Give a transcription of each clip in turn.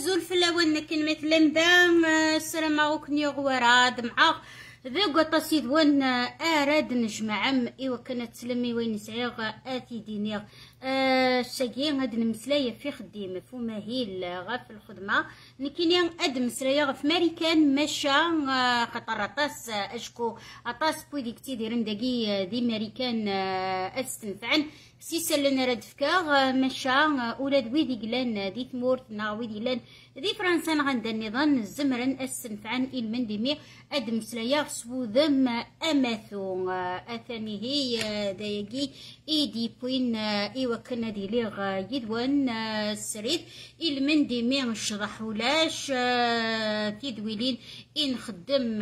زول فلاون كلمة لندام السلام عليكم يا غواراد مع ذوق تصيد وين اراد نجمع ايوا كانت تسلمي وين سعيغ اتي دينيغ الشاقين هاد المسلايه في خديمه فما هي غاف الخدمه نكيني اد مسلايه في ماريكان مشى خطر طاس اشكو طاس بويديك تيديرن داكي دي ماريكان استنفعن سيسا لنا راد فكاغ مشى اولاد ويدي قلان دي ثمورت نا ويدي لان دي فرنسا غندا النظام الزمرن استنفعن المندمي اد مسلايه سوذم اماثو اثاني هي دايقي ايدي بوين ايوا كنا ديليغ يدوان السريد المندمي نشرحولاش تيدويلين ان خدم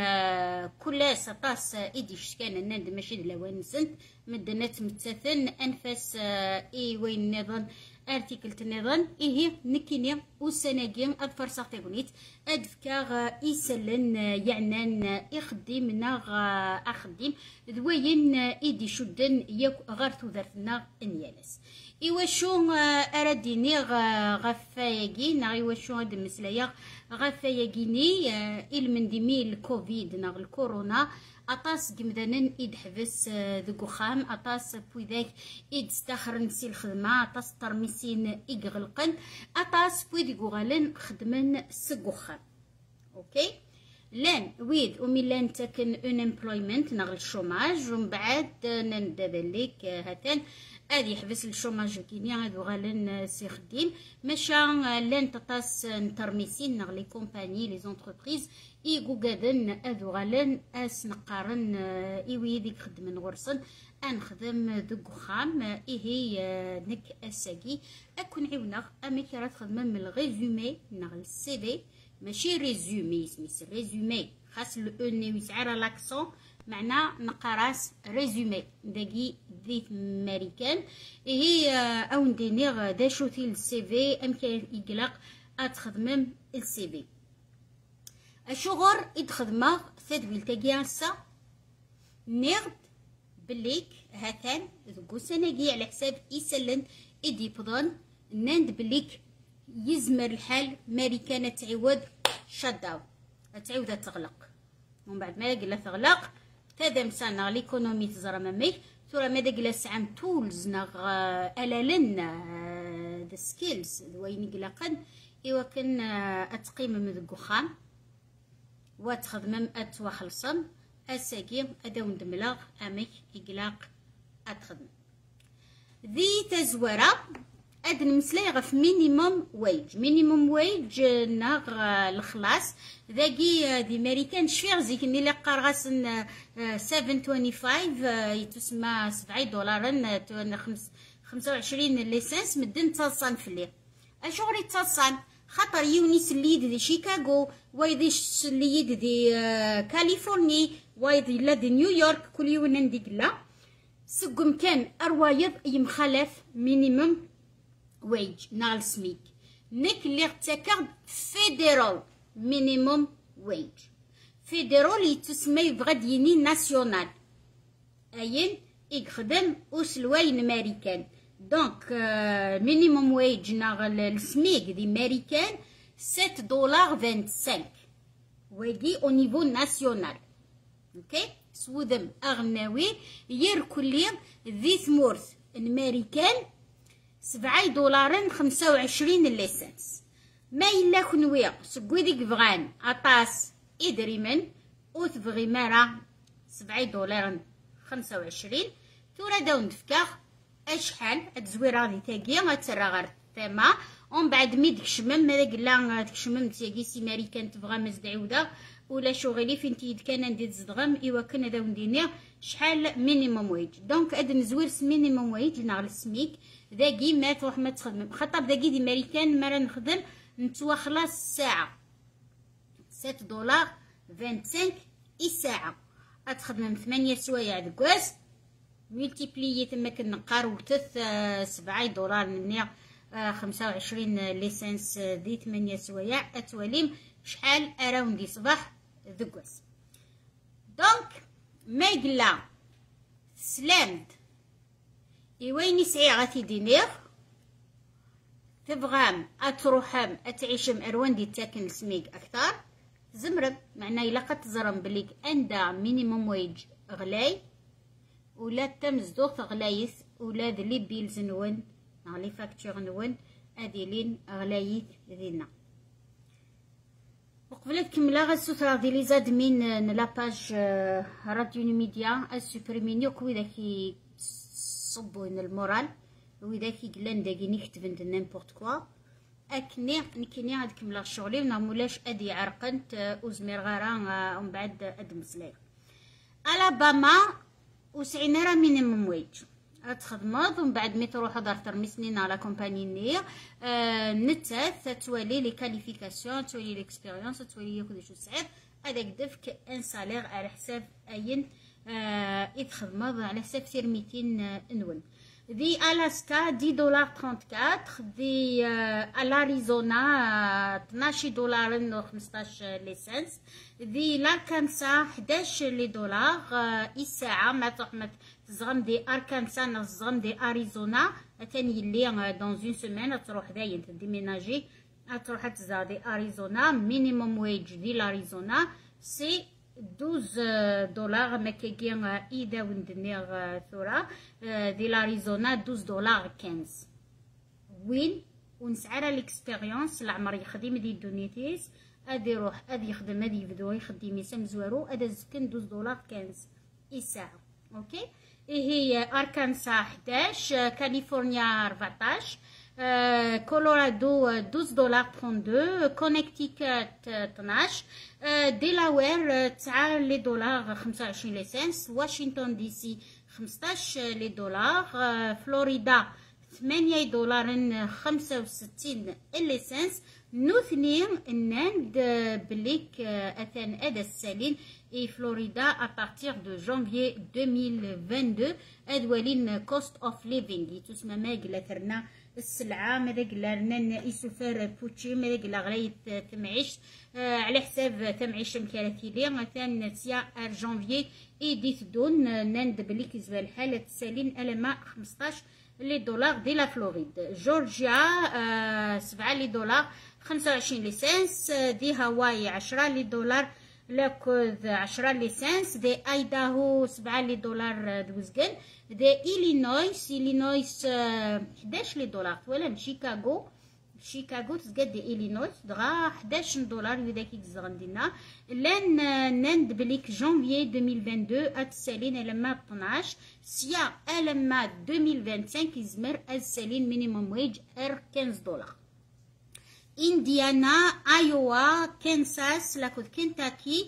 كل سطاس ايدي شكان النند ماشي لوان سنت مدنات متساثن انفاس اي وين نظام ارتيكل النظام ايه نكيني وسناقين اظفر ساقيغونيت ادفكاغ يسلن يعنان يخدم ناغ اخدم ذوين ايدي شدن يك غارثو ذرثنا انيالس ايوا شو ارديني غفاياكي نا ايوا شو هاد المسلايه غفاياكيني المندمي الكوفيد نا الكورونا اطاس قمدانن ايد حبس ذو خام اطاس بوذاك ايد استخرن سي الخدمه اطاس ترميسين يغلقن اطاس بويد غالن خدمن سقوخام اوكي لان ويد وميلان تكن unemployment نغل الشوماج ومن بعد ندابليك هاتان ادي يحبس الشوماج كيني هادو غالن سي خديم ماشا لان تطاس نترميسين نغ لي كومباني لي زونتربريز ايغو قادن ادو غالن اس نقارن ايوي ديك خدمن غرسن انخدم دوك خام ايه نك اساكي اكون عيونغ امي كي راه تخدم من الريزومي نغ السي في ماشي ريزومي سميت ريزومي خاص لو ان يسعر لاكسون معنا نقراس ريزومي داكي ديت ماريكان هي او ندينيغ داشوتي السي في ام كان يقلق اتخدمم السي في الشغل يتخدمه تدويل تاكياسا نيغد بليك هاتان ذوكو سناقي على حساب يسلن ايدي بضان ناند بليك يزمر الحال ماريكانة تعود شداو تعود تغلق ومن بعد ما قلا تغلق تادا مسانا ليكونومي تزرى ماميك ثورة مادا قلا سعام تولز نغ ألالن ذا سكيلز وين قلقن إوا كان أتقيم من ذو خام واتخدمم أتوخلصم أساقيم أداون دملاغ أميك إقلاق أتخدم ذي تزورة أدن مسلاي غف مينيموم ويج ناغ الخلاص ذاكي دي ماريكان شفيغ زيك اللي لقار غاسن 7.25 يتسمى $7 25 ليسانس مدن تصان في الليل أشغل يتصان خاطر يونيس الليد دي شيكاغو ويديش الليد دي كاليفورني ويدي لا دي نيويورك كل يوم نديك لا سقم كان أروايض يمخالف مينيموم ويج نال سميك نك اللي ارتكض فيدرال مينيموم ويج فيدرال يتسمى بغديني ناسيونال اين يخدم وسلوين ماريكان دونك مينيموم ويج ناغ السميك دي ماريكان $7.25 ويجي او نيفو ناسيونال اوكي سودم اغناوي يركليم ذي ثمورث الماريكان $7.25 ليسانس ما إلا كنويا سكوي ديك فغان أطاس إدريمن وتبغي مارا $7.25 ثورة داون دفكاغ أشحال أتزويرا دي تاكيا غتسرى غير الثما ومن بعد مي دكشمم ماذا قلا تكشمم تياكي سي ماريكان تبغى مزد عودة ولا شغلي فين تيد كان ندير زدغم إوا كنا داون دينيا شحال مينيموم ويج دونك أد نزوير مينيموم ويج ناغ السميك ذاكي ما تروح ما تخدم خاطر ذاكي دي ماريكان مرا نخدم نتوا خلاص الساعة $7.25 الساعة أتخدم 8 سوايع دكواس ملتيبليي تما كنقار وتث $7 مني 25 ليسانس دي 8 سوايع أتواليم شحال أراوندي صباح دكواس دونك ما يقلا سلامد إيوين يسعي غاتي دينيغ تبغام أتروحم أتعيشم أروان دي تاكن سميك أكثر زمرب معناه إلا قد تزرم بليك أندا مينيموم ويج غلاي ولا تمزدوغ غلايث ولا ذلي بيلز نون لي فاكتور نون أديلين غلايث ذينا. وقبل تكملا غسوترا دي لي زادمين لاباج راديو ميديا السوبريمينيو كوي داكي صبون المورال وإذا كي قلان داكي نكتبن نيمبورت كوا أكني نكني غاد كملا شغلي ونعمولاش أدي عرقنت وزمير غارا ومن بعد أد مسلاي ألاباما وسعينا راه مينيموم ويج تخدمض ومن بعد مي تروح دار ترمسنين على كومباني نير نتاث توالي لي كاليفيكاسيون توالي ليكسبيريونس توالي ياخذ شو سعر هذاك دفك ان سالير على حساب اين يتخدمض على حساب 200 نون. دي ألاسكا $10.34 دي الاريزونا $12 و15 ليسنس دي لاركانسا $11 الساعة ما تحمد تزغم دي اركانسا نزغم دي اريزونا تاني اللي دون اون سيمين تروح داين تديميناجي تروح تزا دي اريزونا مينيموم ويج دي لاريزونا سي $12 مكاكين إذا وندنيغ ثورة دي لاريزونا $12.15 وين ونسعر ليكسبيريونس العمر يخدم دي دونيتيز ادي يروح ادي يخدم ادي يبدو يخدم يسم زوارو ادي زكن $12.15 الساعة. اوكي هي اركانسا 11 كاليفورنيا 14 كولورادو $12.32 كونكتيكات 12 ديلاوير $9 25 ليسنس واشنطن دي سي $15 فلوريدا $8 65 الليسنس نوثنين الناند بليك أثان أدا السالين إي فلوريدا أبارتيغ دو جانفيي 2022 أدوالين كوست أوف ليفينغ تسمى ماقلا ثرنا السلعة ماذا قلا لنا يسوفر بوتشي ماذا قلا غريت تمعيش على حساب تمعيش مكارثيلي مثلا سيا جانفيي إيديث دون ناند بليك زبال حالة السالين ألما $15 دي لا فلوريد. جورجيا $7 25 ليسنس دي هاواي $10 لاكوذ 10 ليسنس دي ايداهو $7 دوزقن دي إلينويس $11 ولا شيكاغو تزقد دي إلينويس دغا $11 وذاك يتزغن دينا لان ناند بليك جانفيي 2022 اتسالين لما 12 سيا لما 2025 يزمر السالين مينيموم ويج $15. إنديانا أيوا كنساس لاكود كنتاكي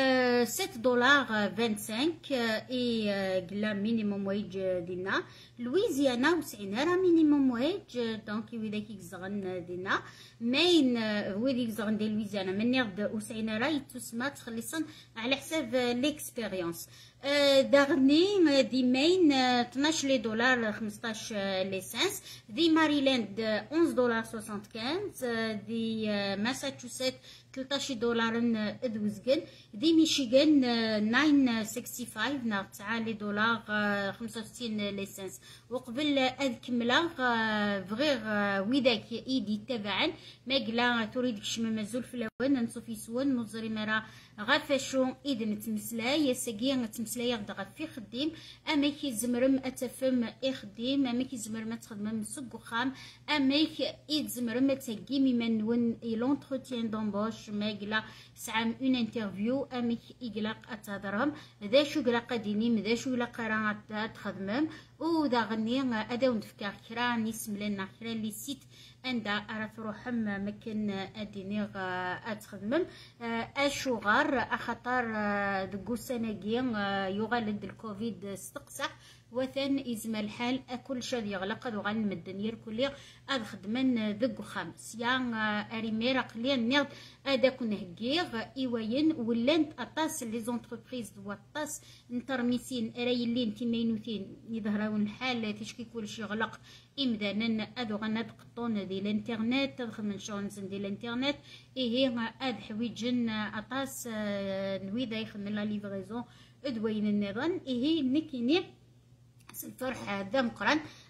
$7.25 إي قلا مينيموم ويج دينا لويزيانا وسعينا راه مينيموم ويج دونك وذاك يزغن دينا ماين وذيك زغن ديال لويزيانا من يغد وسعينا راه يتسمى تخلصن على حساب ليكسبيريونس داغني دي مين $12 15 ليسنس دي ماريلاند $11.75 دي ماساتشوست $13 ادوزقن دي ميشيغان $9.65 $9 65 ليسنس. وقبل اذكملا فغير وذاك ايدي تبعا ما قلا تريد كشما مازول في الاول نصوفي سوان مزري مرا غافاشو اذا نتمسلاي ساقيا نتمسلاي غدا غفي خديم اما كي زمرم اتفهم اخديم اما كي زمرم تخدم مسق وخام اما كي زمرم تسقيمي من ون لونتروتيان دومبوش ما قلا سعام اون انترفيو اما كي يقلق اتهضرهم ذا شو قلق دينيم ذا شو قرا تخدمم وذا غني ادا ونفكر كرا نسم لنا كرا لي سيت عند أرث روحم مكن أدينيغ أتخدمم أشوغار أخطر دقو سناقين يغلد الكوفيد استقصح وثن إزما الحال أكل شذي يغلق وغن مدنير كلي أخدمن دقو خمس يعني أريمير قليا نيغ أداكو نهجيغ إيوين ولانت أطاس لي زونتربريز وطاس نترميسين أرايلين تيمينوثين يظهرون الحال تشكي كلشي يغلق إمدانا أدو غناد قطون دي الانترنت تدخل من شونس دي الانترنت إيه أد حويجن أطاس نويدا يخدم لا ليفريزون أدوين النظام إيه نكيني الفرح ذا مقرن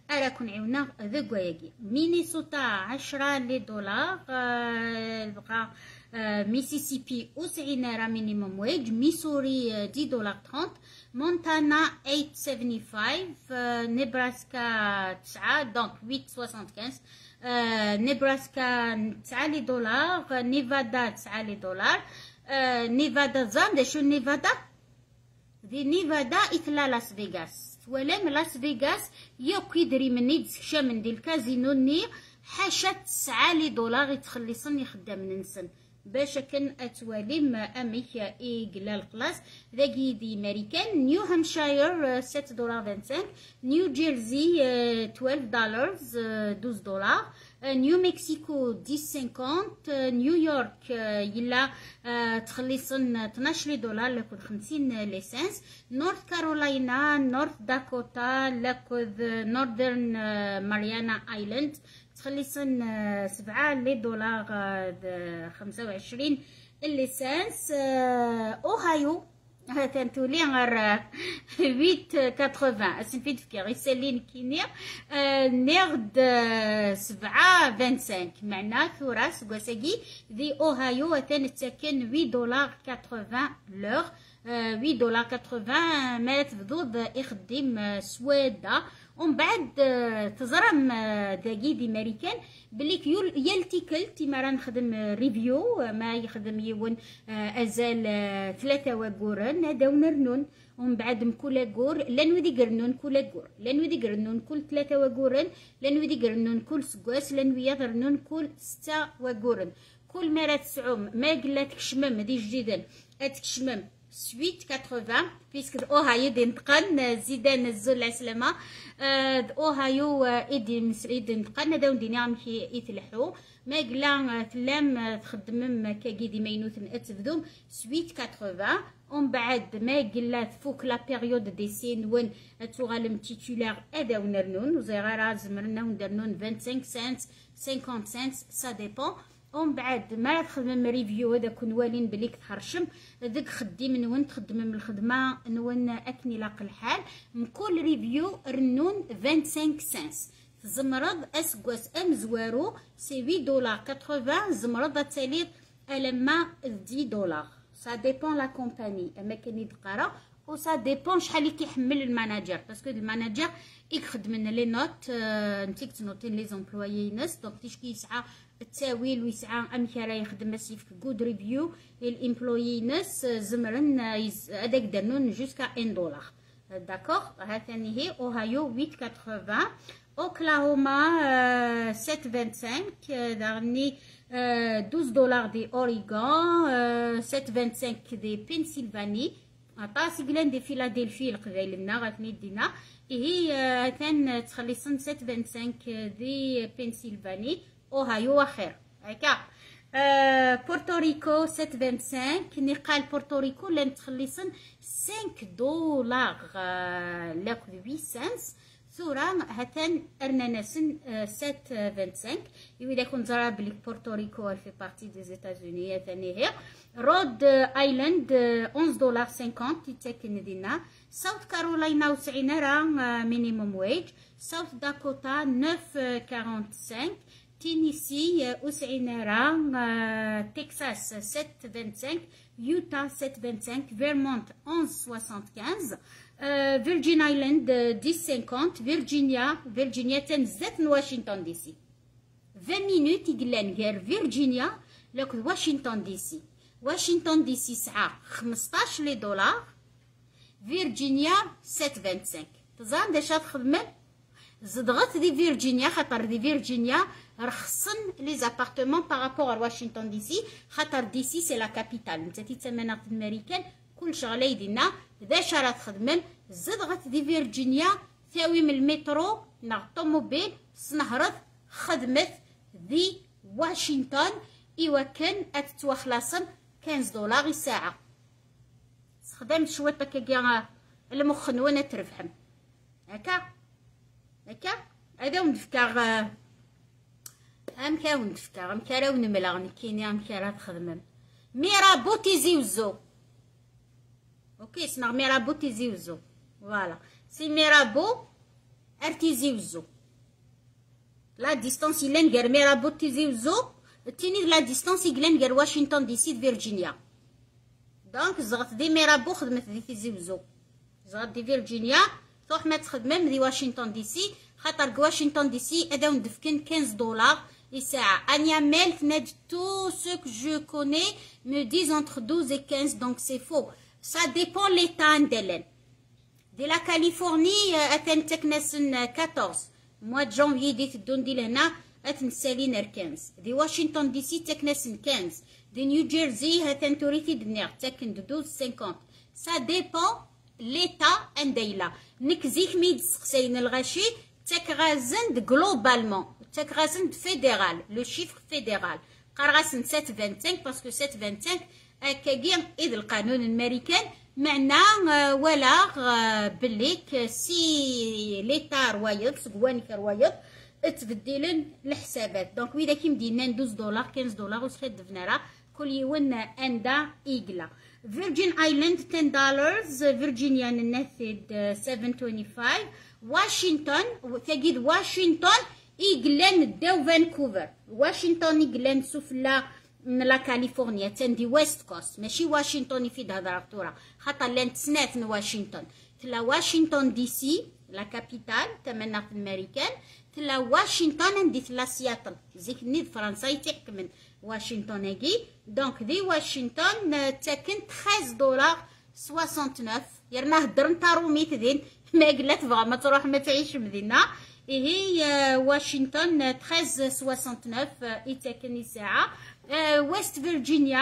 اراكم عيونا ذوك وياكي. مينيسوتا 10 لي دولار، بقى ميسيسيبي و90 مينيموم ويج. ميسوري 10 دولار 30. مونتانا 8.75. نبراسكا 9 دونك 8.75. نبراسكا 9 لي دولار. نيفادا 9 لي دولار. نيفادا زان شو نيفادا دي نيفادا إثلا لاس فيغاس. ولام لاس فيغاس ياك يدري مني دسكشا من دي الكازينو ني حاشا 9 لي دولار يتخلصن يخدم ننسن باش كان اتواليم اميك ايقلا القلاص ذاكي دي ماريكان. نيو هامشاير 7 دولار 25. نيو جيرسي 12 دولار 12 دولار. نيو مكسيكو 10.50. نيويورك يلا تخلصن 12 دولار لكل 50 ليسانس. نورث كارولاينا، نورث داكوتا، لكل نوردرن ماريانا ايلاند تخلصن 7 لي دولار 25 الليسانس. اوهايو هاتنتو لي غير 8.80 اسنفيد فكير يسالين كينيا. نيرد 7.25 معنا ثراس كواساكي دي اوهايو هاتن تسكن 8 دولار 80 لور. 8 دولار 80 مالت فضوض يخدم سويدا. ومن بعد تزرم داكي دي ماريكان بليك يلتيكل تيما راه نخدم ريفيو ما يخدم يون ازال 3 وقورن هذا ونرنون. ومن بعد مكل قور لن ودي قرنون كل قور لن ودي قرنون كل 3 وقورن لن ودي قرنون كل سقواس لن ويضرنون كل 6 وقورن. كل مرة تسعوم ما قلت كشمم دي جديدا اتكشمم 8.80 بيسك اوهايو دي نتقن زيدان الزول عسلامة. اوهايو ايدي مسعيد نتقن داون دي نعم كي يتلحو ما قلا تلام تخدمم كاكي دي مينوث اتفذوم 8.80. ومن بعد ما قلا فوق لا بيريود دي سين وين توغالم تيتولار ادا ونرنون وزيغارا زمرنا وندرنون 25 سنت 50 سنت سا ديبون. ومن بعد ما تخدم ريفيو هذا كون والين بليك تحرشم ذاك خدي من وين تخدم من الخدمه نون اكني لاق الحال من كل ريفيو رنون 25 سنس. زمرض اسكواس ام زوارو سي 8 دولار 80. زمرض تالي لما 10 دولار سا ديبون لا كومباني اما كان يدقرا و سا ديبون شحال اللي كيحمل الماناجر باسكو الماناجر يخدم لنا لي نوت نتيك تنوتين لي زومبلويي ناس دونك تيشكي يسعى التاويل ويسعى امكا راه يخدم مسيف جود ريفيو للامبلويي ناس زمرن هذاك درنون جوسكا 1 دولار داكوغ. ها ثاني هي اوهايو 8.80. اوكلاهوما 7.25 دارني 12 دولار دي اوريغون 7.25 دي بنسلفاني. عطاسي قلان دي فيلادلفي القبايلنا غاتني دينا هي كان تخلصن 7.25 دي بنسلفاني. اوهايو خير هكا. بورتوريكو 7.25 نقال بورتوريكو لان تخلصن 5 دولار لاكل 8 سنس. ثورة هاتان ارناناسن 7.25 إذا كنت زرا بلي بورتوريكو في بارتي دي زيتازوني ثاني هي. رود ايلاند 11 دولار 50 تتسكن دينا. ساوث كارولاينا و90 راه مينيموم ويج. ساوث داكوتا 9.45. تينيسي و90 راه. تكساس 7.25. يوتا 7.25. فيرمونت 11.75. فيرجين ايلاند 10.50. فيرجينيا تنزات من واشنطن دي سي 20 مينوت يقلان غير فيرجينيا لك واشنطن دي سي. واشنطن دي سي ساعة 15 لي دولار. فيرجينيا 7.25 تزان داشا تخدمن زدغت دي فيرجينيا خاطر دي فيرجينيا رخصن لي زابارتمون بارابور واشنطن دي سي خاطر دي سي سي لا كابيتال نتا تيتسمى في الامريكان كل شغله يدينا ذا شرا تخدمن زدغت دي فيرجينيا ثاوي من المترو نا طوموبيل سنهرض خدمت دي واشنطن ايوا كان اتتوخلاصن 15 دولار الساعه. خدمت شويه بكا المخ وانا ترفحم هكا هكا هذا ونفكر امكا ونفكر امكا راه ونملا كاينه امكا راه تخدمم ميرابو تيزي وزو اوكي اسمع ميرابو تيزي وزو فوالا سي ميرابو ارتيزي وزو لا ديستانس إلا نقر ميرابو تيزي وزو تيني لا ديستانس إلا نقر واشنطن دي سي فيرجينيا. دونك زغت دي ميرابو خدمت دي تيزي وزو، زغت دي فيرجينيا تروح ما تخدمم دي واشنطن دي سي، خاطر واشنطن دي سي أداو ندفكن 15 دولار الساعة. أنيا ميل تناد تو سو كو جو كوني مو ديز انتر 12 et 15 دونك سي فو. سا ديبون ليتا ندلن. دي لا كاليفورني أثن تكنسن 14 موا د جانفيي دي تدون دي لهنا أتنسالين 15. دي واشنطن دي سي تكنسن 15. دي نيو جيرسي هاتن توريتي دنيغ تكن 12.50. سا ديبون ليتا انديلا. نك زيك ميد سقسين الغاشي تكغازن جلوبالمون، تكغازن فيدرال لو شيفر فيدرال قرغاسن 725 باسكو 725 كاكين إذ القانون الأمريكان معنا ولا بليك سي ليتا روايض سكوانيك روايض تبدلن الحسابات. دونك وإذا كي مدينا 12 دولار 15 دولار وسخد دفنارا كل يوم أندا إيقلا. فيرجين ايلاند 10 دولار، فيرجينيا ننثد 725. واشنطن تجد واشنطن إيقلان داو فانكوفر، واشنطن إيقلان سفلى من لا كاليفورنيا تندي ويست كوست ماشي واشنطن في هذا الطورة خاطر لان تسنات واشنطن تلا واشنطن دي سي لا كابيتال تمنا في الامريكان، تلا واشنطن عندي تلا سياتل زيك نيد فرنسا يتحكم واشنطن هاكي. دونك دي واشنطن تاكن 13 دولار 69 يرنا هدر نتا روميت ذين ما قلت بغا ما تروح ما تعيش مدينة هي واشنطن 13.69 يتاكن الساعة. ويست فيرجينيا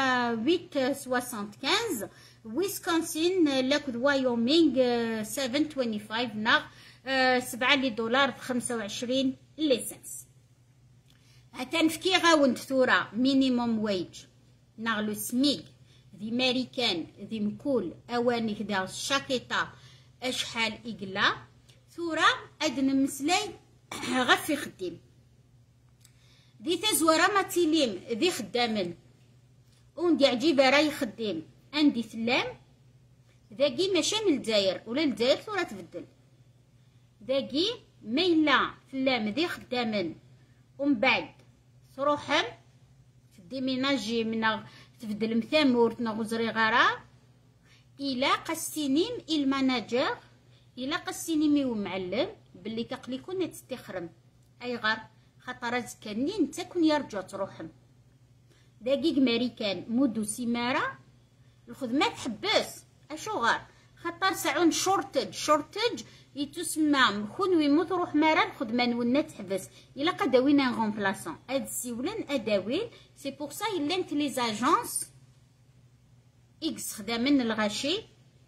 8.75. ويسكونسين لاكود وايومينغ 7.25 ناغ 7 دولار 25 ليسنس. تنفكي غاوند ثورة مينيموم ويج ناغ لو سميك ذي ماريكان ذي مكول اواني كدا الشاكيطة اشحال اقلا ثورة ادن مسلاي غفي خديم دي تزورة ما تيليم ذي خدامن وندي عجيبة راي خديم عندي ثلام ذاقي ماشا من الجزائر ولا الجزائر ثورة تبدل ذاقي ميلا ثلام ذي خدامن ومن بعد تروحم تديميناجي من تبدل مثامور تنغزري غارة إلا قسينيم الماناجر إلا قسينيمي ومعلم باللي كقلي كنا تستخرم أي غار خاطر زكاني نتا كون يرجع تروحم دقيق ماريكان مودو سيمارة الخدمة تحبس أشو غار خاطر ساعون شورتج يتسمى مخون ويموت روح مارا الخدمة نونا تحبس إلا قداوين ان غومبلاسون هاد السيولان أداوين سي بوغ سا إلا انت لي زاجونس إكس خدامن الغاشي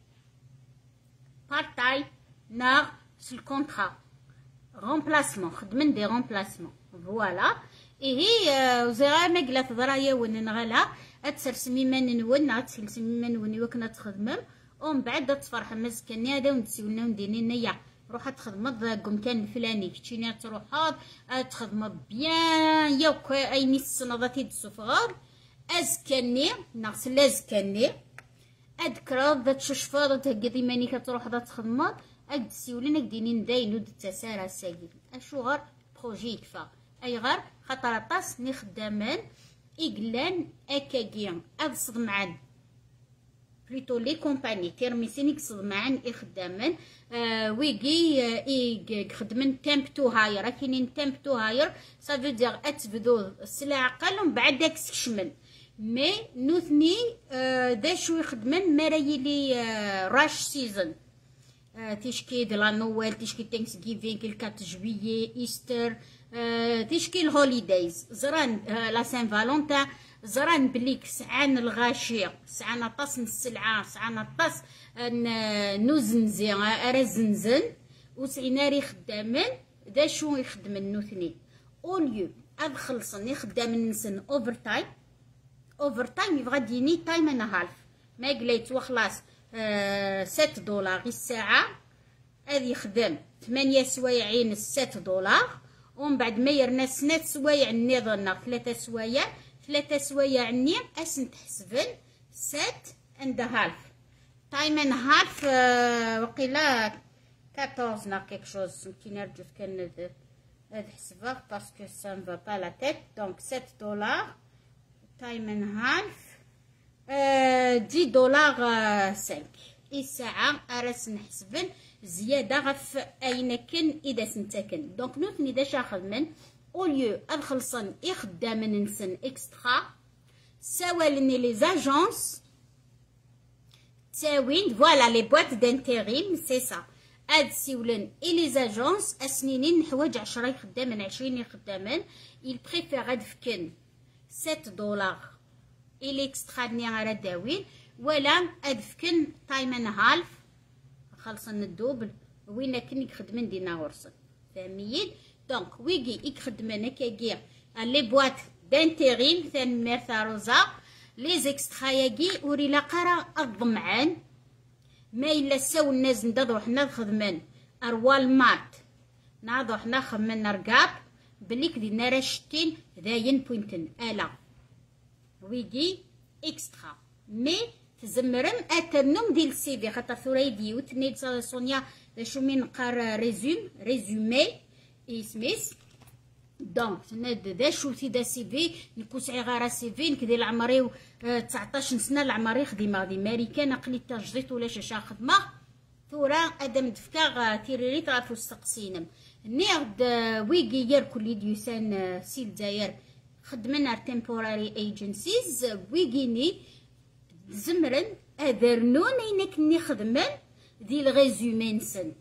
بارتاي ناغ سالكونترا غومبلاسمون خدمن دي غومبلاسمون فوالا إيه وزيغا ما قلات ضرايا وننغلا أتسرسمي ما ننون أتسرسمي ما نون وكنا تخدمم ومن بعد تفرح مزكني هذا ونسيونا ونديني نيا روح تخدمض كان الفلاني كتشيني تروحاض تخدمض بيان يوك أيني السنضاتي دسوفغار أزكني نغسل أزكني أذكرض ذات ششفاض تهقضي ماني كتروح ذات تخدمض أقد سيولينك ديني نداين ود تسارة ساقي أشو غار بروجي يكفى أي غار خاطر طاس ني خدامان إقلان أكاكيان أبصد معان بليتو لي كومباني تيرميسين يقصد معان إخدامان ويجي خدمن تيمب تو هاير كاينين تيمب تو هاير صافي دير أتبدو السلع قال ومن بعد داك سكشمن مي نوثني دا شو يخدمن مرايلي راش سيزون تيشكي دو لا نويل تيشكي تانكس جيفينغ الكات جويي إيستر تيشكي الهوليدايز زران لا سان فالونتا زران بليك سعان الغاشية سعان طاس السلعة سعان طاس نوزنزي أرزنزن وسعيناري خدامن دا شو يخدمن نوثني أوليو أذ خلصن يخدامن نسن أوفر تايم يبغى ديني تايم أنا هالف ما قليت وخلاص 7 دولار الساعة هذي يخدم 8 سوايعين 7 دولار ومن بعد ما يرنا سنات سوايع النظام 3 سوايع 3 سوايع عني اسن تحسبن 7 and a half تايم and half وقيلا 14 نا كيك شوز كي نرجو كان هاد حسبه باسكو سا نفا با لا تيت. دونك 7 دولار تايم ان هالف 10 دولار 5. الساعة أراس نحسبن زيادة غف أين كن إذا سنتكن. دونك نوثني دا شاخدمن أوليو أدخلصن إخدامن نسن إكسترا سوالني لي زاجونس تاوين فوالا لي بواط دانتيريم سي سا. اد سيولن إي لي زاجونس أسنينين نحواج 10 يخدامن 20 يخدامن إل بريفير أدفكن 7 دولار إلي إكسترا ني غير داوين ولا أدفكن تايم ان هالف خلصن الدوبل وين كن يخدمن دينا ورصن فهميين. دونك ويجي يخدمن هكاكي لي بواط دانتيريم ثان ميرثا روزا لي زيكسترا ياكي وري لا قرا الضمعان ما إلا ساو الناس ندادو حنا نخدمن أروال مارت ناضو حنا خمن رقاب بليك دينا راه شتين داين بوينتن ألا ويجي إكسترا مي تزمرم أتنم ديال السيفي خاطر ثوريدي وتنيد سونيا شو من قار ريزومي اسميس. دونك تناد دا شو تيدا سيفي نكوسعي غير سيفي نكدي العمري 19 سنه العمري خديمه غادي ماريكان قليت تجريت ولا شاشا خدمه ثورا ادم دفكا تيريري تعرفوا السقسينم نيغد ويكي ير كل ديوسان سيل داير خدمنا تمبوراري ايجنسيز ويكيني زمرن ادرنون اينك ني خدمن دي الريزومي نسن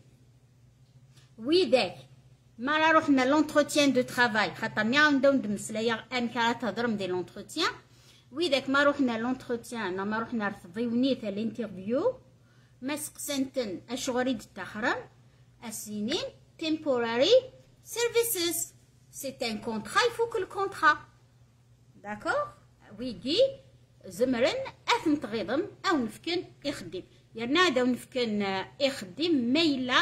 ويداك ما روحنا لونتروتيان دو ترافاي خاطر نعاودو ندمسلايا امكا تهضرم دي لونتروتيان ويداك ما روحنا لونتروتيان ما روحنا رثضيوني تاع الانترفيو ما سقسنتن اشغريد التحرم السنين temporary services c'est un contrat il faut que le contrat d'accord ويجي زمرن اثم تغيضم او نفكن يخدم يرنا داو نفكن يخدم ميلا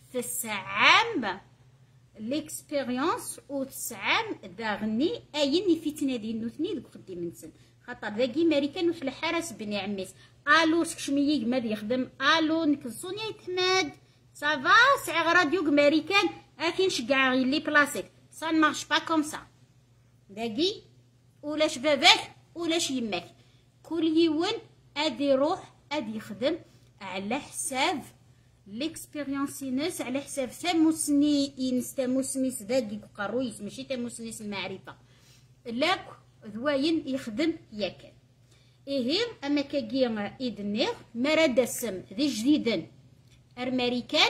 تسعام ليكسبيريونس و تسعام داغني اين في تنادي نوثني دوك خديم نسن خاطر داكي ماريكان وفي الحرس بني عميس الو سكشميي ماد يخدم الو نكزونيا يتحماد سافا سعي راديو ماريكان اكين شكاع لي بلاصيك سا مارش با كوم سا داكي ولاش باباك ولاش يماك كل يوم ادي يروح ادي يخدم على حساب ليكسبيريونس ناس على حساب ثموسني ينس تموسنيس داكي قرويس ماشي تموسنيس المعرفه لاك ذواين يخدم ياكل ايه اما كاكي ايدنيغ مراد السم ذي جديدا ارماريكان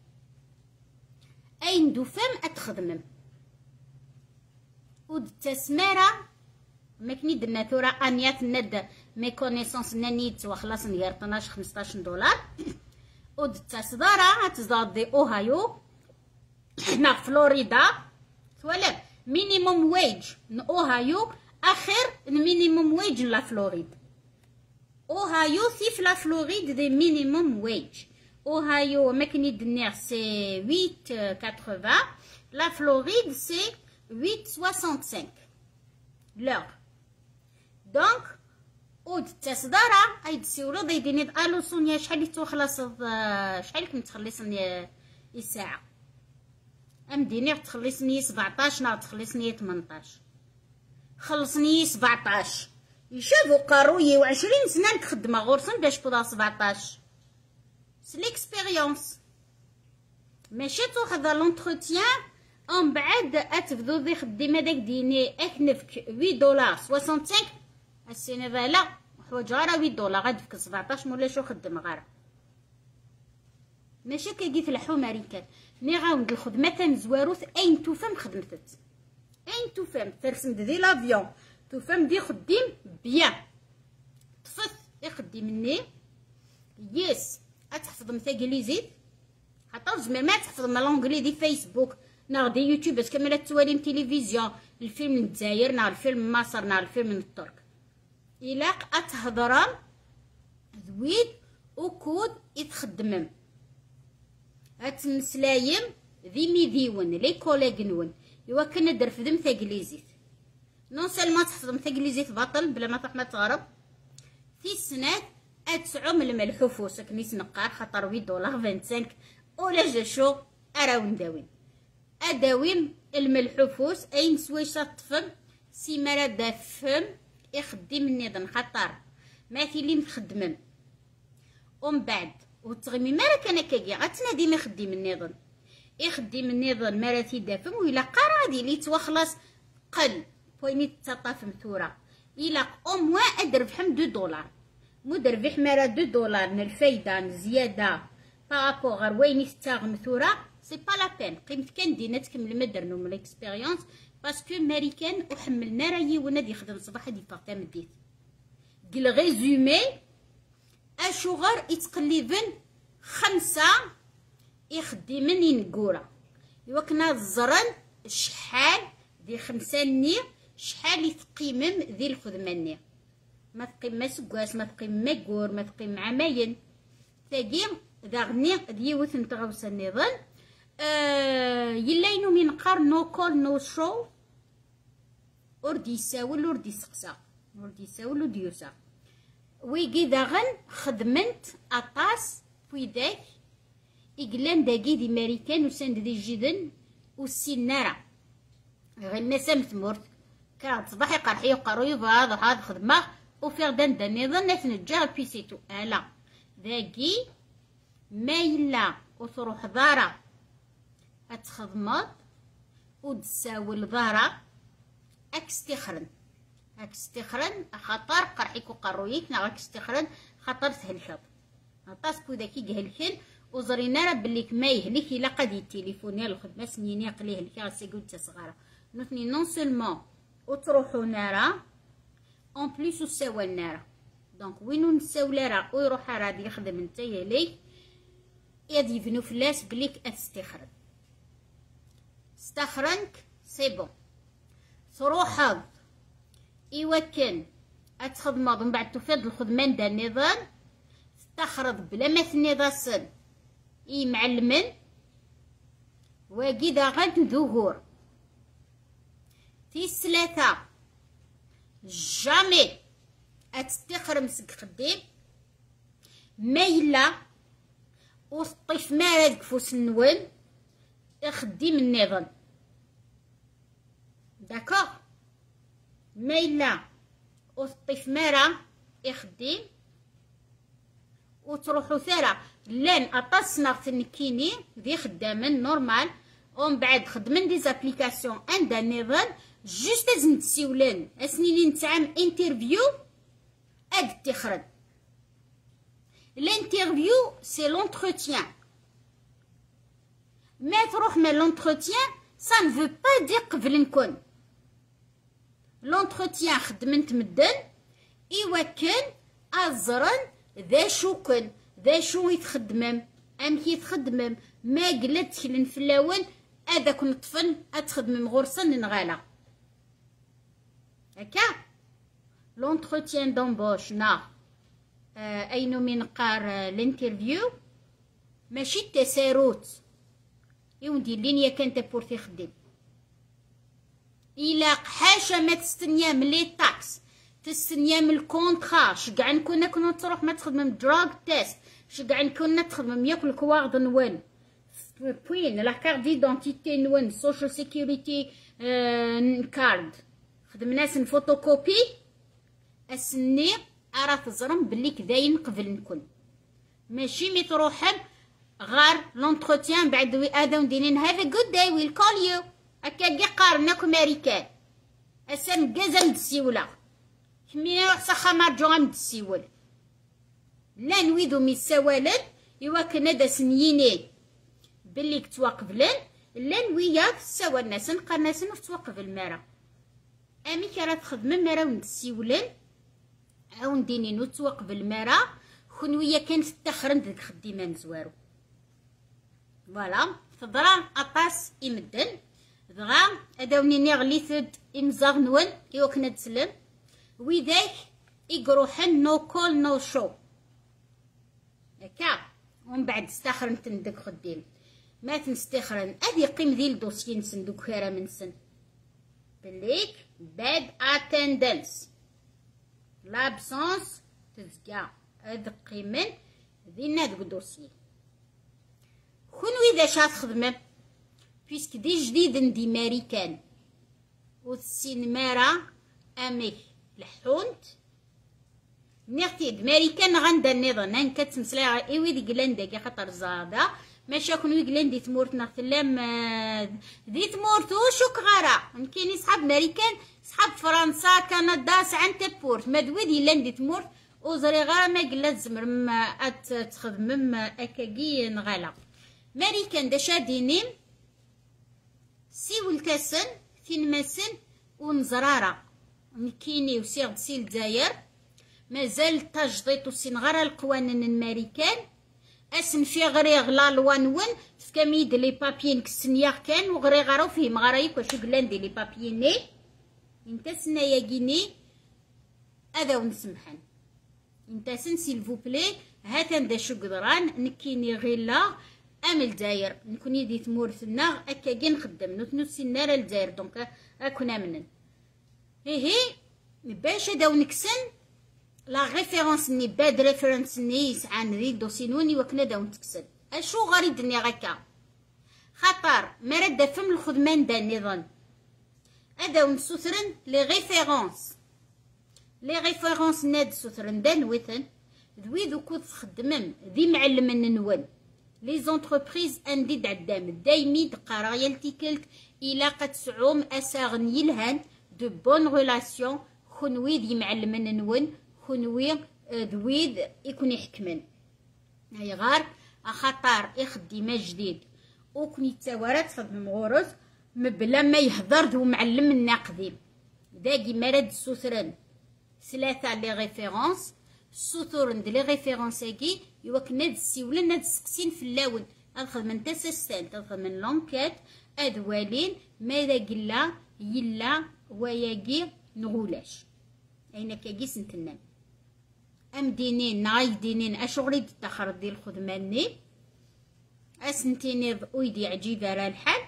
اين دو فام اتخدمم ود تسمارة ماكني درنا ثورة انيات ند مي كونيسونس نانيت وخلاص نيار 12 15 دولار ود تصدارة تزاد دي اوهايو حنا فلوريدا ولا مينيموم ويج اوهايو اخر مينيموم ويج لا فلوريد اوهايو سيف لا فلوريد دي مينيموم ويج اوهايو ماكني دنيغ سي 8.80 لا فلوريد سي 8.65 لور دونك ود تصدارة ايد سيورو ديديني الو سونيا شحال توخلص شحال كنت تخلصني الساعه ام ديني تخلصني 17 نا تخلصني 18 خلصني 17 يشوفوا قروي و20 سنه نخدم غورسن باش بودا 17 سي ليكسبيريونس ماشي تاخذ لونتروتيان اون بعد اتفذو ذي خديمه داك ديني اكنفك 8 دولار 65 السينيفالا حوايج غير 8 دولار غادفك 17 مولا شو خدم غير ماشي كي في الحو ماريكان مي غاوند الخدمه تاع زواروث اين توفم خدمتت اين توفم ترسم دي لافيون توفم دي خديم بيان طفت يخدمني يس اتحفظ مثاقليزي حتى زعما ما تحفظ ما لونغلي دي فيسبوك نار دي يوتيوب بس كملت تواليم تلفزيون الفيلم من الجزائر نار الفيلم مصر نار الفيلم من الترك إلاق أتهضران ذويد وكود يتخدمم أتمسلايم ذي ميديون لي كوليغ نون إوا كنا درفدم تاكليزيت نون سالما تحفظم تاكليزيت بطل بلا ما تحمى تغرب في السنات أتسعوم الملح وفوسك نيس نقار خاطر 8 دولار 25 ولا جا شو أراو نداوين اداويم الملحوفوس اين سويش الطفل سيمارا دافم يخدم النظام خطر مثلين تخدمم ومن بعد وتغمي مالا كان كاكي غتنادي ما يخدم النظام يخدم النظام مالا تيدافم ويلا قرادي لي تواخلص قل بويني تطاف مثورة إلا أو موان أدربحم $2 مو دربح مالا $2 الفايدة الزيادة بارابوغ غير وين يستاغ مثورة سي با لا بين قيمت كان دينا تكمل ما درنو من ليكسبيريونس باسكو ماريكان وحملنا راه يوناد يخدم الصباح هادي باغتا مديت قل غيزومي اشغر يتقلبن 5 يخدمن ينقورا يوكنا الزرن شحال دي 5 ني شحال يتقيمم ذي الخدمة ني ما تقيم ما سكواس ما تقيم ما كور ما تقيم عماين تاقي داغني ديوث نتغوص النظام يلاينو من قار نو كول نو شو وردي يساول وردي يسقسا وردي يساول وردي يوسا ويجي داغن خدمنت اطاس فويداك إقلان داكي دي ماريكان وساند دي جدن والسنارة غير ناسا تمورت كانت صباحي قرحي وقروي بهذا هاد خدمة وفي غدان دا نظن نتنجا بيسيتو الا داكي ما يلا وتروح دارا اتخدمض وتساول دارا اكستخرن خاطر قرحيك وقرويك نا اكستخرن خاطر سهلكض عطاس بوداكي قهلكن وزرينا راه بلي ما يهلك الا قد يتليفوني الخدمه سنيني قليه لك راسي قلت صغيره نوثني نون سولمون وتروحوا نارا اون بليس وساوال نارا دونك وين نساولا راه ويروح راه يخدم نتايا ليك يدي يبنو فلاس بليك استخرن استخرنك سي بون تروح ايوا كان اتخدم من بعد تفيد الخدمه دا النظام تستخرج بلا ما تنظاسن اي معلمن واكيدا غاد ظهور تيس 3 جامي اتستخرم مسك خديم مايلا وطيف ما رادك فوس النون اخديم النظام داكوغ مايلا وطيف مارا اخديم وتروحو ثرا لان اطاسنا تنكيني ذي خدامن نورمال ومن بعد خدمن دي زابليكاسيون عند النظام جوست لازم تسيولن اسنيني نتعام انترفيو اد تخرج الانترفيو سي لونتروتيان ما تروح من لونتروتيان سا نفو با دي قبل نكون لونتروتيان خدمنت مدن ايوا كان ازرن ذا شو كن ذا شو يتخدمم ام كي يتخدمم ما قلت كلن فلاون هذاك نطفل اتخدمم غرسن نغالا هكا لونتروتيان دومبوش نا اينو من قار الانترفيو ماشي التساروت يوندي لينيا كانت بورتي خدم الى حاشا ما تستنيا من لي طاكس تستنيا من الكونطرا شكاع كنا تروح ما تخدم دراغ تيست شكاع كنا تخدم ياكل كواغد نون بوين لا كارت ديدونتيتي نون سوشيال سيكوريتي كارد خدمناس فوتوكوبي اسني ارا تزرم بلي كداين قبل نكون ماشي مي تروحن غار لونتروتيان بعد ادم دينين هاف ا جود داي ويل كول يو هكا كي قارناك امريكان اسن كازم تسيولا كمينا روح سخا مارجو غام تسيول لا نويدو ميساوالن ايوا كنا دا سنييني بلي كتواقبلن لا نوياك ساوال ناسن قرناسن وتواقب المارا امي كرا تخدم مارا ونتسيولن عاون دينين وتواقب المارا خنويا كانت تخرن ديك خديمان زوارو فوالا تضرا اطاس يمدن دغا اداوني نغليثد امزاغ نون ايوا كنا تسلم ويداك يقروحن نو كول نو شو هكا ومن بعد استخرن تندك خديم ما تنستخرن ادي قيم ذي الدوسيي نسندوك خيرا من سن بليك باد اتندنس لابسونس تزكا هاد قيمن ذي نادك دوسيي خون ويدا شات خدمه بيسك دي جديد ندي ماريكان وتسين مارا اميك لحونت نيختي ماريكان غندا النظام هان كتمسلا ايوي دي جلندا كي خاطر زادا ماشي كون ويغلندي تمورت نغتلام دي تمورتو شوك غارة كاين صحاب ماريكان صحاب فرنسا كندا ساعه تبورت مدوي دي لندي تمورت وزري غا ما قلات زمر ما تخدم اكاكي نغالا ماريكان دا شادينيم سيول تاسن فين ماسن ونزرارة نكيني وسيغ سيل داير مازال تجديط وسنغرا القوانين الماريكان اسن في غريغ لا لوان ون تكاميد لي بابيين كسنياغ كان وغري غارو فيه مغرايك وشو قلاندي لي بابييني انت سنايا كيني هذا ونسمحن انت سن سيلفو بلي هاتان دا شو قدران نكيني غيلا امل داير نكوني دي تمورثنا اكاكي نخدم نوتنو سنارا الداير دونك اكونا منن هي باش هذا ونكسن لا ريفيرونس ني باد ريفيرونس ني عن ريد دوسينوني وكنا داون تكسل اشو غريدني غاكا خاطر مرد فم الخدمان دا النظام هذا ونسوثرن لي ريفيرونس ناد سوثرن دا نويثن ذوي ذوكو تخدمم ذي معلمن نون لي زونتربريز اندي عدام دايمي دقرايا التيكلت الى قد سعوم اساغن يلهان دو بون ريلاسيون خنوي ذي معلمن نون خنوي ذويد يكون يحكمن هاي غار خطر يخدم جديد وكون يتساورات تخدم غرز مبلا ما يهضر ذو معلم الناقدين داكي مراد السوثرن ثلاثة لي ريفيرونس السوثرن دي لي ريفيرونس هاكي يوك ناد السيولة ناد السكسين في اللون ادخل من تاسستان تدخل من لونكات ادوالين ماذا قلا يلا وياكي نغولاش اين كاكي سنتنان ام دينين ناي دينين اشغري تاخر ديال الخدماني اسنتيني ويدي عجيبه راه الحال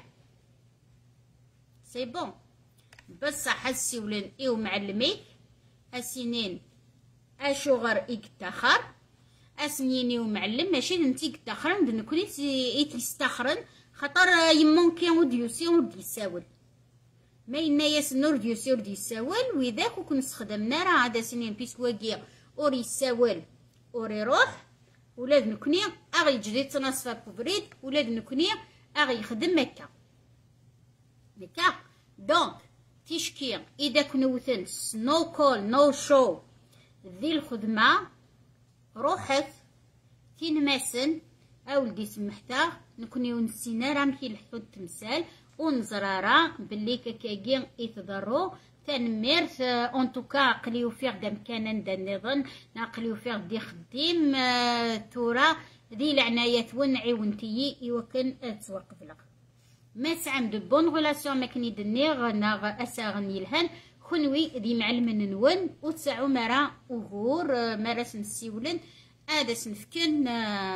سي بون بصح السيولن ايو معلميك اسنين اشغر يتاخر اسنيني ومعلم ماشي نتي يتاخرن دنكوني يتستخرن خاطر يمكن وديوسي ودي يساول ما يناياس نور ديوسي ودي يساول وذاك وكون استخدمنا راه هذا سنين بيسواكيا اوري يساول اوري يروح ولاد نكوني اغي جديد تناصفا كوفريد ولاد نكوني اغي يخدم مكة مكة دونك تيشكي اذا كنوثن نو كول نو شو ذي الخدمة روحت تين ماسن اولدي سمحتا نكوني ونسينا راه مكي لحو التمثال ونزرارا بلي كاكاكي يتضرو تنميرت اون توكا قليو فيغ دام كان دا النظام ناقليو فيغ دي خديم تورا ذي العنايات ونعي ونتيي يوكن تسوقف لك ما سعم دو بون ريلاسيون ماكني دنيغ ناغ اساغن يلهان خنوي ذي معلمن نون وتسعو مرا وغور مرا سنسيولن هذا سنفكن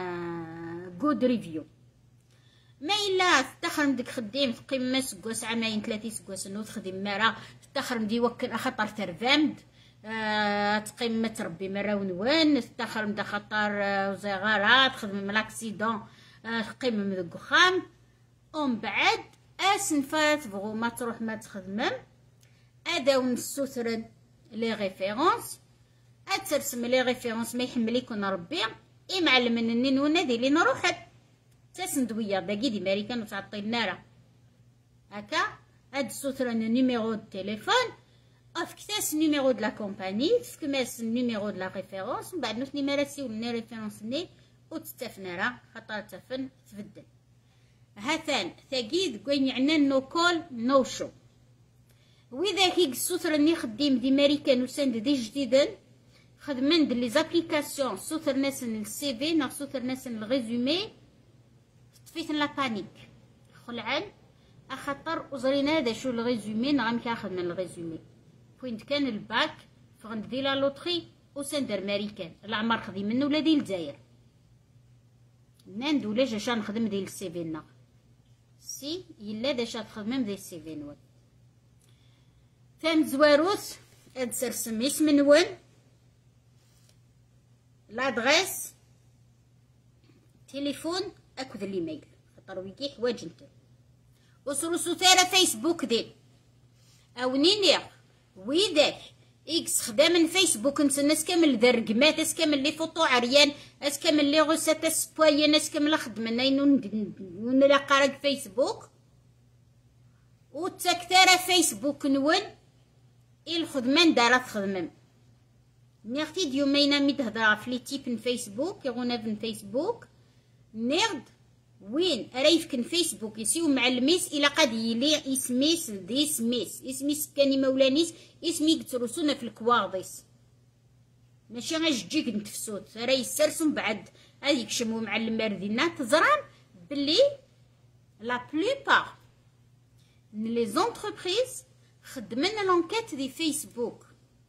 جود ريفيو ما إلا تخرم ديك خديم تقيم سكواس عامين 3 سكواس نو تخدم مرا تخرم دي وكن خطر ترفامد تقيم تربي مرا ونوان تخرم دا خطر زغارات تخدم ملاكسيدون تقيم من ذوك خام ومن بعد اسنفات بغو ما تروح ما تخدمم هذا ونسوثرن لي ريفيرونس اترسم لي ريفيرونس ما يحمل يكون ربي اي معلمن النين ونادي لي نروحت تسندويه باقي دي ماريكان وتعطي لنا هكا هاد السوثرن نيميرو دو تليفون افكتاس نيميرو دو لا كومباني تفكماس نيميرو دو لا ريفيرونس من بعد نوثني ماراسي ولنا ريفيرونس ني وتستفنا راه خاطر تفن تبدل هاتان ثقيد كوين يعنى نو كول نو شو وإذا كي السوثرن يخدم دي ماريكان وساند دي جديدا خدمن لي زابليكاسيون سوثر ناسن السي في نا سوثر ناسن الريزومي طفيت لا بانيك خلعان اخطر وزرينا هذا شو الريزومي نغم كاخذ من الريزومي بوينت كان الباك فغند دي لا لوطري وسندر ماريكان العمر خدي منه ولا ديال الجزائر ناند ولا جا نخدم ديال السي في نا سي يلا داشا تخدم ديال السي في نوال فهم زواروث هاد سرسم اسم نون لادغيس تليفون اكد الايميل خاطر ويكي حوايج نتا وسروسو تارا فيسبوك ديل او نينيغ ويداك اكس خدام فيسبوك ناس كامل درقمات اس كامل لي فوطو عريان اس كامل لي غوسات اسبويا ناس كامل خدمنا ون لا قارق فيسبوك وتكتارا فيسبوك نون الخدمان دارت خدمم نيغتي ديومينا مي تهضر في لي تيب فيسبوك يغونا في فيسبوك نيغد وين رايفكن فيسبوك يسيو معلميس الى قد يلي اسميس دي اسميس كاني مولانيس اسمي قترسونا في الكواضيس ماشي غنجيك نتفسوت راه يسرسم بعد هذيك شمو معلم مردينا تزران بلي لا بلوبار لي زونتربريز خدمنا لونكيت دي فيسبوك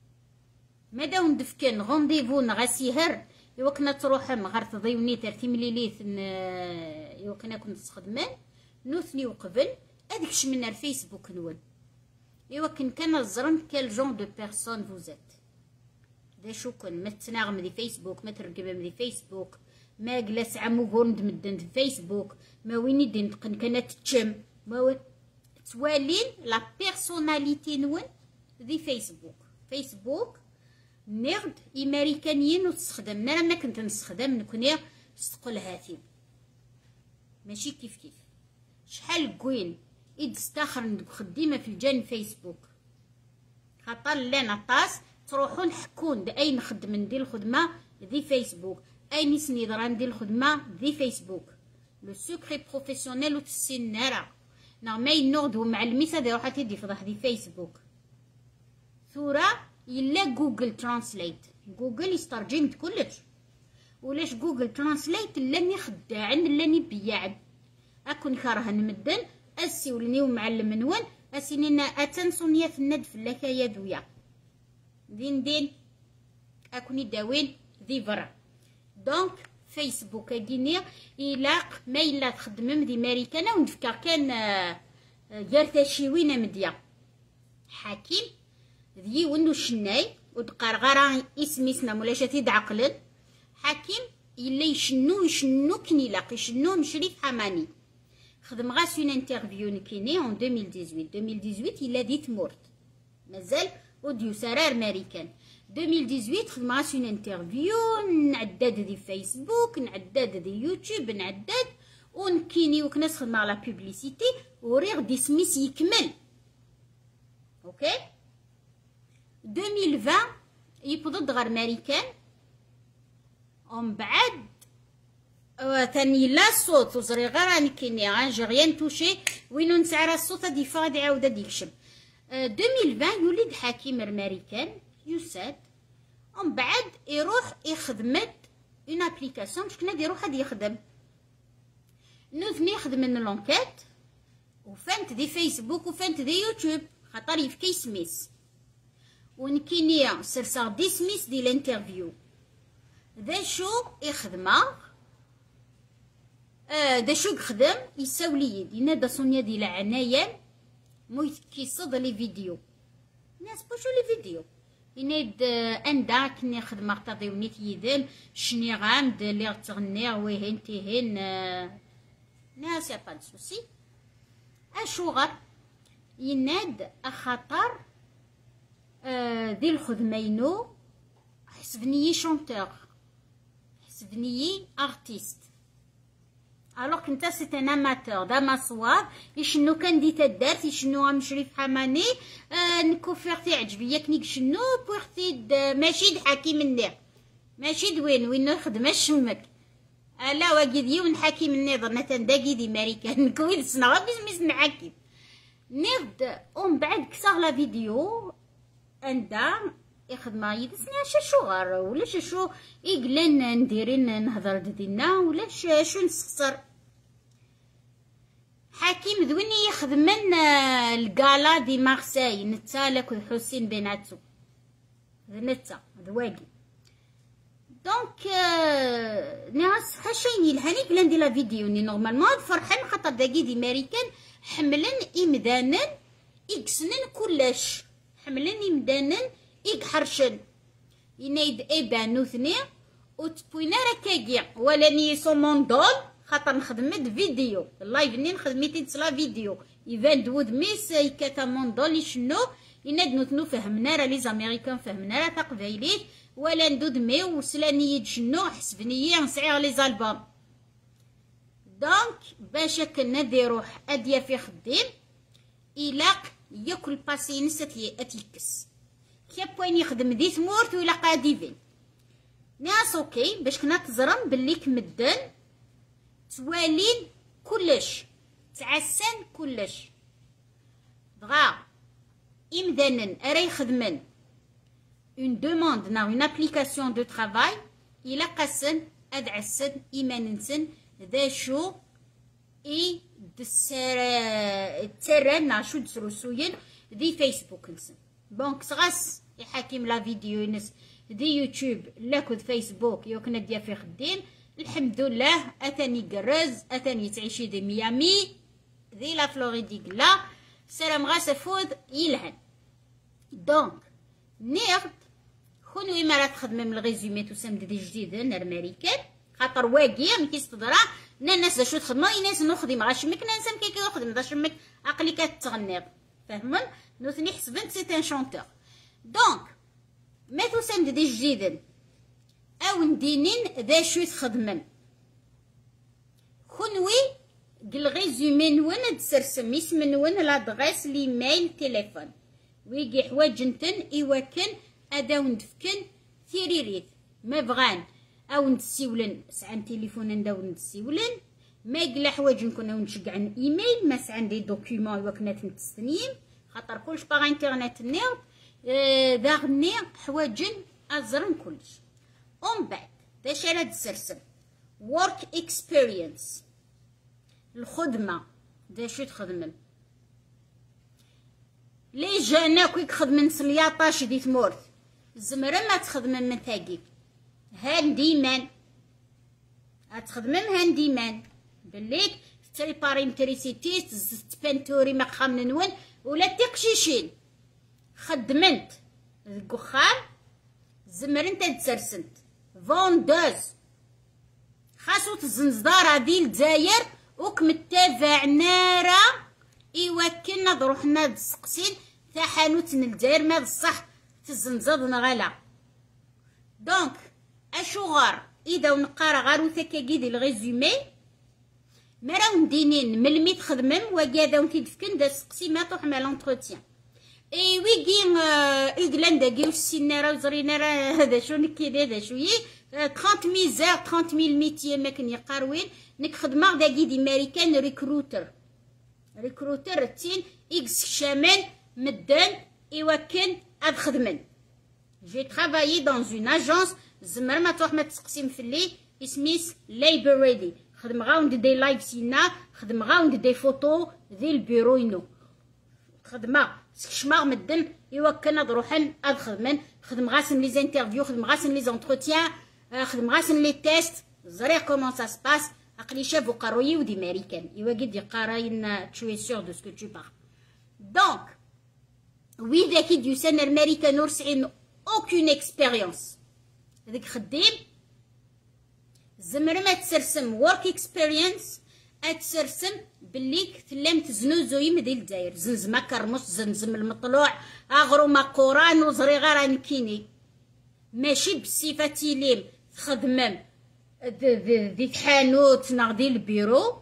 مادا وندفكن غونديفو نغاسيهر يوكنا تروح مغار تضيوني ترتي مليليت يوكنا كنت تخدمان نوثني وقبل هذيك شمنا الفيسبوك نول يوكن كان الزرن كال جون دو بيرسون فوزات دا شو كن ما تناغم دي فيسبوك ما ترقب دي فيسبوك ما جلس عمو غوند مدن دي فيسبوك ما وين يدين تقن كانت تشم ما وين توالين لا بيرسوناليتي نول دي فيسبوك نيرد امريكانيين وتستخدم انا ما كنت نستخدم نكوني تقول هاتي ماشي كيف شحال كوين يدستاخر خديمه في الجان فيسبوك خاطر لنا طاس تروحوا نحكون اي نخدم ندير الخدمه دي فيسبوك اي نسني درا ندير الخدمه دي فيسبوك لو سيكري بروفيسيونيل وتسين نرا نورمال نوضو مع الميسا دي روحاتي دي فضح دي فيسبوك ثورة يلا جوجل ترانسليت جوجل يسترجم كلش ولاش جوجل ترانسليت لاني خداعن لاني بياعن اكون كارهن مدن اسي ولني ومعلم نون اسينينا اتنسونيا في الند في اللاكايا دويا دين اكوني داوين ذي برا دونك فيسبوك اكيني الى ما الا تخدمم دي ماريكانا ونفكر كان جارتاشي وين مديا حكيم ذي ونو شناي ودقار غارا اسميسنا مولاشاتي دعقلن حكيم الا يشنو كنيلاق يشنو مشريف حماني خدم غاس اون انترفيو نكيني ان 2018 الا ديت مورت مازال اوديو سرار امريكان 2018 خدم غاس اون انترفيو نعداد دي فيسبوك نعداد دي يوتيوب نعداد ونكيني وكناس خدم على بوبليسيتي وريغ دي سميس يكمل اوكي 2020 يبدو غير امريكان ومن بعد ثاني لا صوت وزري غير راني كيني غنجي غيان توشي وينو نسعر الصوت دي فادي عاود ديكشم 2020 يولد حكيم امريكان يساد ومن بعد يروح يخدمت اون ابليكاسيون باش كنا يروح هاد يخدم نوثني يخدم من لونكات وفانت دي فيسبوك وفانت دي يوتيوب خاطر يفكي سميس ونكينيا سرسا دي سميس دي الانترفيو ذا شو يخدمه دا شو خدم يساولي يدينا دا صونيا دي العناية مو كيصد لي فيديو ناس بوشو لي فيديو يناد اندا كني خدمه قطاضي ونيت يدن شني غامد اللي غتغني ويهن تيهن ناس يا با سوسي اشو غير يناد اخاطر ذي الخدمينو حسبني شونتور حسبني ارتيست الوغ كنت سيت ان اماتور دا مصواب يشنو كان ديتا دارت يشنو غام شريف حماني نكوفيرتي عجبي ياك نيك شنو بوختي ماشي د حكيم النير ماشي دوين نخدم الشمك لا واكيدي ونحكي من النظر نتن داكي دي ماريكان كويل سنا بسميس نحكي نيرد ومن بعد كسر لا فيديو اندا يخدم يدسني شو غار ولا شو يقلن نديرين نهضر دينا ولا شو نسخسر حكيم ذويني يخدم من الكالا دي مارساي نتسالك وحسين بيناتو نتا ذواقي دونك ناس حشين يلهاني قلن ندير لا فيديو ني نورمالمون فرحان خاطر داكي دي ماريكان حملن امدانن اكسنن كلش حملن امدانن يحرشن ينايد ايبان نوثني وتبوينا ركاكيا ولا ني سوموندول خاطر نخدمت فيديو اللايف ني نخدميتي تصلا فيديو يفان دود ميس يكاتا موندولي شنو يناد نوتنو فهمنا راه لي زاميريكان فهمنا راه تقبايليت ولا ندود مي وسلاني يد شنو حسبني نسعي لي زالبوم. دونك باش كنا نديرو اديا في خديم إلاق ياكل باسين اتيكس كي بوين يخدم دي ثمورت ولا قاديفين ناس اوكي باش كنا تزرم باللي كمدن توالين كلش تعسن كلش دغا إمدانن أرا يخدمن اون دوموند نا اون ابليكاسيون دو ترافاي إلا قاسن أدعسن إيماننسن ذا شو إي تسرن نا شو دسروسوين دي فيسبوك نسن بونك صغاس يحاكم لا فيديو نس دي يوتيوب لاكود فيسبوك يوكنا ديا في خدين الحمد لله أتاني قرز أتاني تعيشي دي ميامي دي لا فلوريدي لا سلام غاس فوض يلهن. دونك نيغد خونو إما راه تخدم من الغيزومي توسام دي جديد نار ماريكان خاطر واقية مكيس تضرا ناس شو تخدمو ناس نخدم غاشمك نانسان كي يخدم دا شمك عقلي كتغنيض فاهمن نوثني حسبنت سي ان شونتور. دونك ما توسام دي جديد او ندينين ذا شو تخدمن خنوي الغيزومي نون تسرسم اسم نون لادغيس ليميل تليفون ويجي حوايج نتن إواكن أداو ندفكن ثيريريت ما بغان أو نتسيولن سعن تليفون نداو نتسيولن ما يقلا حوايج نكون أو نشقع عن إيميل ما سعن دي دوكيومون إواكنات نتسنيم خاطر كلش باغا انترنت نيض داغني حوايجن أزرن كلش. ومن بعد داش على تسرسم work experience الخدمة داشو تخدمن لي جانا كي يخدمن 17 دي ثمورت زمرا ما تخدمن من تاقي هان ديمان تخدمن هان ديمان بليك تريباري متريسيتي تبنتوري ما خامن نون ولا تقشيشين خدمنت الكخام زمر انت تسرسنت فوندوز خاصو تزنزدار ديال الجزائر وكمتابع نارا إواكنا ضروحنا دسقسين تا حانوتنا الجزائر ما بصح تزنزد نغلا. دونك اشو غار إذا ونقارا غارو ثكاكي ديال الغيزومي مراو ندينين ملمي تخدمم وكادا ونتيدفكن دا سقسي ما طوح مع لونتروتيان اي ويكي إغلان داكي وسينا راه وزرينا راه هذا شو نكي هذا شويه 30,000 زار 30,000 ميتيا ما كان يقاروين نك خدمه داكي دي ماريكان ريكروتر تين اكس شامان مدان إواكن اد خدمن جي ترافايي دون اون اجونس زمر ما تروح ما تقسم في اللي اسميس ليبر ريدي خدم غاوند دي لايف سينا خدم غاوند دي فوتو ذي البيرو ينو خدمه سكشماغ مدن يوكلنا ضروحن اد خدمن خدم غاسن لي زانترفيو خدم غاسن لي زونتروتيان خدم غاسن لي تيست زري كومون سا سباس عقلي شاف وقروي ودي ماريكان يواجد يقراين tu es sûr de ce que tu parles. Donc وي ذاك ديوسان الماريكان ورسعين aucune expérience هذيك خديم زمر ما تسرسم work experience اتسرسم بليك تلام تزنوزويم ديال الجزائر زنزمه كرموس زنزم المطلوع اغرو ما قران وزري غير نكيني ماشي بصفه تيليم تخدمم دي تحانوت ناغدي البيرو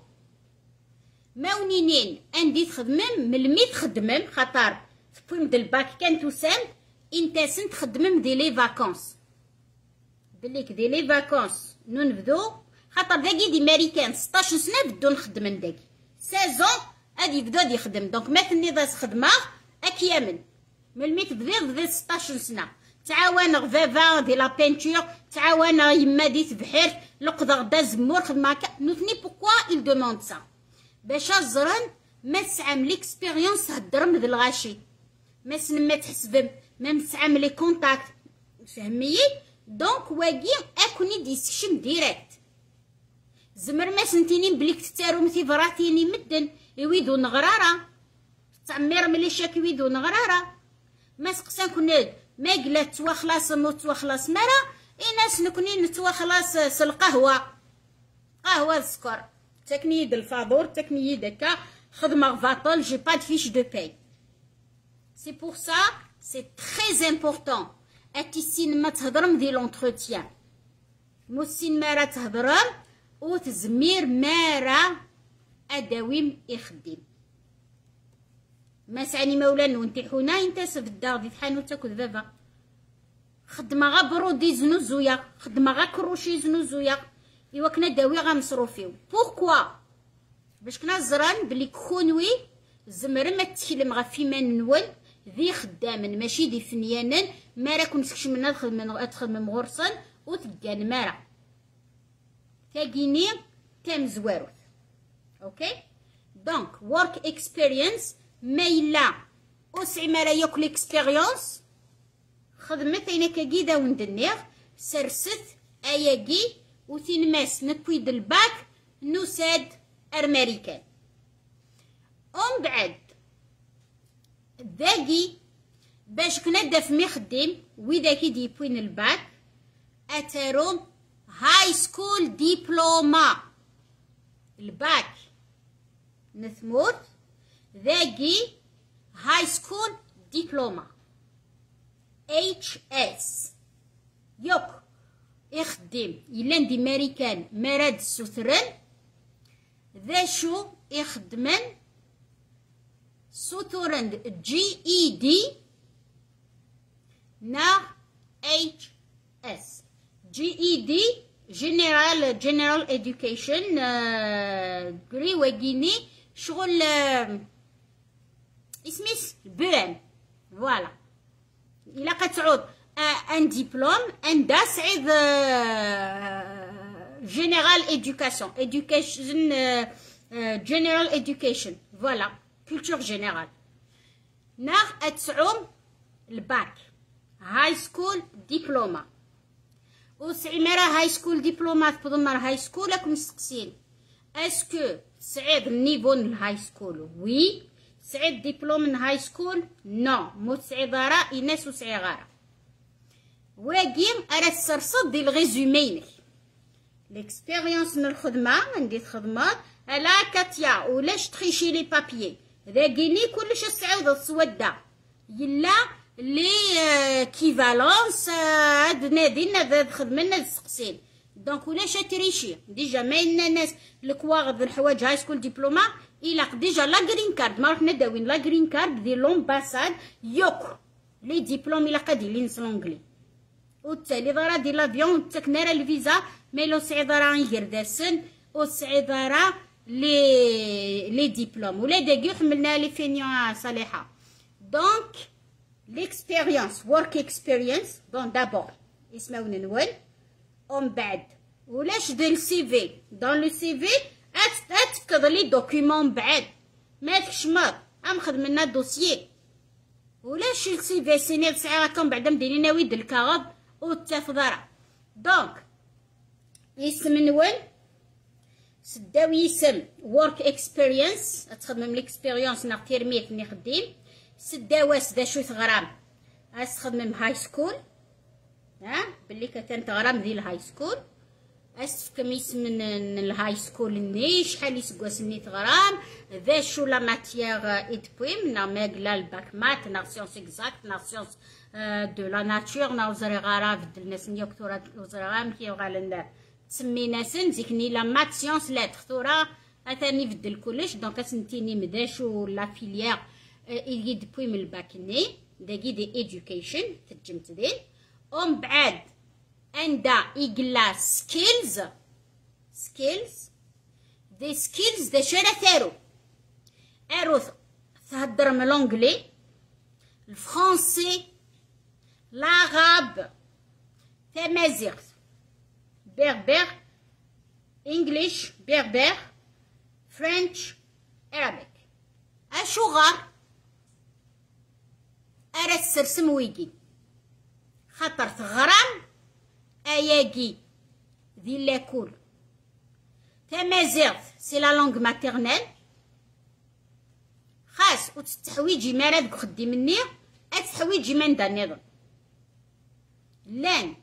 ماونينين عندي تخدمم ملمي تخدمم خاطر فيلم ديال الباك كان توسام انت سنت تخدمم دي لي فاكونس بليك دي لي فاكونس نبدو خاطر داكي دي ماريكان 16 سنه بدو نخدم من داكي 16 غادي يبدا غادي يخدم دونك ما ثني داز خدمه اكيامن ملي تبدا 16 سنه تعاون غفافا دي لا بينتور تعاون يما ديت بحير لقدا غدا زمور خدمه هكا نوثني بوكوا il demande ça باش الزرن ما تسعم ليكسبيريونس هدرم ذا الغاشي ما سنما تحسبم ما مسعم لي كونتاكت فهميي دونك واقي اكوني ديسكشن ديريكت زمر ما سنتينين بليك تتارو مثي فراتيني مدن يويدو نغرارة تعمير ملي شاك يويدو نغرارة ما سقسان كنا ما قلا توا خلاص موت خلاص مرا ناس نكوني نتوا خلاص القهوة قهوة السكر تكني يد الفاضور تكني يد هكا خدمة فاطل j'ai pas de fiche de paye. C'est pour ça c'est très important أتي السين ما تهضرم دي l'entretien مو السين ما راه تهضرم وتزمير ما راه أداويم يخدم ما سعني مولانا وانتي حونا ينتسب الدار دي تحانوت تاكل بابا خدمة غا برودي زنوزويا خدمة غا كروشي زنوزويا إوا كنا داوي غا مصروفيو بوركوا باش كنا زران بلي كونوي زمر ما تكلم غا فيما نول ذي خدامن ماشي دي فنيانن ما راكم تكش منا تخدم مغرسن وتلقان مارا تاقيني تام زواروث اوكي دونك work experience ما إلا أسعي مارا يوك l'expérience خدمت اينا كاكيدا وندنيغ سرست اياكي وتنماس نبويد الباك نوساد أمريكان ومن بعد ذاكي باش كندا في مخدم وذاكي ديبوين الباك اتاروم هاي سكول ديبلوما الباك نثموت ذاكي هاي سكول ديبلوما HS يوك يخدم يلان دي ماريكان مراد السوثرن ذا شو يخدمن سوثرن GED نا HS GED General Education قري وقيني شغل اسميس بيرن فوالا إلا كتعود ان ديبلوم ان دا سعيد جينيرال إدوكاسيون جينيرال إدوكيشن فوالا كولتور جينيرال ناغ اتسعوم الباك هاي سكول ديبلوما وسعي مرا هاي سكول ديبلوما تبضمر هاي سكول راكم مستقسين اسكو سعيد النيفو الهاي سكول وي سعيد ديبلوم من هاي سكول نو مو تسعيد غارة إناس وسعي غارة واقيم أرى السرصد دي الغيزومينك ليكسبيريونس من الخدمة عندي خدمة ألا كاتيا ولاش تخيشي لي بابيي ذاقيني كلش السعودة السودة يلا لي كيفالونس هاد نادينا ذا خدمنا السقسين دونك ولاش تريشي ديجا ما لنا ناس الكواغ الحوايج هاي سكول ديبلوما إلا ديجا لا غرين كارد ما رحنا داوين لا غرين كارد دي لومباساد يوك لي ديبلوم إلا قاديلين سلونجلي والتالي ضرا دي لافيون تكنارا الفيزا ميلو سعيدارا يرداسن وسعيدارا لي ديبلوم ولا داكيو حملنا لي فينيون صالحة دونك ليكسبيريونس ورك اكسبيريونس دون دابور اسمعونا نول ومن بعد ولاش دير السيفي دون لو سيفي اتفكض لي دوكيومون بعد ما تكشمر خدمنا دوسيي ولاش السيفي سيني تسعي راكم بعدا مديرين ناويد الكاغض والتفضرة دونك اسم نول سداوي اسم ورك اكسبيريونس تخدم ليكسبيريونس نا تيرميت ني خديم سداواس دا شو تغرام استخدم هاي سكول ها بلي كتن تغرام ديال الهاي سكول اسفكم اسم الهاي سكول ني شحال يسكواس ني تغرام ذا شو لا ماتيير ادبويم نا ماغلا الباك مات نا سيونس اكزاكت نا سيونس دو لا ناتور نا وزري غارا بدلناس نيا كثورات وزري غام كي غالنا تسمينا سن زيكني لا مات سيونس لا تختورا اتاني بدل كلش دونك اسنتيني مداشو لا فيليير يدبويم الباك ني داكي دي ادوكيشن ترجمت دين ومن بعد عندها إقلا سكيلز دي سكيلز دا شانا ثارو أروث تهدر من الأنجلي الفرنسي العرب تمازيغ بربر إنجليش بربر فرنش عربيك أشو غار أرى السرسم ويجي خاطر تغرام اياكي ذي لاكول تمازيغ سي لا لونغ ماتيرنيل خاص وتتحويجي مراد خدي مني اتحويجي من دا النظام لان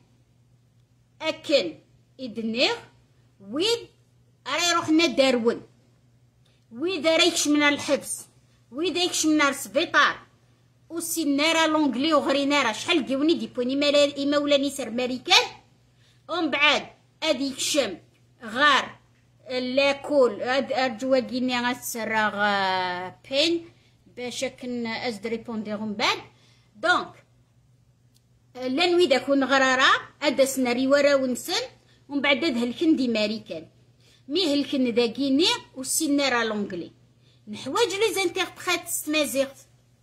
اكن ادنيغ ويد ارا يروحنا دارون وإذا ريكش من الحبس وإذا يكش من السبيطار وسينارا لونجلي وغرينارا شحال ديوني ديبوني مولاني سر ماريكان ومن بعد ادي يكشم غار لاكول ارجواكيني غتسرغ بين باش كن ازد ريبونديغ من بعد دونك لانوي داكون غرارة ادا سناري ورا ونسن ومن بعد هلكن دي ماريكان مي هلكن داكيني وسينارا لونجلي نحواج لي زانتربريت تمازيغت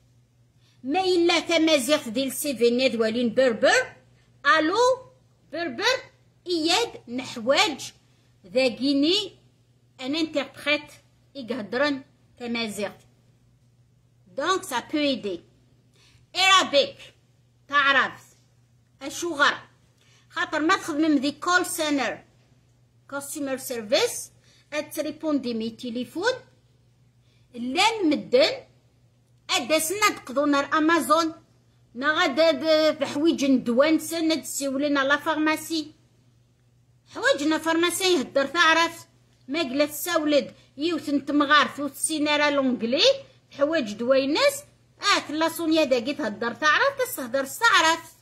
ما إلا تمازيغت ديال سيفينيد والين بربر الو بربر إياد نحواج ذاكيني ان انتربريت يقهدرن تمازيغت دونك سا بو ايدي ارابيك تعرف اشو غير خاطر ما تخدم دي كول سنتر كاستمر سيرفيس اتريبوندي مي تليفون لان مدن ادسنا تقضونا الامازون نغدا بحويج ندوان سنة تسيولنا لا فارماسي حواجنا فارماسي يهدر تعرف ما قلا تساولد يوثن تمغارث وتسينارا لونجلي حواج دوينس لا سونيا داكي تهدر تعرف تستهدر تعرف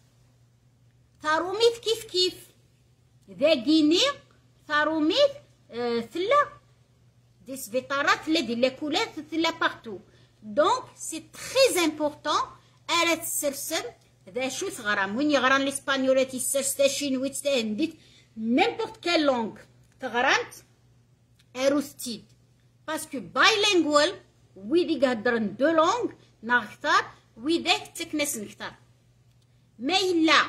ثاروميت كيف ذاكيني ثاروميت ثلا دي سبيطارات ثلا دي لاكولات ثلا بارتو دونك سي تري امبورطون على تسرسم ذا شو تغرام وين يغران الاسبانيولات يسرس الشينويت تا هنديت نيمبورت كال لونغ تغرانت اروستيد باسكو بايلينغوال ويدي قهدرن دو لونغ نختار ويداك تكنس نختار ما إلا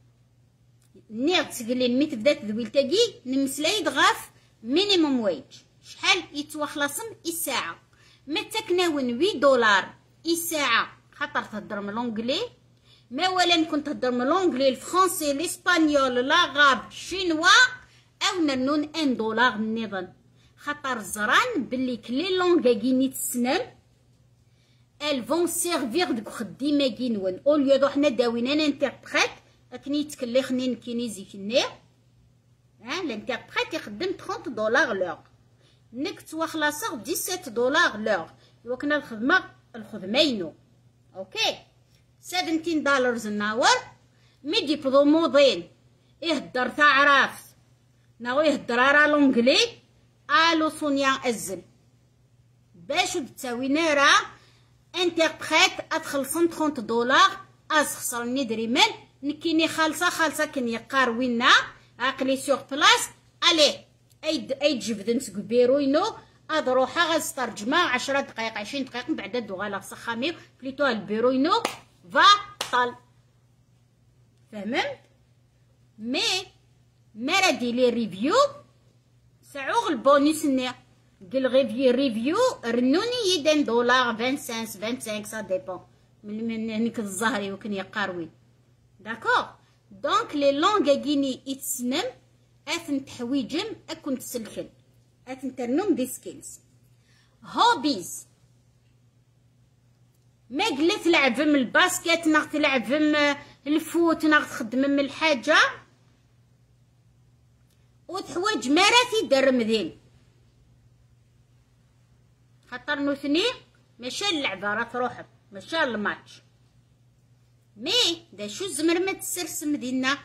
نيغ تقلين مي تبدات ذويل تاقي نمسلايد غاف مينيموم ويج شحال يتوخلصن الساعة ما تكناون $8 الساعة خاطر تهدر من لونجلي ما ولا كنت تهدر من لونجلي الفرنسي الاسبانيول لاغاب الشينوا او ننون $1 النظام خاطر زران بلي كلي لونغا كيني تسنم ال فون سيرفير ديك خديمه كينون او ليو دو حنا داوينا انتربريت اكني تكلخني كينيزي كني الانتربريت يخدم $30 لور نك توخلاصغ $17 لور وكنا الخدمينو اوكي $17 الناور ميدي برومودين يهدر تعرف ناوي يهدر راه لونجلي الو سونيا ازل باش تساوي نارا انتربريت اتخلصن $30 خسرني دريمن نكيني خالصه كني قاروينا عقلي سور بلاص الي اي جبدن سكبيروينو اضروحا غنسترجما 10 دقائق 20 دقائق من بعد دوغالا سخامي بليتو البيروينو فاطل فهمت مي مرادي لي ريفيو سعوغ البونيس ني قل ريفيو رنوني يدن $25 سا ديبون من هنيك الزهري وكن يقاروي داكوغ دونك لي لونغ كيني يتسنم اثن تحويجم اكون تسلكن اثن ترنم دي سكيلز هوبيز ما قلت تلعب من الباسكت ناغ تلعب من الفوت ناغ تخدم من الحاجه وتحواج مراتي در مذين خاطر نوثني ماشي اللعبه راه تروح ماشي الماتش مي دا شو زمر ما تسرسم دينا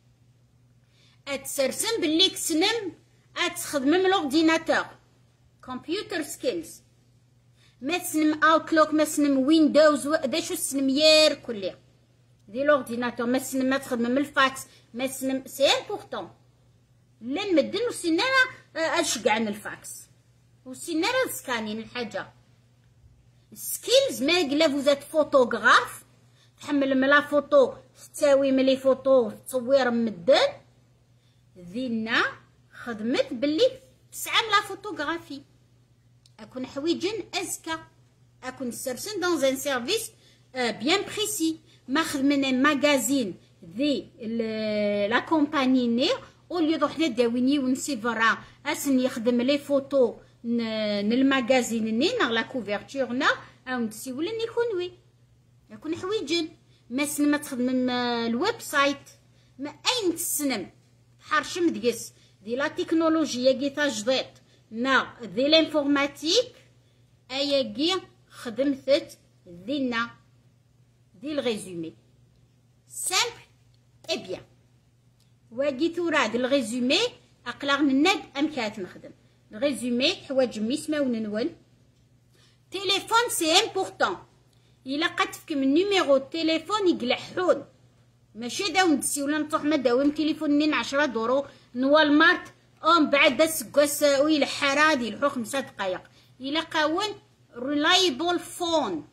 اتسرسم باللي كسنم اتخدم من لورديناتور كمبيوتر سكيلز ما تسنم اوتلوك ما تسنم ويندوز دا شو تسنم يير كلي دي لورديناتور ما تسنم ما تخدم من الفاكس ما تسنم سي امبورطون لان مدن وسنانا اشقعن الفاكس وسنانا سكانين الحاجه سكيلز ما قلا فوزات فوتوغراف تحمل ملا فوتو تساوي ملي فوتو تصوير مدن ذينا خدمت باللي 9 ملا فوتوغرافي اكون حويجن ازكى اكون سيرسن دون ان سيرفيس بيان بريسي ما خدمنا ماغازين ذي لا كومباني ني اوليو دو حنا داويني ونسيفرا اسن يخدم لي فوتو الماغازين ني لا كوفرتورنا او نسيولن يكون وي يكون حويجن ما سن ما تخدم الويب سايت ما اين تسنم حرشم ديس دي لا تكنولوجيا كي تجديد نا دي لانفورماتيك اياكي خدمت دينا دي الريزومي سامبل اي بيان. واكي تورا د الريزومي اقلا نناد ام كات نخدم الريزومي حوايج ميسماون نون. تليفون سي امبورطون، الا قاتفكم النيميرو التليفون يقلحون ماشي داوم تسيولا نطوح ما داوم تليفون 10 دورو نوال مارت ام بعد داس ويل حرادي يلحو 5 دقايق. الا قاون ريلايبل فون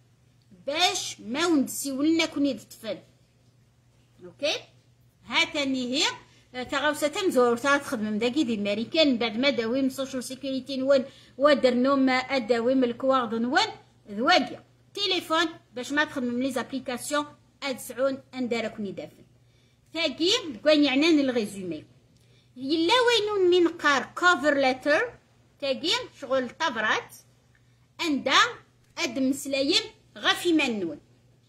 باش ما ونسيولنا كوني تطفل. اوكي هاتني هي تغاوسة تمزور تخدم داكي دي امريكان بعد ما داويم سوشيال سيكوريتي نون ودرنوم اداويم الكوارد نون ذواقيا تليفون باش ما تخدم لي زابليكاسيون ادسعون انداركني دافن تاكي كوان يعنان الريزومي يلا وينون من قار كوفر لتر تاكي شغل طبرات اندا اد مسلايم غافي منون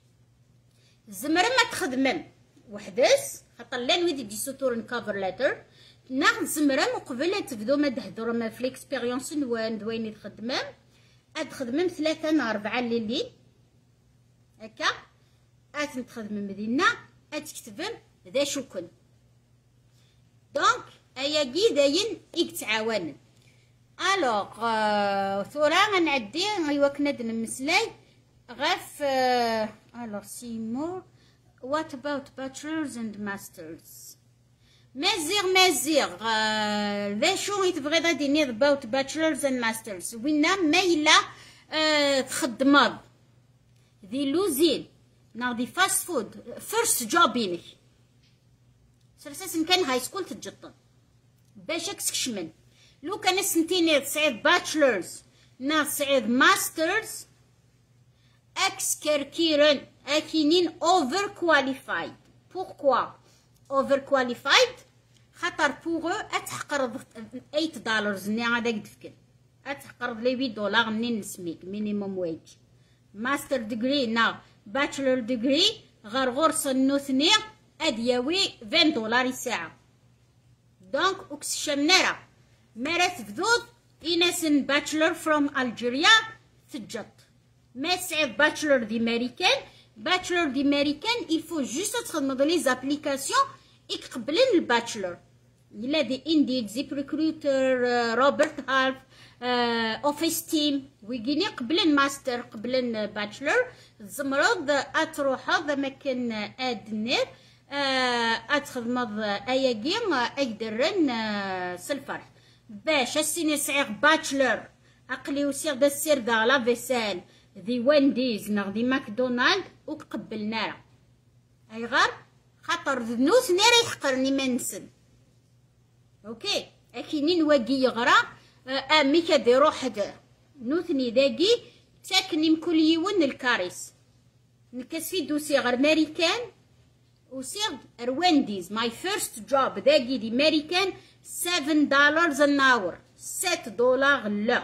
زمر ما تخدمم وحدس خاطر لان ويدي دي سطور كوفر لتر ناخذ زمرم وقبل تبدو ما تهضروا ما في ليكسبيريونس نوان دويني تخدمم ادخدمم 3 4 الليل هكا اتنتخدمم مدينه اتكتبم ذا شكون دونك اياكي داين يتعاون. الوغ ثورا غنعدي ايوا كنا نمسلاي غاف الوغ سيمور what about bachelors and masters مازيغ ذا شو يتبغي غادي نير about bachelors and masters وينا مايلا تخدمض ذي لوزين ناضي فاست فود فيرست جوبينك سرساس كان هاي سكول تتجطن باش كسكشمن لو كان سنتين تصعيد باتشلرز نا تصعيد ماسترز اكس كركيرن اكينين اوفر كواليفايد. بوركوا اوفر كواليفايد؟ خاطر بوغو اتحقرض $8 ني هذاك دفكن اتحقرض لي $8 منين نسميك مينيموم ويج. ماستر ديجري نا باتشلر ديجري غرغور صنو ثني ادياوي $20 الساعة. دونك اكسشمنارا مرات فذوذ إنسن باتشلر فروم ألجيريا تجط ما سعيد باتشلر دي ماريكان باتشلر دي ماريكان يفو جوست تخدم لي زابليكاسيون يقبلن الباتشلر يلا دي انديد زيب ريكروتر روبرت هالف اوفيس تيم ويجيني قبلن ماستر قبلن باتشلر زمرض اتروح هذا مكان ادنير اتخدم اياكيم اقدرن سلفرح باش السيني صعيغ باتشلر عقلي وسيغ دا السير دا لافيسال ذي وينديز نغ ذي ماكدونالد وقبلنا اي غار خاطر ذنوث ناري يحقرني ما نسن. اوكي اكينين واقي يغرا امي كدي روح دا نوثني داقي ساكني مكل يون الكاريس نكس في دوسي غير ماريكان وسيغ روينديز ماي فيرست جوب داقي دي ماريكان $7 an hour $7 l'heure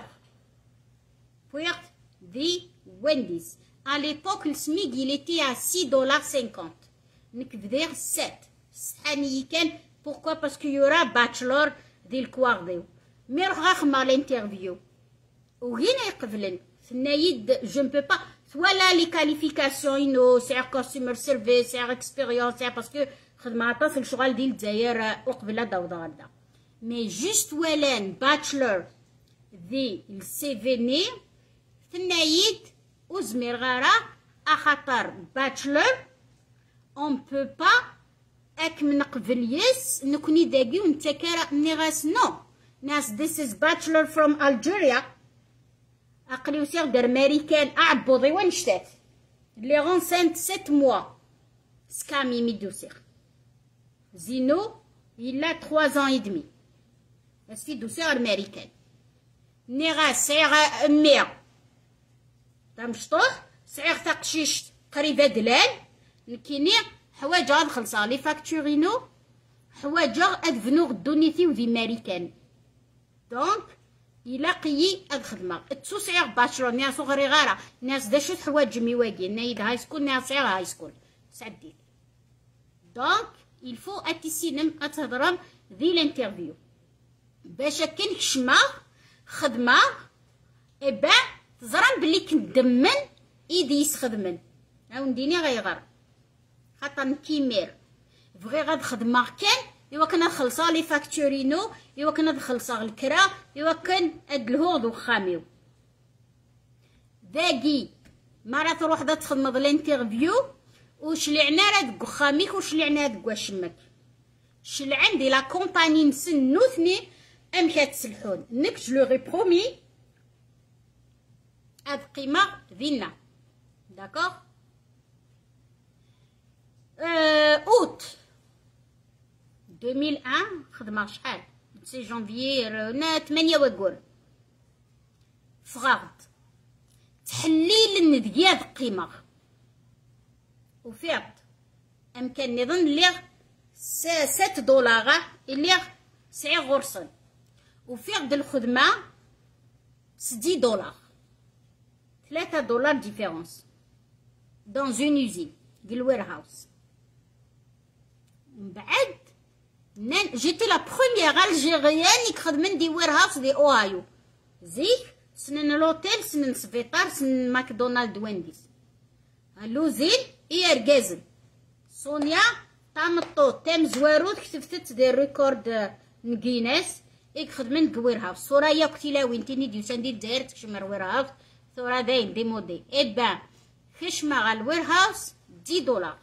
pour des Wendy's. À l'époque, le SMIC il était à $6.50. نكفدير 7 سحاني كان. Pourquoi? Parce qu'il y aura bachelor ديال الكوارديو مي روح غاخما الانترفيو وهنا يقبلن ثنايد جو مبو با ولا لي كاليفيكاسيون انو سي كاستمر سيرفيس سي اكسبيريونس باسكو خدمه تصل شغل ديال الجزائر وقبله داوضه غدا مي جوست ولان باتشلر ذي السي في ني ثنايد وزمير غارة اخاطر باتشلر اون بو با اك من قبل يس نكوني داقي ونتكارا نغاس نو ناس this is bachelor from Algeria اقلي وسيغ دار امريكان اعبوضي ونشتات لي غونسانت 7 موا سكامي ميدوسيغ زينو يلا 3 ans et demi اسفي دوسيغ امريكان نغاس سيغ امير تمشطوح سعيغ تقشيش قريبه دلال نكيني حوايج غاد خلصها لي فاكتورينو حوايج ادفنو غدونيتي وذي ماريكان دونك الا قيي اد خدمه تسو سعيغ باتشلور ناس صغري غاره ناس داشو حوايج ميواقي نايد هاي سكول ناس صغير هاي سكول سعدي دونك الفو اتيسينم اتهضرم ذي الانترفيو باش كان حشمه خدمه ابا تزران بلي كندمن ايدي يسخدمن هاو نديني غيغر خاطر نكيمير بغي غاد خدمه كان ايوا كنا نخلصا لي فاكتورينو ايوا كنا نخلصا الكرا ايوا كان هاد الهوض وخاميو داكي مرة تروح دا تخدم الانترفيو وشلعنا راه دك خاميك وشلعنا دك واشمك شل عندي لا كومباني نسنو ثني ام كتسلحون نك جو لوغي برومي هاد قيمة ديالنا داكوغ اوت 2001 خدمة شحال سي جانفيير 8 وكور فغاغد تحليل الندياد قيمة وفيض امكان نظن لي 7 دولار اللي سعي غرسن وفيض الخدمة 10 دولار 3 دولار ديفيرونس دون اون يوزين ديال الوير هاوس من بعد جيتي لا بروميير الجيريان يخدمن دي وير هاوس دي اوهايو زيك سنن لوتيل سنن سبيطار سنن ماكدونالد وينديز لوزين اي ركازن سونيا تام الطوط تام زواروت كتبتت دي ريكورد نكيناس اك خدمن كوير هاوس سوريا كتيلا وين تيني ديو ساندي الجزائر تكشمر وير هاوس ثورا داين دي مودي ابا خشمه غا الوير هاوس 10 دولار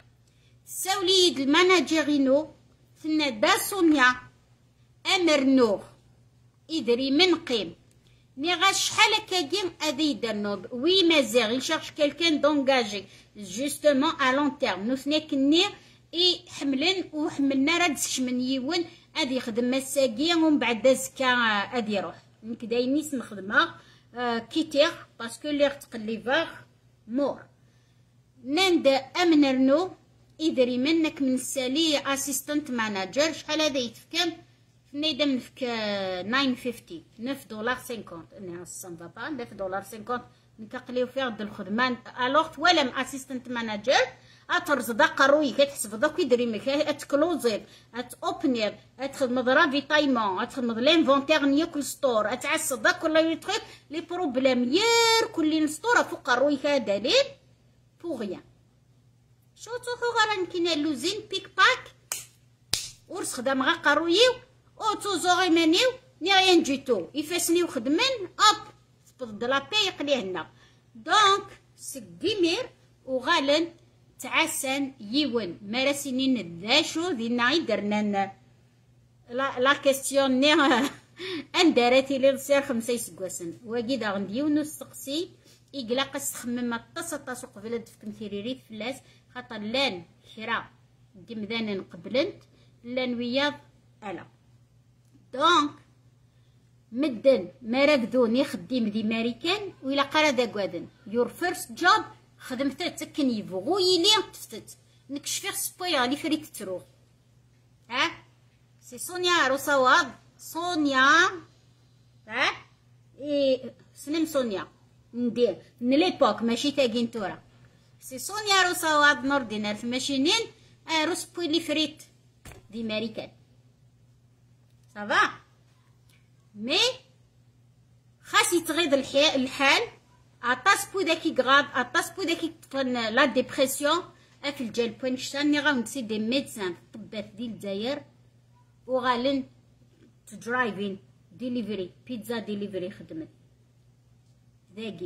ساوليد الماناجيرينو ثنا دا سونيا امر نور يدري من قيم مي غا شحال هكاكي غادي يدرنوض وي مازال يشارش كالكان دونجاجي جوستومون ا لون تيرم نو ثنا كني اي حملن وحملنا راه دشمن يون غادي يخدم مساكي ومن بعد زكا غادي يروح نك داينيس نخدمها كيتير باسكو لي تقليفاغ مور نند امنرنو يدري منك من سالي اسيستنت ماناجر شحال هذا يتفكم فنيدا منفك 950 9 دولار 50 انها سان با 9 دولار 50 نكقليو فيها د الخدمه الوغ ولم اسيستنت ماناجر اترزد قروي كتحسب داك يدري مك اتكلوزير اتوبنير اتخدم ضرافي تايمون اتخدم لانفونتير نياكل ستور اتعس داك ولا يتخيل لي بروبليم يير كل ستور فوق قروي هذا دليل بو غيان شو تخو غير كاين لوزين بيك باك ورس خدام غا قرويو او توزوغي مانيو ني ريان جيتو يفاسني وخدمن اب تبد لا بي يقليه لنا دونك سكيمير وغالن تعسن يون مراسينين ذاشو دينا درنا لا كيستيون ني اندارتي لي صير 5 سكواسن واكيد غنديو نسقسي يقلق تخمم طاس قبل دفك مثيريريت فلاس خاطر لان كرا دمذان قبلنت لان وياض الا دونك مدن ما راكدون يخدم دي ماريكان ولا قرا دا كوادن يور فيرست جوب خدمت تكن يبغو يلي تفتت نكشفيغ سبويا لي فريت تروح ها سي سونيا روسواد سونيا ها اي سلم سونيا ندير من ليبوك ماشي تاكين تورا سي سونيا روسواد نوردينار في ماشينين روس بوي لي فريت دي ماريكان صافا مي خاص يتغيض الحال عطاس بو داكي غاد عطاس بو داكي لا ديبرسيون في الجال بوين شتاني غنسي دي ميدسان طبات ديال الجزائر وغالن درايفين ديليفري بيتزا ديليفري خدمت داكي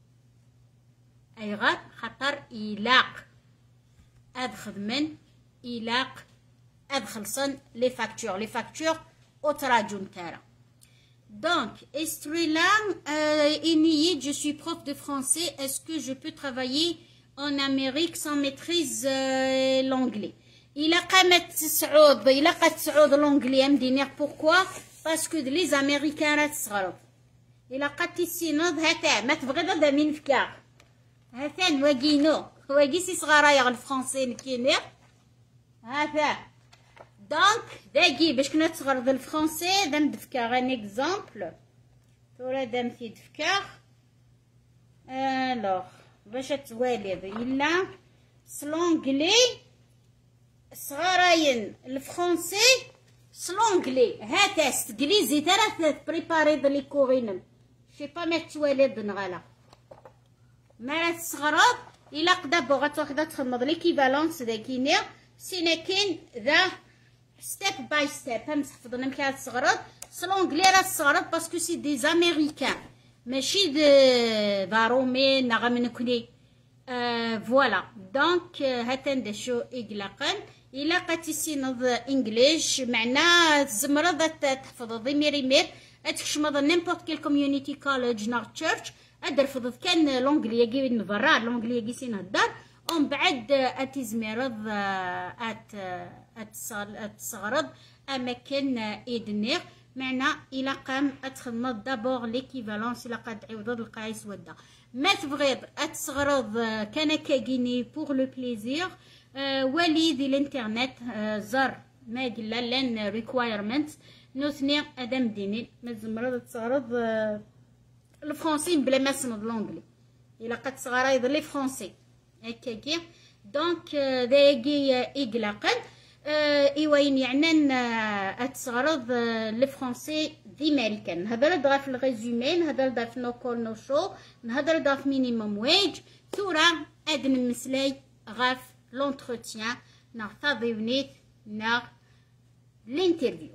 اي غاد خاطر يلاق اد خدمن يلاق اد خلصن لي فاكتور او تراجم تاعها. Donc, Estrella, je suis prof de français. Est-ce que je peux travailler en Amérique sans maîtrise l'anglais? Il a quand même Saoud l'anglais مدينير. Pourquoi? Parce que les Américains راه تصغروا. Il a قاتي السينوض هتا ما تبغي غدا من فكار. هتا نواقينو واقي سي صغارايا الفرنسي نكينير. هتا دونك داكي باش كنا تغرض الفرنسي دام دفكا غان اكزامبل تورا دام في دفكا الوغ باش تواليض الا سلونغلي صغاراين الفرنسي سلونغلي هاتا ستكليزي ترى بريباري لي كورينم سي با ما توالد نغالا ما راه تسغرض الا قدا بغات وحده تخمض ليكيفالونس داكينيا سينا كاين ذا ستيب باي ستيب هم تحفظنا مكان تسغرض سلونغلي راه تسغرض باسكو سي دي زاميريكان ماشي دا رومين نغا منكني فوالا دونك هاتان داشو إقلاقا إلا قاتي سينض إنجليش معنا تزمرض تحفظ ضمير مير أتكشمض نيمبورت كيل كوميونيتي كوليج ناغ تشيرش أدرفض كان لونجلياكي من برا لونجلياكي سينهدر ومن بعد أتزمرض أتسغرض أماكن إدنيغ معنا إلا قام أتخدم دابور ليكيفالونس إلا قد عوض القايس ودا ما تبغيض أتسغرض كان كاكيني بوغ لو بليزير ولي دي الانترنت زر ما قلا لان ريكوايرمنت نوثني ادم ديني ما زمرض تسغرض الفرنسي بلا ما سند لونجلي إلا قد تسغرض لي فرنسي هكاكي دونك داكي إقلاقا ايوين يعني اتسغرض الفرنسي دي ماريكان نهضر دغا في الريزومي نهضر دغا في نوكول نو شو نهضر دغا في مينيموم ويج ثورة اد نمسلاي غاف لونتروتيان ناغ تضيونيت ناغ لانترفيو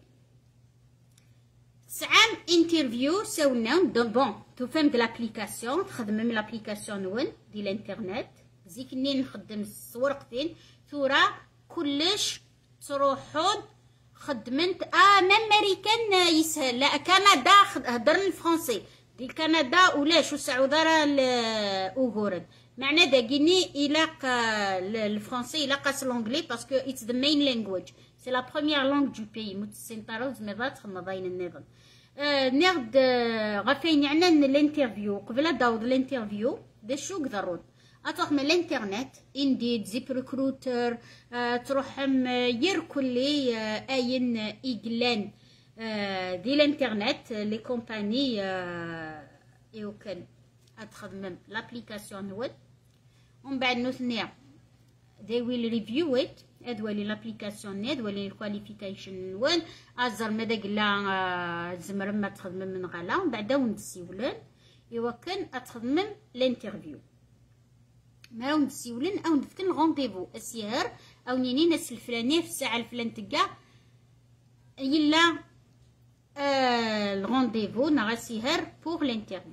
سعام انترفيو ساونا بون تفهم د لابليكاسيون تخدم من لابليكاسيون نون دي الانترنت زيك نين نخدم الصورقتين ثورة كلش تروحون خدمت مام ماريكان يسهل لا كندا هضرنا الفرنسي دي كندا ولاش وسعودارا اوغورد معنى داكيني إلاق الفرنسي إلاق الانجلي باسكو اتس ذا مين لانجويج سي لا بروميير لانغ دو بي متسنطرة وزميضات خمضاين النظام ناخد غفين يعني الانترفيو قبل داود الانترفيو دا شو قدرون أتروح من الانترنت انديد زيب ريكروتر تروح يركلي اين ايجلان دي الانترنت لي كومباني يمكن اتخدم لابليكاسيون ويب ومن بعد نثنيا they will review it ادولي لابليكاسيون ادولي الكواليفيكيشن وين ازر ماذا قلا زمر ما تخدم من غلا ومن بعد وندسيولن يمكن اتخدم الانترفيو ما ونسيولن او ندفتن غونديفو السيهر او نيني ناس الفلانيه في الساعه الفلان تقع يلا الغونديفو نغا سيهر بوغ لانترفيو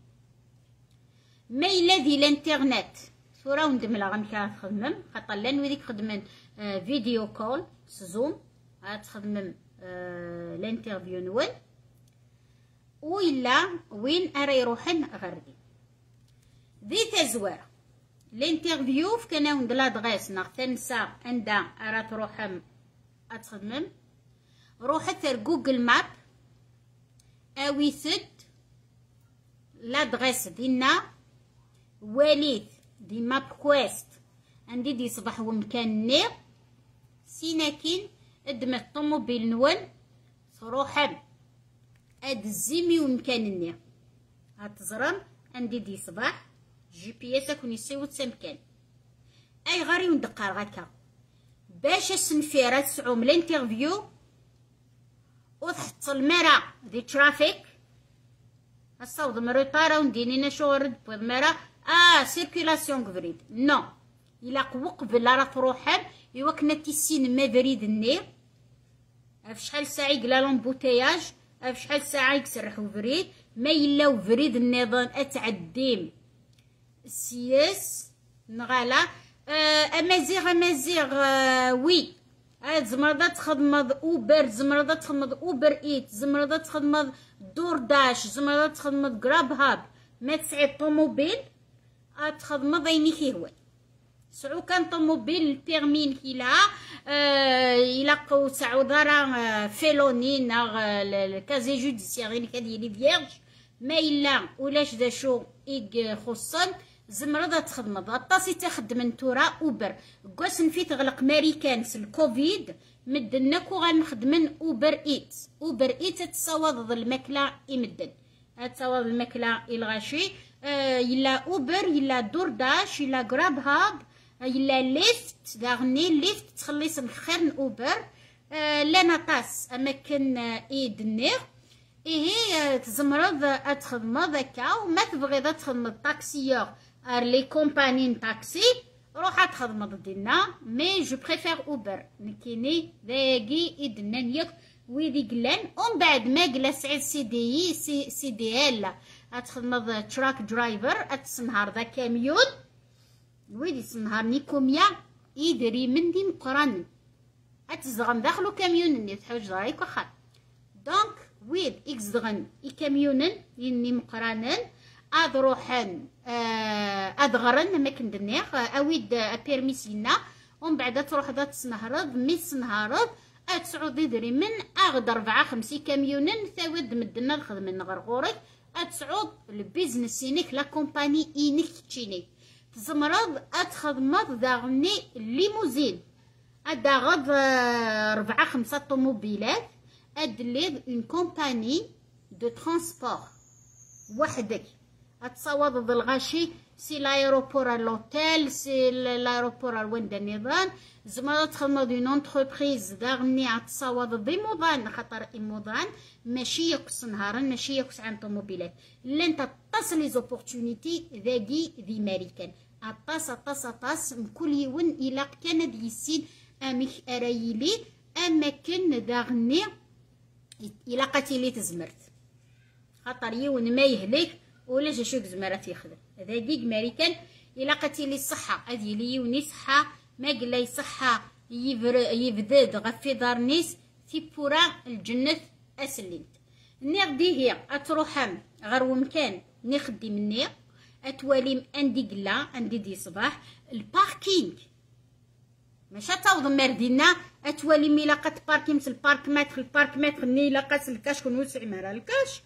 ما الا دي الانترنت صوره وندملا غنمشي تخدمم خاطر لان ويديك خدمن فيديو كول زوم غتخدمم الانترفيو نول وإلا وين ارا يروحن غردي ذي تزوار الانترفيو في كناون دلا دغيس ناغ تنسى عندها راه تروح اتخدمم روحت جوجل ماب اوي سد لا دغيس دينا وليت دي ماب كويست عندي دي صباح ومكان نير سيناكين ادم الطوموبيل نون تروح اد الزيمي ومكان النير هتزرم عندي دي صباح جي بي اس كون يسيو تسمكن اي غاري وندقار غاكا باش السنفيره تسعوم الانترفيو وتحط المرا دي ترافيك الصوت مرطاره وندينينا شورد بمرا سيركيلاسيون كفريد نو الا قبل راه تروحم ايوا كنا تيسين ما بريد النير فشحال ساعه قلا لومبوتياج فشحال ساعه يسرحوا فريد ما يلاو فريد النظام اتعديم السياس نغالا امازيغ وي زمرضة تخدم اوبر زمرضة تخدم اوبر ايت زمرضة تخدم دورداش زمرضة تخدم جراب هاب ما تسعي طوموبيل تخدم ضيني كيهوان سعو كان طوموبيل البيرمين كيلا يلاقو سعو دارا فيلوني ناغ الكازي جوديسيير كادي لي فيرج ما إلا ولاش دا شو إيق خصن زمرضة تخدم غطاسي تخدم نتورا اوبر قوس نفي تغلق ماريكانس الكوفيد مدنكو غنخدمن اوبر ايت تتصاوض الماكلة يمدن تتصاوض الماكلة الغاشي يلا اوبر يلا دورداش يلا جراب هاب يلا ليفت داغني ليفت تخليص الخير اوبر لا نطاس اماكن ايد النير هي تزمرض اتخدمض هكا، وما تبغيض تخدمض طاكسيور لي كومباني تاكسي روح تخدمض دينا. مي جو بريفير اوبر نكيني داكي ادنان ياك ويدي قلان. ومن بعد ما قلا سعيد سي دي ال اتخدمض تراك درايفر اتسنهار ذا كاميون ويدي سنهار نيكوميا يدري من دي مقران اتزغن داخلو كاميون ني تحوج رايك وخا. دونك ويد اكس زغن كاميونن يني مقرانن اضروحن ادغرن ما كندنيخ اويد بيرميسينا. ومن بعد تروح ذات تسنهرض مي تسنهرض اتسعود يدري من اغد 4-5 كاميونن ثاود مدنا الخدمة غرغورك اتسعود البيزنس ينك لا كومباني ينك تشيني تزمرض اتخدمض داغني ليموزين اداغد 4-5 طوموبيلات ادليد اون كومباني دو ترونسبور وحدك اتصاوض ضد الغاشي سي لايروبور لوتيل سي لايروبور وين النظام زعما تخدم دون اونتربريز داغني اتصاوض ضي موضان خاطر موضان ماشي يقص نهارا ماشي يقص عن طوموبيلات لين تطاس لي زوبورتونيتي ذاكي ذي ماريكان اطاس من كل يوم الى كان ديسين اميك ارايلي اما كان داغني الى قتيلي تزمرت خاطر يون ما يهلك ولا شوك زمرات يخدم هذا ديك ماريكان الى قتيلي الصحه هذه لي يوني صحه ما قلا يصحى يبدد غفي دار نيس تيبورا الجنة اسلنت نغدي هي اتروحم غير ومكان نخدي مني اتواليم اندي قلا اندي دي صباح الباركينغ ماشي تعوض مردينا اتوالي مي لاقات باركينغ البارك ماتر البارك ماتر ني لاقات الكاش كون وسع مال الكاش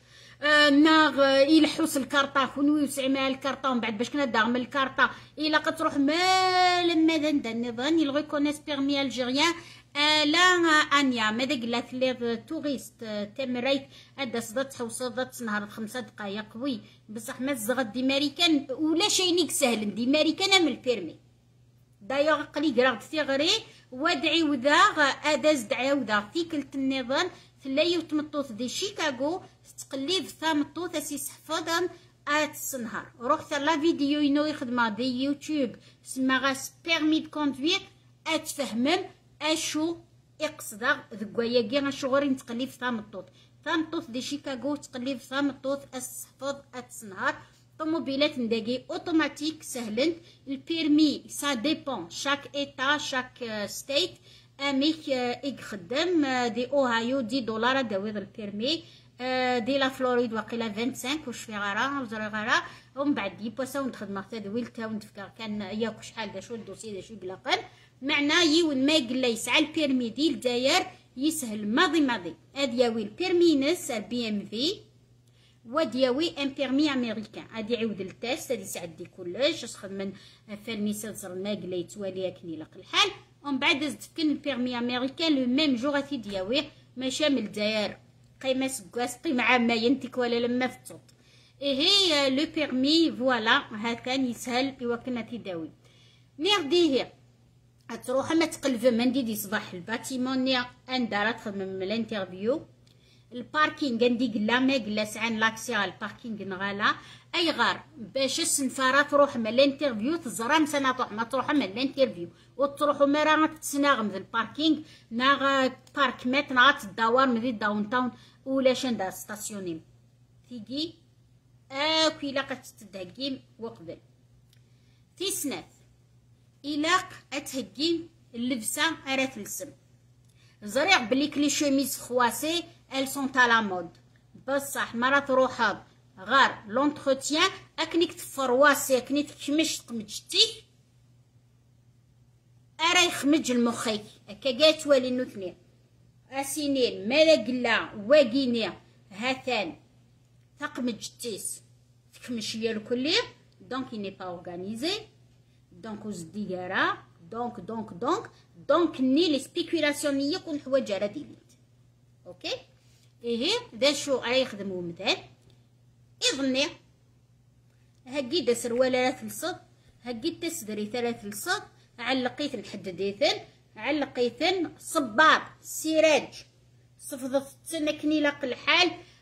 ناغ يلحوس الكارطه كون يوسع مع الكارطه ومن بعد باش كنا داغم الكارطه الا كتروح مال مدن النظام يلغي كونيس بيرمي الجيريان لا انيا ماذا قلت لي توريست تمريت ادا صدات حوصات نهار 5 دقائق وي بصح ما زغد دي ماريكان ولا شي نيك سهل دي ماريكان من البيرمي دايوغ قلي قراغ تيغري وادعي وذا اداز دعاو ذا فيكلت النظام ثلايا وتمطوث دي شيكاغو تقليد ثامطوث اسي سحفظا اتسنهار روح لا فيديو ينو يخدم دي يوتيوب سماغاس بيرمي دو كوندوير اتفهمم اشو اقصد ذكوايا كي غنشغوري نتقليد ثامطوث دي شيكاغو تقليد ثامطوث السحفظ اتسنهار طوموبيلات نداكي اوتوماتيك سهلن البيرمي سا ديبون شاك ايتا شاك ستيت اميك يخدم دي اوهايو $10 داويض البيرمي دي لا فلوريد واقيلا 25 وش في غارة وزري غارة ومن بعد دي بوسا ونخدم تدويل تاون تفكر كان ياك شحال دا شو الدوسي دا شو قلاقل معناه يون ما قلا يسعى البيرمي ديال داير يسهل ماضي ادياوي البيرمي نس البي ام في ودياوي ان بيرمي امريكان غادي يعاود التيست غادي يسعدي كلش تخدم من فالميسات زرنا قلا يتوالي كني لاق الحال ومن بعد زدفكن البيرمي امريكان لو ميم جور غادي دياويه ما شامل الجزائر قيمه سكاس قيمه عامه ينتك ولا لما فتوط هي لو بيرمي فوالا هكا يسهل ايوا كنا تيداوي نيغدي هي تروح ما تقلب من دي صباح الباتيمون نيا اندارا تخدم من الانترفيو الباركينغ عندي قلا ما قلا سعان لاكسي على الباركينغ نغالا اي غار باش السنفاره تروح من الانترفيو تزرام سنه تروح ما تروح من الانترفيو وتروحوا مرا تسناغم ذا الباركينغ ناغ بارك مات نعط الدوار من داون تاون ولا شندا ستاسيونيم تيجي اكي لاقت تدهقيم وقبل تيسنات إلاق أتهجين اللبسة أرات السم زريع بلي كلي شوميز خواسي elles sont à la mode بصح مرة تروحها غار لونتروتيان أكنيك تفرواسي أكنيك تكمش تقمجتي أرا يخمج المخيك أكا جات والي نوثني أسينين مالا قلا واقيني هاتان تقمجتيس تكمش يا الكلي دونك يني با أورغانيزي دونك وزديارا دونك ني لي سبيكولاسيون ني يكون حوايج راه ديليت اوكي ايه ذا شو راه يخدموا مثال يظني هكي دا سروال 3 لصد هكي تسدري 3 لصد علقيتن حدديتن علقيتن صباط سراج صفضت تنكني لاق الحال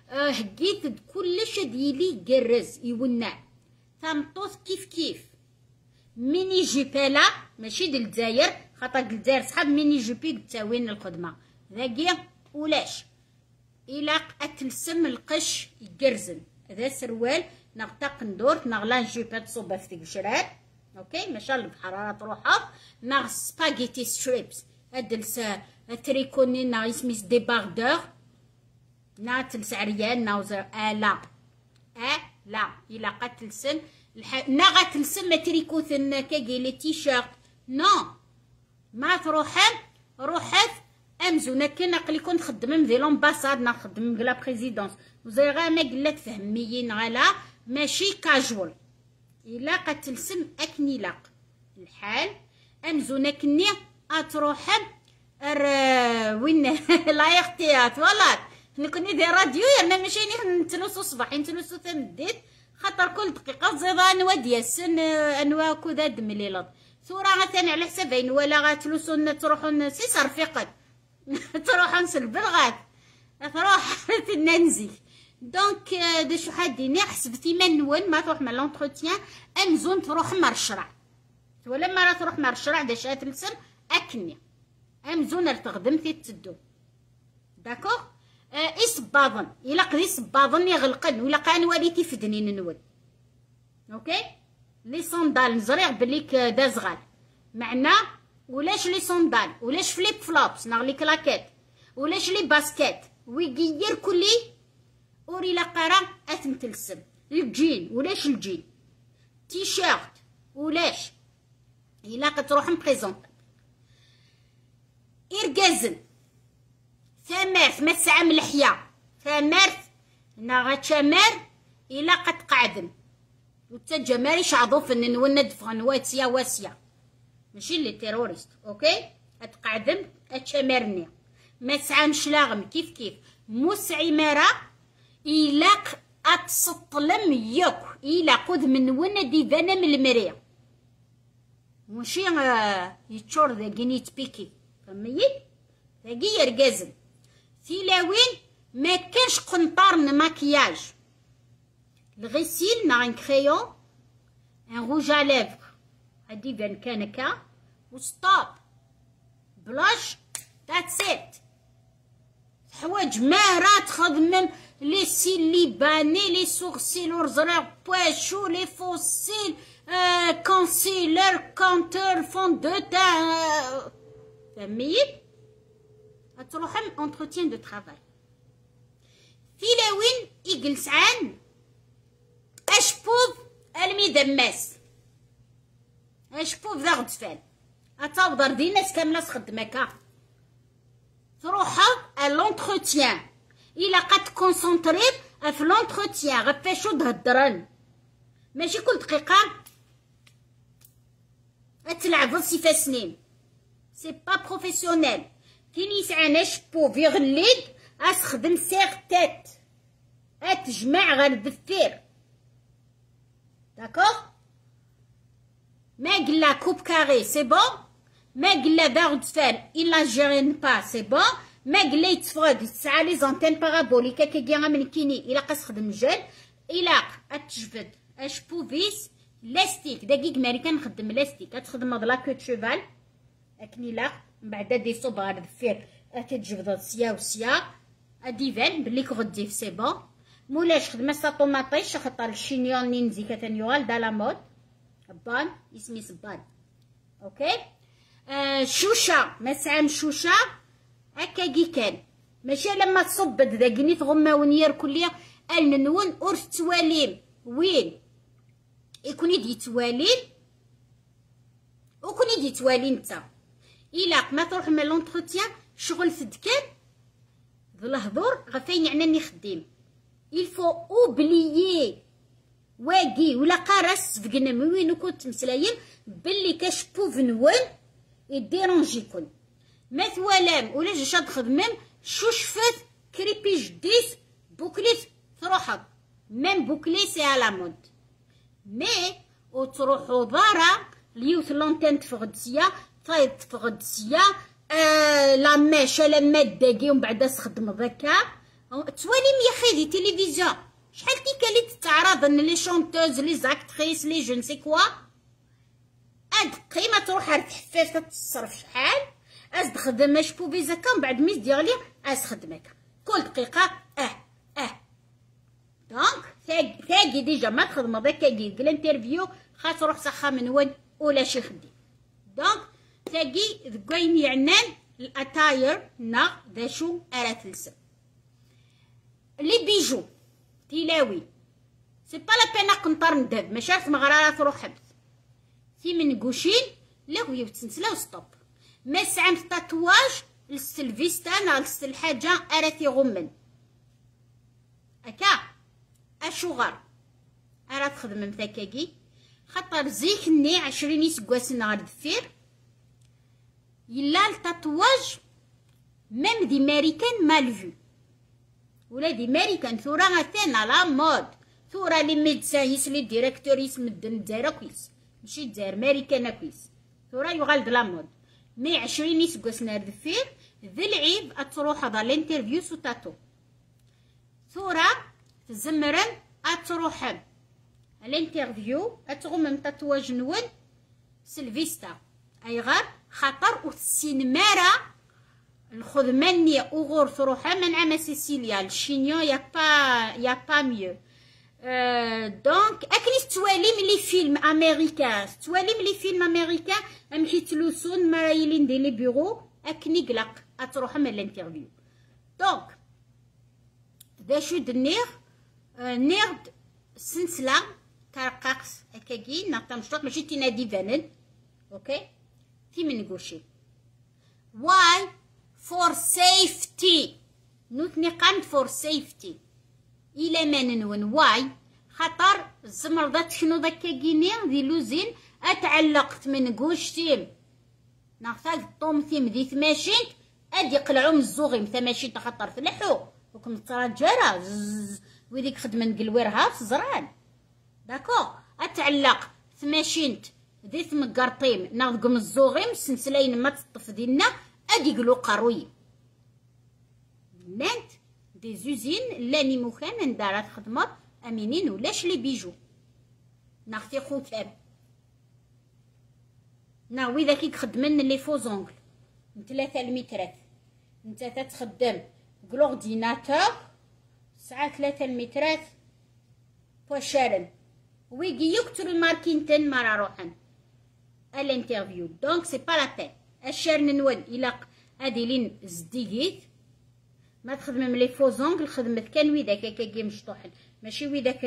هكيت كلش ديالي يقرز يونع. تمطوط كيف كيف ميني جيبالا ماشي ديال الجزائر، خاطر الجزائر صحاب ميني جيبي تساوين الخدمه ذاكيا ولاش الى تلسم القش يقرزن. هذا سروال نغطق ندور نغلا جيبه تصوبها في ديك الشرار اوكي ماشا الحراره تروحها نغ سباغيتي ستريبس ادلس تريكوني نا اسميس ديباردور نا تلس عريان ناوزر لا لا الى قتلسن نا غتلسم ما تريكوثن كاكي لي تيشيرت نو ما تروحن روحت امزونه كان نقلي كنت خدم في لومباساد نخدم في لا بريزيدونس وزي غا ما قلت فهميين غالا ماشي كاجوال الا قتلسم اكني لاق الحال امزونه كني اتروحن وين لا اختيات والله نكوني دي راديو انا ماشي نتلوسو الصباح نتلوسو تمديت خاطر كل دقيقه زيدا انوا ديالسن انوا كذا دمليلط ثورة مثلا على حسابين ولا غاتلوسو تروحو سي رفيقات تروحو نسلبلغات تروح تننزي دونك دا شو حديني حسبتي منون ما تروح مع لونتروتيان امزون تروح مع الشرع ولا ما تروح مع الشرع دا شات تلسم اكني امزون تخدم في تدو داكوغ إصباضن إلا قد إصباضن يغلقن ولا قان واليتي فدنين نول أوكي لي صندال نزريع بليك دازغال معنا ولاش لي صندال ولاش فليب فلوبس نغلي كلاكات ولاش لي باسكيت ويغير كلي اوري لا قرا اثم تلسم الجين ولاش الجين تيشيرت ولاش إلا قد تروح مبريزونط إركازن ثمارت ما تسعى من الحياة ثمارت نغتشمر إلا قد قعدن وتجماري شعضو فنن وند فغنواتيا واسيا ماشي اللي تيروريست اوكي اتقعدم اتشمرني ما تسعى مشلاغم كيف موسعي مرا إلا اتسطلم يوك إلا قد من ون ديفانا من المريا ماشي يتشور ذا جينيت بيكي فهميت ذاكي يركازن تيلاوين ما كانش قنطار ماكياج الغسيل نا ان كريون ان روج ا ليفر هادي بان كان كا وستوب بلاش ذاتس ات حوايج ما راه تخدم لي سيل لي باني لي سورسيل ورزرع بواشو لي فوسيل كونسيلر كونتور فون دو تان فهميت تروحم انتروتيان دو ترافاي تيلاوين يجلس عن اشبوب المدماس اشبوب ذا غدفان اتوضر دي ناس كامله تخدمك تروحها لونتروتيان الا قد كونسونطري في لونتروتيان غفاشو تهضرن ماشي كل دقيقه تلعب في سنين سي با بروفيسيونيل كاين يسعى شبو في غليد استخدم سيغ تات اتجمع غير الدفير داكوغ ما قلا كوب كاري سي بون ما قلا باغ دفان الا جيرين با سي بون ما قلا يتفرد يتسعى لي زونتين بارابوليكا كيغا من كيني الا قاستخدم جل الا اتجبد اشبو فيس لاستيك دقيق ماريكان نخدم لاستيك اتخدم هاد لاكو شوفال اكني لا من بعد دي صوب غير دفير اتجبد سيا وسيا اديفان بلي كغدي في سي بون مولاش خدمه ساطوماطيش خاطر الشينيون نينزي كتنيوال دا لا مود بان اسمي صبان اوكي شوشه مسعى مشوشه هكاكي كان ماشي لما تصبد ذاكني تغمى ونير كليه النون اور تواليم وين يكون يدي توالين وكون يدي توالين نتا الا ما تروح من لونتروتيان شغل تدكان ذو الهضور غفاين يعني اني خديم الفو اوبليي واقي ولا قارس فقنا من وين كنت مسلايين باللي كشبو فنوال يديرونجيكون ما ثوالام ولا جا شاد خدمم شو شفت كريبي جديس بوكليت تروحك ميم بوكلي سي على مود مي وتروحو ضارا اليوث لونتين تفغدسيا طايب تفغدسيا لا ماشا لما داكي ومن بعد تخدم ذاكا تواليم يا خي دي تيليفزيون شحال تيكالي تتعرض ان لي شونتوز لي زاكتريس لي جون سي كوا ادقي ما تروح على الحفاش تصرف شحال از تخدم اش بوبيزا كان بعد ميس ديالي از خدمك كل دقيقه دونك ثاقي ديجا ما تخدم هذاك كي الانترفيو خاص روح صحه من وين ولا شي خدي دونك ثاقي ذكاين يعنان الاتاير نا داشو ارا تلسم لي بيجو تيلاوي سي با لا بينا قنطر ندهب ماشي عرفت مغرارة تروح حبس في من كوشين لا وهي بتنسلا وستوب ما سعام تاتواج للسلفيستان الحاجة اراتي غمن اكا اشوغر ارا تخدم متاكاكي خاطر زيكني 20 سكواسن غير دفير يلا التاتواج ميم دي ماريكان مال فيو ولا دي ماريكان ثورة غاتان على مود ثورة لي ميدسان يسلي ديريكتور يسم الدزاير كويس ماشي الجزائر ماريكان كويس ثورة يغالد لا مود مي 20 سكواس نار دفير ذي العيب اتروح هذا الانترفيو سو تاتو ثورة تزمرن اتروح الانترفيو اتغمم تاتواج نون سلفيستا اي غار خاطر والسينمارا الخدمانية أغور ثروحها من عام سيسيليا الشينيو يا با ميو دونك أكني تواليم لي فيلم أمريكان تواليم لي فيلم أمريكان أمشي تلوسون مرايلين دي لي بيرو أكني قلق أتروح من الانترفيو دونك دا شو دنير نيرد سنسلة كارقاقس أكاكي نعطا مشروط ماشي تينادي فانن أوكي في من قوشي واي for safety نوثني قامت for safety إلى ما ننون واي خطر الزمرضة تكنو ذاكا كيني ذي لوزين أتعلقت من قوشتيم نغثاث طومتيم ذي ثماشين أدي يقلعو من الزوغيم ثماشين تخطر تلحو وكم تراجرة وذيك خدمة قلوير هاف زران داكو أتعلق ثماشين ذي ثمقرطيم ناضقو من الزوغيم سنسلين ما تطف دينا ادي يقولوا قروي نانت دي زوزين لاني مخان ندارات خدمات امينين ولاش لي بيجو ناختي خوتام ناوي ذاك خدمن لي فوزونغل من 3 المترات انت تتخدم بلورديناتور ساعه 3 المترات بوشارن ويجي يقتل الماركينتن مرا روحن الانترفيو دونك سي با لا بين الشار ننون الى ادي لين زديقيت ما تخدم من لي فوزونغ الخدمه كان ويداك كاكي مشطوحن ماشي ويداك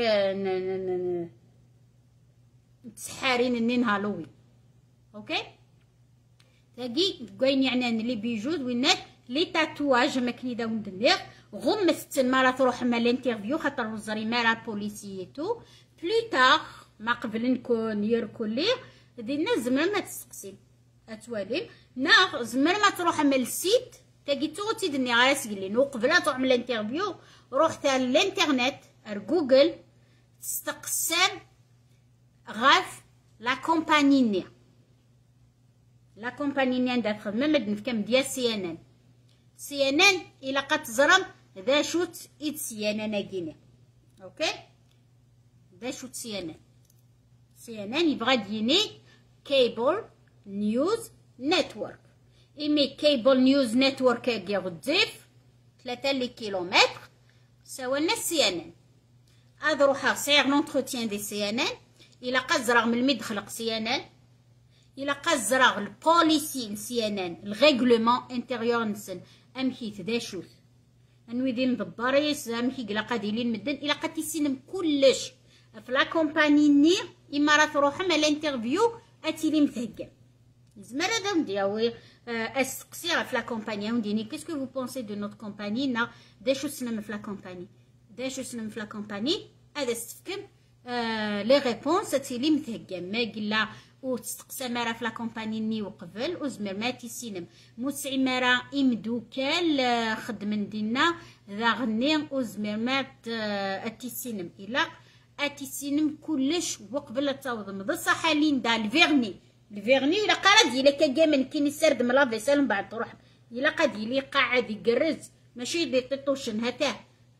تسحارين النين هالوين اوكي تاقي كاين يعني لي بيجود وينات لي تاتواج ما كني داون دنيغ غمست المرة تروح مع الانترفيو خاطر وزري مارا بوليسيتو بلو تاغ ما قبل نكون يركولي دينا زمان ما تسقسي اتوالي ناغ زمر ما تروح من السيت تاقي توتي دني غاس قلين وقبل تروح من الانترفيو روح تاع الانترنت جوجل تستقسم غاف لا كومباني لا كومباني ني دا تخدم مدن في كام ديال سي ان ان الى قد تزرم ذا شوت ايد سي ان ان كينا اوكي ذا شوت سي ان ان يبغى ديني كيبل نيوز نتورك إيمي كيبل نيوز نتورك كي غدزيف 3 كيلومتر سوالنا سي ان ان هاد روحها صيغ لونتروتيان دي سي ان ان إلا قزرغ من المدخلق سي ان ان إلا قزرغ البوليسي سي ان ان الريغلومون انتيريور نسن أمكيت دا شوث انويدي ندبريس أمكي قلا قاديلين مدن إلا قد تسينم كلش في لا كومباني ني إما راه تروح مع الانترفيو أتيلي متهكم زمر هذا ندياوي اسقسي في لا كومباني ونديني كيسكو فو بونسي دو نوت كومباني نا داشو سنم في لا كومباني داشو سنم في لا كومباني هذا استفكم لي ريبونس أتيلي متهكم ما قلا وتستقسى مرا في لا كومباني ني وقبل وزمر ما تيسينم موسعي مرا إمدوكال خدمن دينا ذا غني وزمر ما تيسينم إلا أتيسينم كلش وقبل تاوضم ذا صحالين دا الفيغني إلا قرد إلا كاكامن كي نسرد من لافيسال من بعد تروح إلا قد إلي قاعد يقرز ماشي دي تطوشن هتاه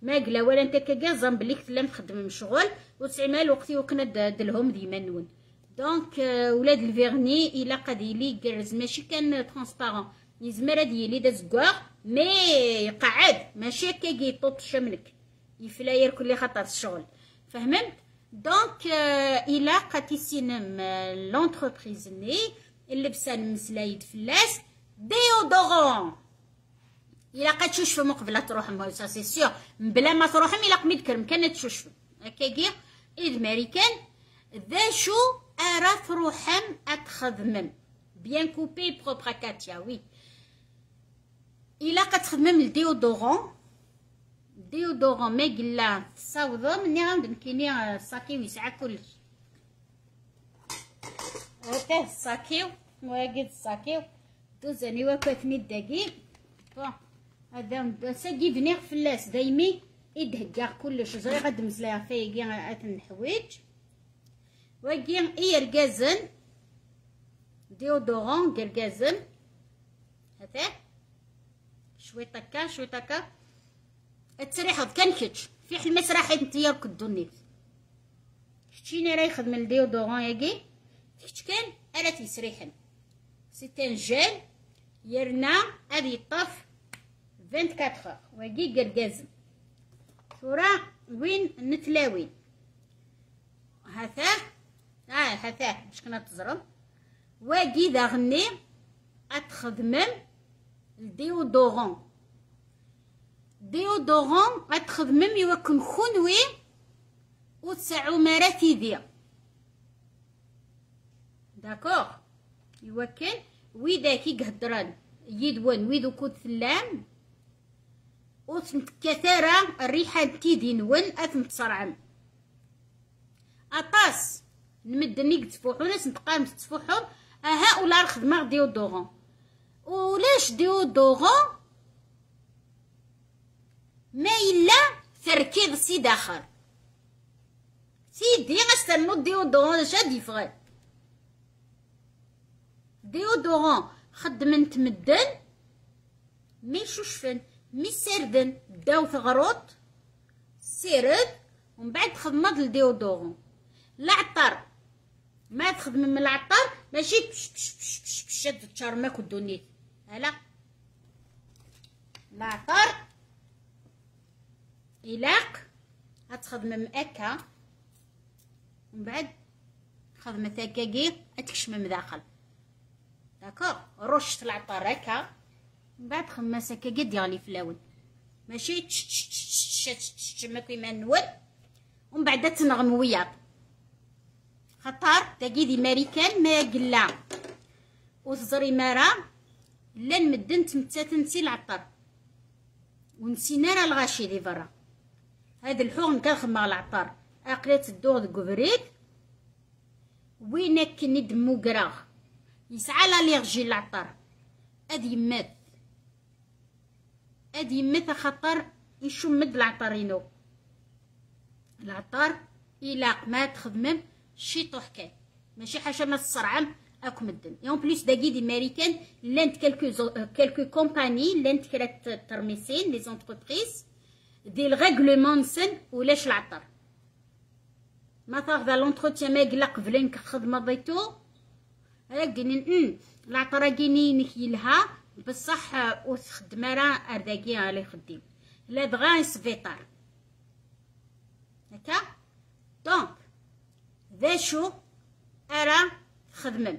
ما قلا ولا انت كاع زنبليك تلا تخدم مشغول وتعمل وقتي وكنا دلهم ديما نون. دونك ولاد الفيرني الا قد يلي كرز ماشي كان ترونسبارون يزمر هاد يلي دا زكواغ مي يقعد ماشي كي يطوط شملك يفلاير كل خطر الشغل فهمت. دونك الا قد يسينم لونتربريز ني اللبسان مسلايد فلاس ديودورون الا قد تشوشفم قبل تروحم سا سي سيغ بلا ما تروحم الا قميد كرم كانت تشوشفم هكاكي اذ ماريكان ذا شو ارا تروحم اتخدمم بيان كوبي بروبر كاتيا وي الا قد تخدمم الديودورون ديودورون ما قلا تصاوضو مني غنبدا كيني الساكيو يسعى كلش هاتاه الساكيو واقد الساكيو دوزاني وكاتني الدقيق بون هذا ساقي فنيغ فلاس دايمي يدهكا كلش زري غاد مزلاها فيا عاد الحوايج واقي يرقازن ديودورون قرقازن هذا شوي طكا شوي طكا التريحض كان كتش في حلمات راح نتيا كدونيت شتينا راه يخدم الديودورون ياكي كتش كان الا تيسريحن سيتان جيل يرنا هادي طاف 24 واقي قرقازن ثورا وين نتلاوين هذا هذا باش كنا تزرم واقي ذا غني اتخدمم الديودورون ديودورون اتخدمم يوكن خنوي وتسعو مراتي ديا داكوغ يوكن ويداكي قهدران يدوان ويدو كود ثلام وتمتكثرة الريحة تيدي نون اثم تصرعم اطاس نمدني تفوحو ناس نتقام تفوحو هؤلاء الخدمة ديودورون ولاش ديودورون ما إلا تركيض سيد آخر سيدي غستنو ديودورون شاد يفغل ديودورون خدمن تمدن مي شوشفن مي سردن داو ثغروط سيرد ومن بعد تخدمض الديودورون العطر ما تخدم من العطر ماشي بش بش بش بش بش شد تشارماك ودونيت هلا العطر إلاق هتخدم هكا ومن بعد خدمة هكاكي هتكشم من داخل داكوغ رشت العطر هكا من بعد خمس هكاكي ديالي في اللون ماشي تشما كيما نول ومن بعد تنغم وياض خطر تاكي دي ماريكان ما قلا وتزري مارا لا نمدن تمتاتنسي العطر ونسينا راه الغاشي دي برا هاد الحوغ كنخدم على العطار اقلات الدوغ دكوفريت وينك ندمو كراغ يسعى لاليرجي العطار ادي يمات خطر يشمد العطارينو العطار الى ما تخدمم شي طوحكان ماشي حاجه ما تصرعم اكو مدن اون بليس داكي دي ماريكان لانت كالكو كومباني لانت كرات ترميسين لي زونتربريز دي الريغلومون نسن ولاش العطر ما تاخذ لونتروتيان ما قلا قبلين كخدمه ضيتو هاك دينين العطره كيني نكيلها بصح وتخدم راه ارداكي على خديم لا دغا يسفيطار هكا دونك ذا شو ارا خدمم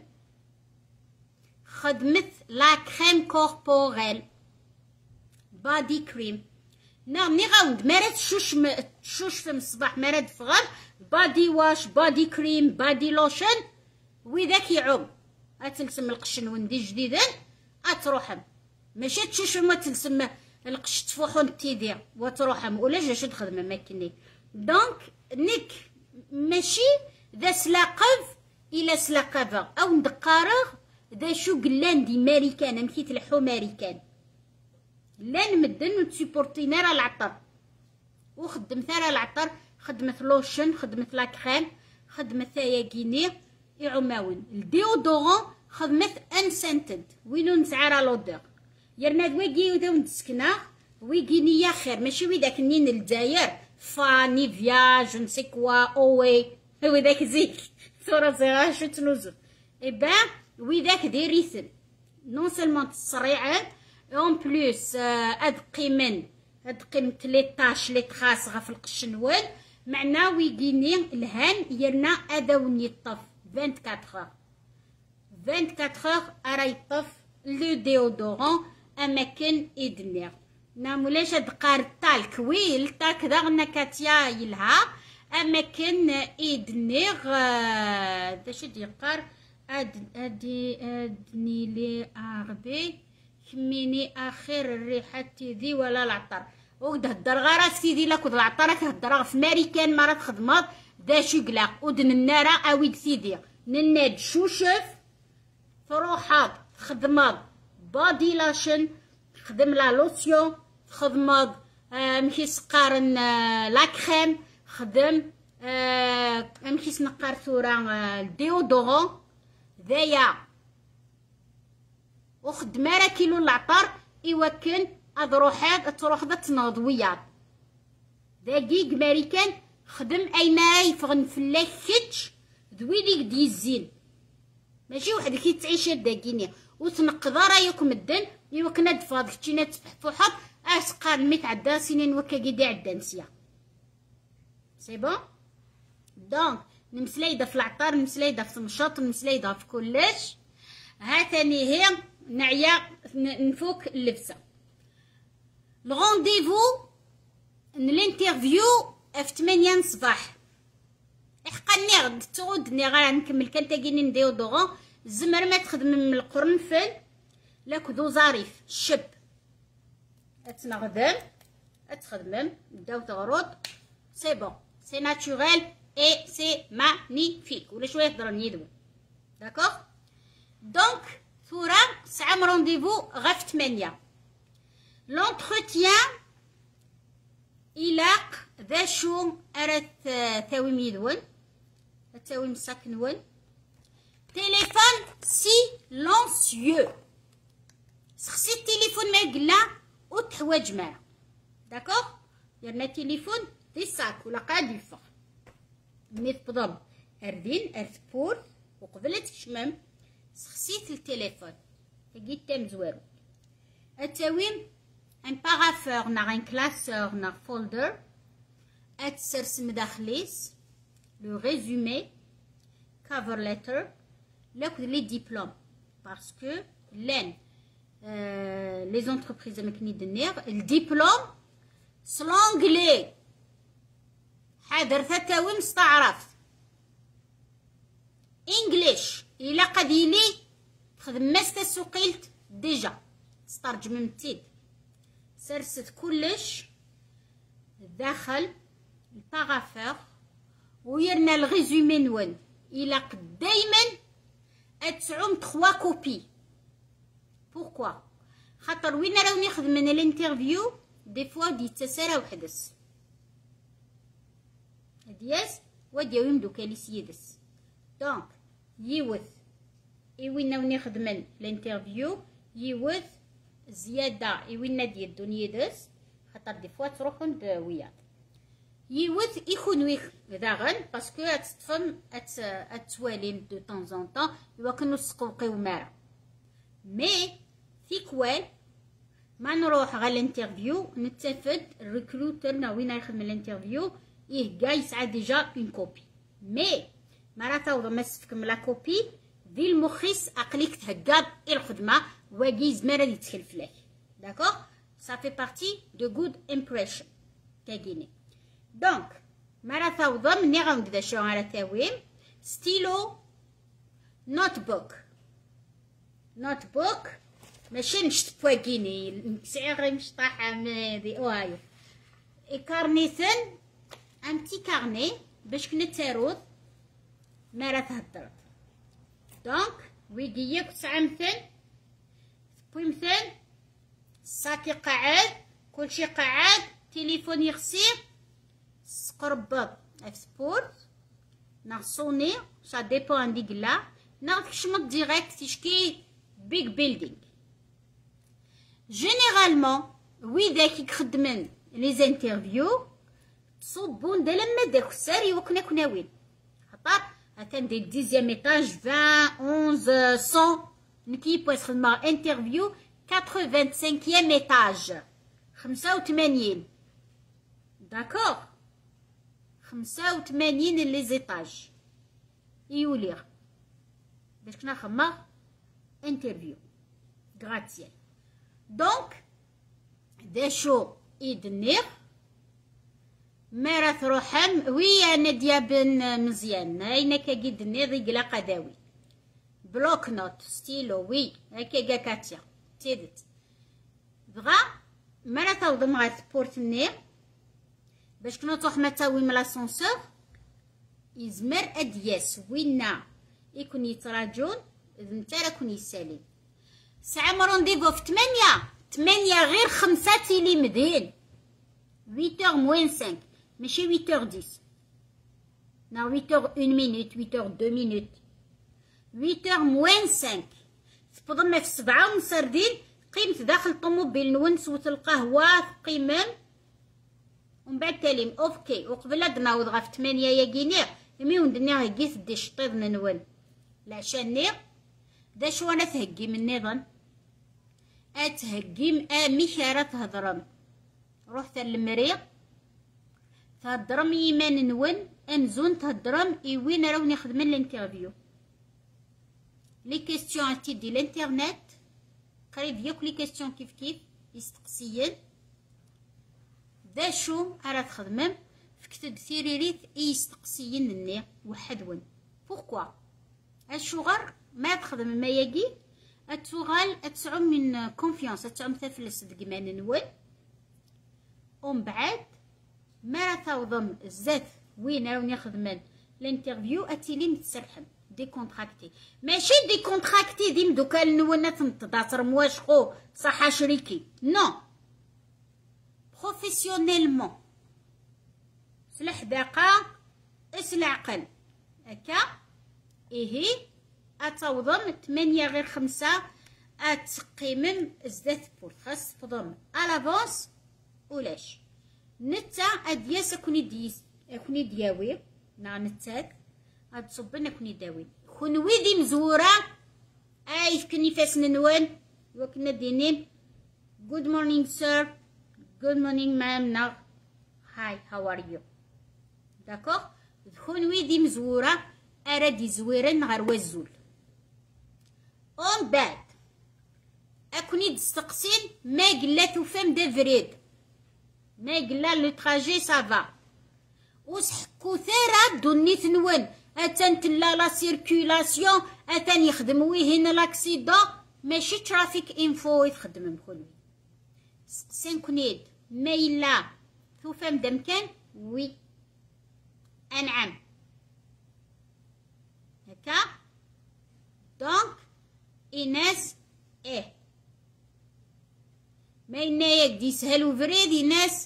خدمت لا كريم كوربوريل بادي كريم ني غاوند مرات تشوش في الصباح مرات فغال بادي واش بادي كريم بادي لوشن وذاك يعوم اتلسم القشن وندي جديدا اتروحم ماشي تشوش ما تلسم القش تفوحون تيدي وتروحم ولا جاش تخدم ماكني دونك نيك ماشي ذا سلاقف الى سلاقفا او ندقارغ ذا شو قلان دي ماريكان مكيت الحو ماريكان لا نمدن وتسيبورتينا راه العطر وخدمت راه العطر خدمت لوشن خدمت لا كريم خدمت ثياكيني يعماون الديودورون خدمت انسنتد وينو نسعى راه لودور يرنا دواكي ودا نسكنا ويغينيا خير ماشي ويداك نين الجزائر فانيفيا جو نسي كوا اوي ويداك زيك صورة صغيرة شو تنوزو إبا ويداك ديريثن نون سلمون تصريعن اون بلوس هاد قيمن 13 لي تخاصغه في القشنوال معنا ويغيني الهان يرنا اداوني الطف 24 راه يطف لو ديودورون اماكن ايدنير نامولاش هاد قارطا الكويل تا كدا غنا كاتيا يلها اماكن ايدنير داش يقار ادني لي اربي كميني اخر الريحه تيدي ولا العطر وتهدر غير سيدي لا كود العطر كهضر في ماريكان مرات خدمات ذا شقلاق ودن النارا اويك سيدي نناد شوشف تروحات خدمات بادي لاشن خدم لا لوسيون خدمات مشي سقارن لا كريم خدم مشي سنقار ثورا الديودورون ذايا وخدم راه كيلو العطر يوكن تروح ذا تنوض وياض دقيق ماريكان خدم ايما يفغن فلاك كتش دويليك ديزين ماشي واحد كي تعيش داكيني وتنقض رايك مدن يوكنا دفاض كتينا تفحفوحط اسقان ميت عدا سنين وكا كيدي عدا نسيا سي بون دونك نمسلايده في العطار نمسلايده في المشاط نمسلايده في كلش هاتاني هي نعيا نفوك اللبسه الغونديفو الانترفيو في 8 الصباح حقا غد تعودني غنكمل كان تاكيني نديو دوغون الزمر ما تخدم من القرنفل لاك ذو ظريف الشب اتنغدم اتخدمم بداو تغرود سي بون سي ناتوريل اي سي مانيفيك ولا شويه يهضرني يدوي داكوغ دونك ثورا ساعه رونديفو غف 8 لونتروتيان إلاق ذا شو أرث ثاوي ميدون ثاوي مساكنون تليفون سيلونسيو سخسي التليفون ما قلا وتحواج معاه داكوغ درنا تليفون دي ساك ولا قاعد يفخ مي تفضل اردين ارثبور وقبل تشمم سخسيت التليفون تجي تام زوارو اتاويم ان بارافور نا ان كلاسور نا فولدر اتسرسم داخليس لو ريزومي كافر ليتر لاكد لي ديبلوم باسكو لان لي زونتربريز مكني دنيغ الدبلوم سلونغلي حاضر ثتاوي مستعرف انجليش الا قديلي تخدم ماستا سوقيلت ديجا تسترجم متيد سرست كلش داخل البارافور ويرنا الريزومي نون الا قد دايما اتعوم 3 كوبي بوركوا خاطر وين راوني خدمنا الانترفيو دي فوا دي تسارا وحدس هدياس ودياويم دوكا لي سيدس دونك يوث وين راوني خدمن الانترفيو يوث زياده وين ديال الدنيا دس خاطر دي فوا تروحون ويا يوث يكون ويك داغن باسكو تتفهم اتواليم دو طون زون طون يوكنو سقوقيو مارا مي تيكوال ما نروح غا الانترفيو نتفد الريكروتر وين يخدم الانترفيو يهكا يسعى ديجا اون كوبي مي مرا تعوض ما تفكم لا كوبي ذي المخيس عقليك تهكاد الخدمه واكي زمارة يتخلف لك داكوغ صافي بارتي دو غود امبريشن كاكيني دونك مرا تعوض مني غندير شو على تاويم ستيلو نوت بوك ماشي نشط بواكيني نسعي غير مشطاحه مادي وايو كارنيثن ان تي كارني باش كنا تاروض مرا تهضرت دونك ويجيك ساعمثن بويمثن ساكي قاعد كلشي قاعد تليفون يغسير سقربض سبورت نغصوني سا ديبو عندي قلا نغشمط ديريكت تشكي بيج بيلدينغ جينيرالمون وذاك يخدمن لي زانترفيو تصوبون دا لما داك الساري وكنا كنا وين خاطر كان دي 10 ايطاج 20 11 100 نكي بواس خدمة انترفيو 85 ايطاج 85 داكوغ 85 لي زيطاج يوليغ باش كنا خدمة انترفيو غراتيال دونك داشو يدنيغ مرا تروحم وي انا ديابن مزيان اين كاكيد نيض يقلا قداوي بلوك نوت ستيلو وي هكا كاتيا تيدت بغا مرا توضم غا سبورت النير باش كنا تروح ما تاوي من لاسونسور يزمر ادياس وينا يكون يتراجون نتا راه كون يسالي ساعه رونديفو في 8 غير 5 تيليمدين 8h moins 5 ماشي 8h10 نا 8h 1 minute 8h 2 minutes 8h moins 5 تفضل ما في 7 ونصردين قيمت داخل الطوموبيل نونس وتلقهوة قيمم ومن بعد تاليم اوكي وقبل تناوض غا في 8 يا كينير مي وندني هكيت دي شطيض نون العشاء نير دا شو انا تهكي من نظن اتهكيم ميش راه تهضرم روح المريض تهضرم يمان نون انزون تهضرم وين راوني خدمن الانترفيو لي كيستيون تيدي الانترنت قريب ياك لي كيستيون كيف يستقسيين دا شو راه تخدمم فكتب ثيريريت يستقسيين الني وحدون بوركوا الشغل ما تخدم ما يجي اتوغال اتسعم من كونفيونس اتسعم تفلس دقمان نون ومن بعد ما توضم الزات وين راوني خدمان الانترفيو اتيلين تسرحم دي كونتراكتي ماشي دي كونتراكتي ديم دوكا النونه تنتظر مواشقو صح شريكي نو بروفيسيونيلمون سلاح دقه العقل هكا ايه اتوضم 8 غير 5 اتقيمم الزات بور خاص تفضم الافونس ولاش نتا ادياس كوني دياوي نا نتاك غتصبنا كوني داوي كونوي دي مزوره فكني فاس نوان وكنا دينين good morning sir good morning ma'am now hi how are you داكوغ كونوي دي مزوره ارادي زويرن غير وزول ومن بعد اكوني تستقسين ما قلا توفام دافريد ما قلا لو تراجي سافا وسحكو ثارا دونيت نون اتان تلا لا سيركولاسيون اتان يخدم ويه هنا لاكسيدون ماشي ترافيك انفو يخدم مكوني سقسين كونيد ما يلا توفام دمكان وي انعم هكا دونك إناس ما يناياك دي سهل فريد ناس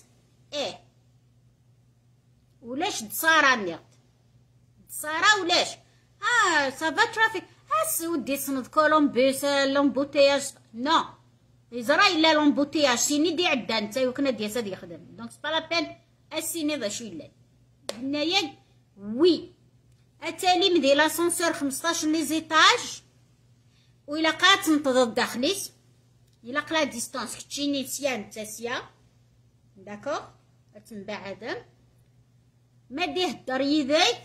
ولاش تصارا نيت تصارا ولاش صافا ترافيك ودي صند كولومبوس لومبوتياج نو يزرا الا لومبوتياج سيني دي عدا نتا وكنا دي ساد يخدم دونك سبا لا بين السيني ذا شو يلا هنايا وي اتالي مدي لاسونسور 15 لي زيتاج وإلا قات تنتظر داخليس إلا قلا ديستانس كتشيني سيان تاسيا داكوغ تنبعد ما ديه الدار يديك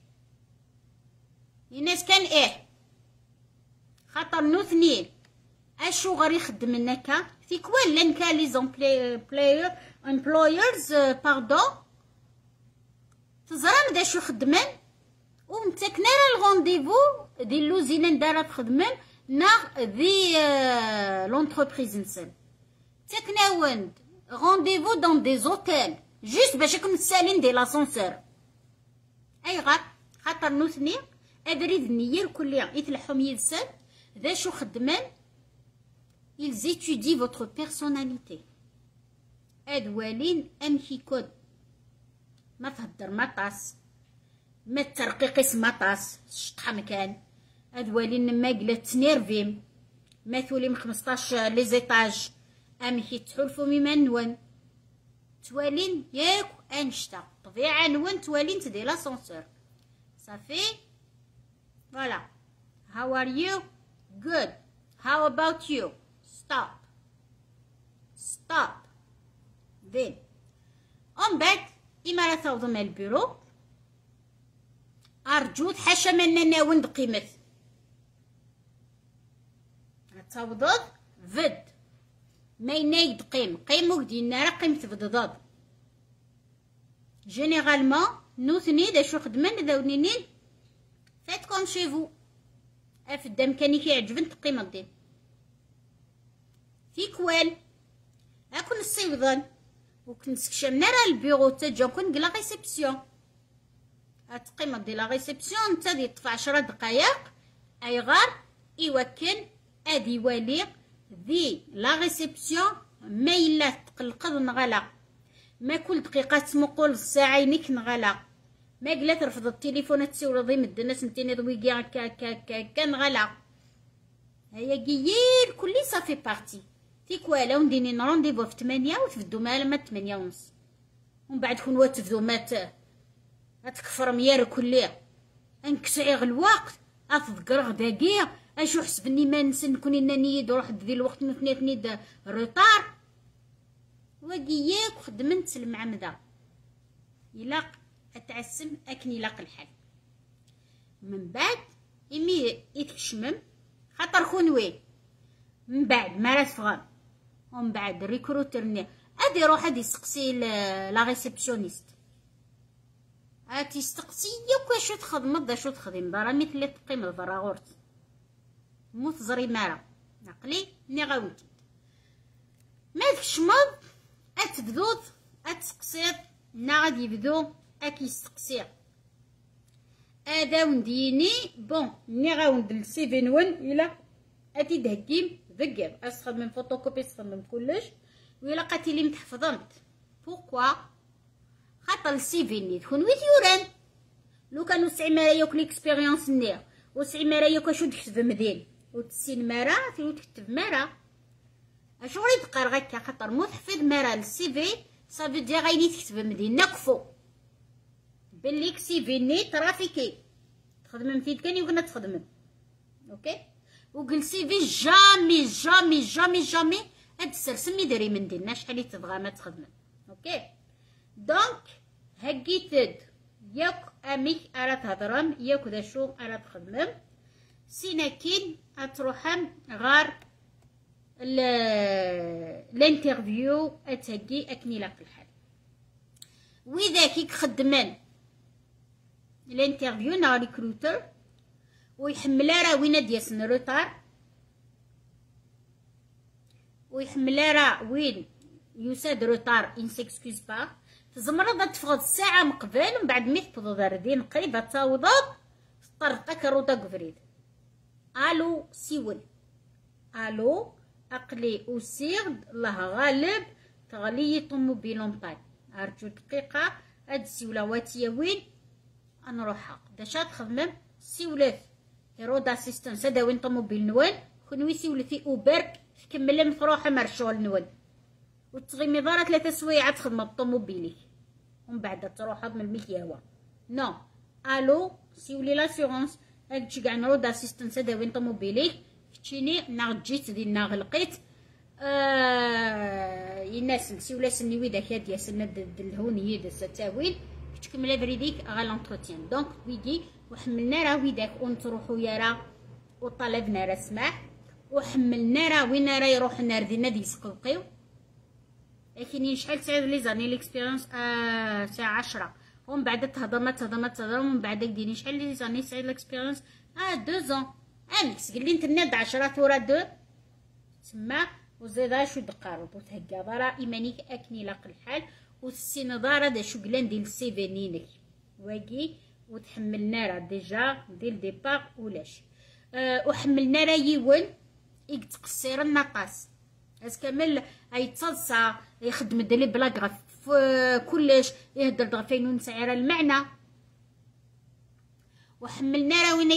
الناس كان خاطر نوثنين اشو غير يخدم هناكا في كوان لان كان لي زومبلاير امبلويرز باردون تزران دا شو خدمان ومتكنا الغونديفو دي اللوزينين دارت خدمان نا ذي لونتربريز نسال تكناوند رونديفو دون دي زوتيل جوست باش راكم تسالين دي لاسونسور اي غير خاطر نوثني ادريد النير كليا يتلحهم يدسن ذا شو خدمان ils étudient votre personnalité ادوالين امشي كود ما تهدر مطاس ما ترقيقيس مطاس شطح مكان ادوالين ما قلت تنيرفيم ما ثولي من 15 لي زيطاج امي تحلفو مما نون توالين ياك انشتا طبيعة نون توالين تدي لاسونسور صافي فوالا. How are you? Good. How about you? Stop. Stop. Then. ومن بعد إما لا توضم البيرو أرجو تحاشا من ناون قيمة توضض فد ما ينايد قيم وكدينا راه قيمة فضضاض جينيرالمون نوثني دا شو خدمن داونينين فاتكم شيفو افدام كاني كيعجبن تقيمة دين في كوال اكون الصيفضان وكنسكشمنا راه البيرو تاجا كون لا ريسبسيون التقيمة ديال لا ريسبسيون نتا دي طفى 10 دقائق ايغار يوكل ادي والي ذي لا ريسبسيون ما الا تقلقض نغلا ما كل دقيقه تمقول الساعه ينك نغلا ما قلا ترفض التليفون تسولضي مد الناس نتيني ضويكي هكا نغلا هيا كيير كلي صافي بارتي تيكوالا ونديني نرونديفو في 8 وتفدو مالا 8 ونص ومن بعد كون وتفدو مات تكفر ميار كليا انكسعيغ الوقت افذكر غداكيا اشو حسبني ما نسن نكون انني روح ذي الوقت نثني دا روطار وقياك خدمت المعمدة يلاق اتعسم اكن يلاق الحال من بعد امي يتكشمم خاطر خون وين من بعد ما راه فغان ومن بعد ريكروترني ادي روح ادي يسقسي لا ريسبسيونيست تيستقسي ياك شو تخدم دا شو تخدم برا مثل اللي تقيم البرا غورت موت زري مارا عقلي ني غاونت مالك شمض اتبدود اتسقسيط نا غادي يبدو اكيستقسي هذا ونديني بون ني غاوند السيفي نون الى اتي دهكيم ذكر استخدم من فوتوكوبي استخدم كلش ويلا قاتي لي متحفظمت بوكوا خاطر السيفي ني تكون ويثيوران لو كانوا سعمارا يوك ليكسبيريونس ني وسعمارا يوك شو تكتب مدين وتسين مرا تكتب مرا اشو غادي تقرا غاكا خاطر متحفظ مرا السيفي صافي دي غادي تكتب مدين نكفو بليك سيفي ني ترافيكي تخدم في كان يقولنا تخدم اوكي وقل سيفي جامي جامي جامي جامي هاد السرسمي داري من دينا شحال تبغى ما تخدم اوكي دونك هكيتد ياك اميك ارا تهضرم ياك دا شو ارا تخدمم سيناكين اتروحم غار الانترفيو اتهكي اكني لا في الحال واذا كيك خدمان الانترفيو نا ريكروتر ويحمل راه وين ديسن روتار ويحمل راه وين يساد روتار ان سيكسكوز با تزمرض تفقد الساعه مقبل ومن بعد مي تفضل داردين قريبه تاوضات طرقك روتا قفريد الو سيول الو اقلي وسيغد الله غالب تغلي طوموبيلون طاي ارجو دقيقه هاد السيولواتيه وين نروحها داشا تخدمم سيولات رود اسيستنس هذا وين طوموبيل نوال كونوي سيولتي اوبرك كمل تروح مرشول نوال وتغيمي دارا 3 سوايع تخدم بطوموبيليك ومن بعد تروح من المكياوه نو الو سيولي لاسيغونس هادشي كاع نرود اسيستنس هذا وين طوموبيليك كتشيني ناغ جيت دينا غلقيت الناس سيولا سني ويدا كاد ياسن الهونيه د ستاوين تكمل بريديك غا لونتروتيان دونك ويدي وحملنا راه ويداك ونتروحو يا راه وطلبنا راه سماح وحملنا راه وين راه يروح النار دينا دي يسقلقيو لكن شحال تعاد لي زاني ليكسبيريونس ساعه 10 ومن بعد تهضر ومن بعد ديني شحال لي زاني تعاد ليكسبيريونس 2 ans امكس قال لي انترنت 10 ثورة 2 تما وزيدا شو دقارب وتهكا دارا ايمانيك اكني لاق الحال والسين دارا دا شو قلان ديال السيفي نينك واقي وتحملنا راه ديجا ديال ديباغ ولاش وحملنا راه يون يتقصير النقاص اس كامل يتصلصا يخدم دلي بلاغراف كلش يهدر ضعفين ونسعر المعنى وحملنا راه وين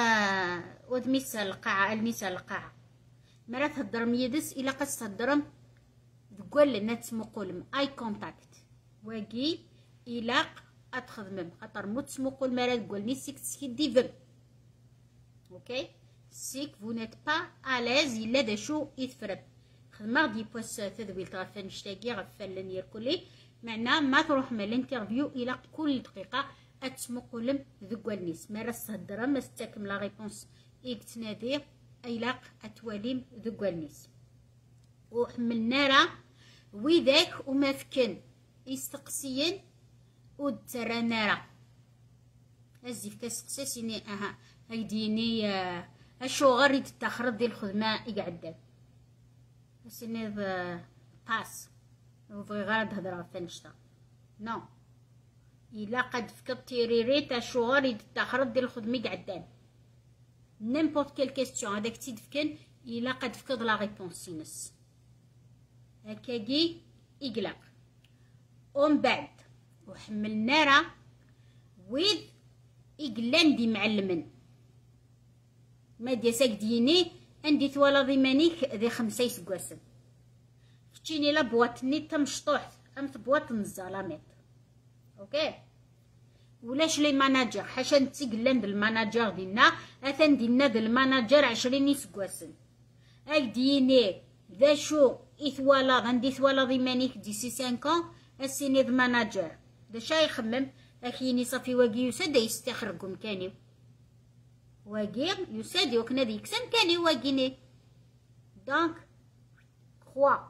يسرسنا ودميس القاعه الميس القاعه مرات هضر ميدس الا قص هضرم تقول لنا تسمقول اي كونتاكت واقي إلاق أتخدمم خاطر مو تسمقول مرا تقولني سيك تسكدي فم اوكي سيك فو نيت با ألاز إلا دا شو يتفرب خدمة دي بوس تذويل طرفا نشتاقي غفلن يركولي معناه ما تروح من الانترفيو إلى كل دقيقة أتسمقولم ذقوالنيس مرا الصدرة ما ستاكم لا ريبونس إيك تنادي إلاق أتواليم ذقوالنيس وحملنا راه وذاك وما فكن يستقسين ودترانا راه الزيف كسقسيني اها هيديني اشو غير تتخرج ديال الخدمه يقعدان سيني باس وفي غير تهضر فنشطه نو الا قد فكرتي ريريت اشو غير تتخرج ديال الخدمه يقعدان نيمبورت كيل كيستيون هذاك تيدفكن الا قد فكر لا ريبونس سينس هكاكي يقلق ومن بعد وحملنا راه ويد إقلان دي معلمن ما ديساك ديني عندي ثوالا ضمانيك ذي 5 سكواسن فتشيني لا بواطني تمشطوح أمت بواطن الزلامات اوكي ولاش لي ماناجر حاشا نتي قلان د الماناجر ديالنا اثن ديالنا د الماناجر 20 سكواسن اك ديني ذا شو إثوالا غندي ثوالا ضمانيك دي 5 السيني د ماناجر دا شا يخمم اكيني صافي واقي يساد يستخرج مكاني واقي يساد وكنا ديك سن كاني واقيني دونك 3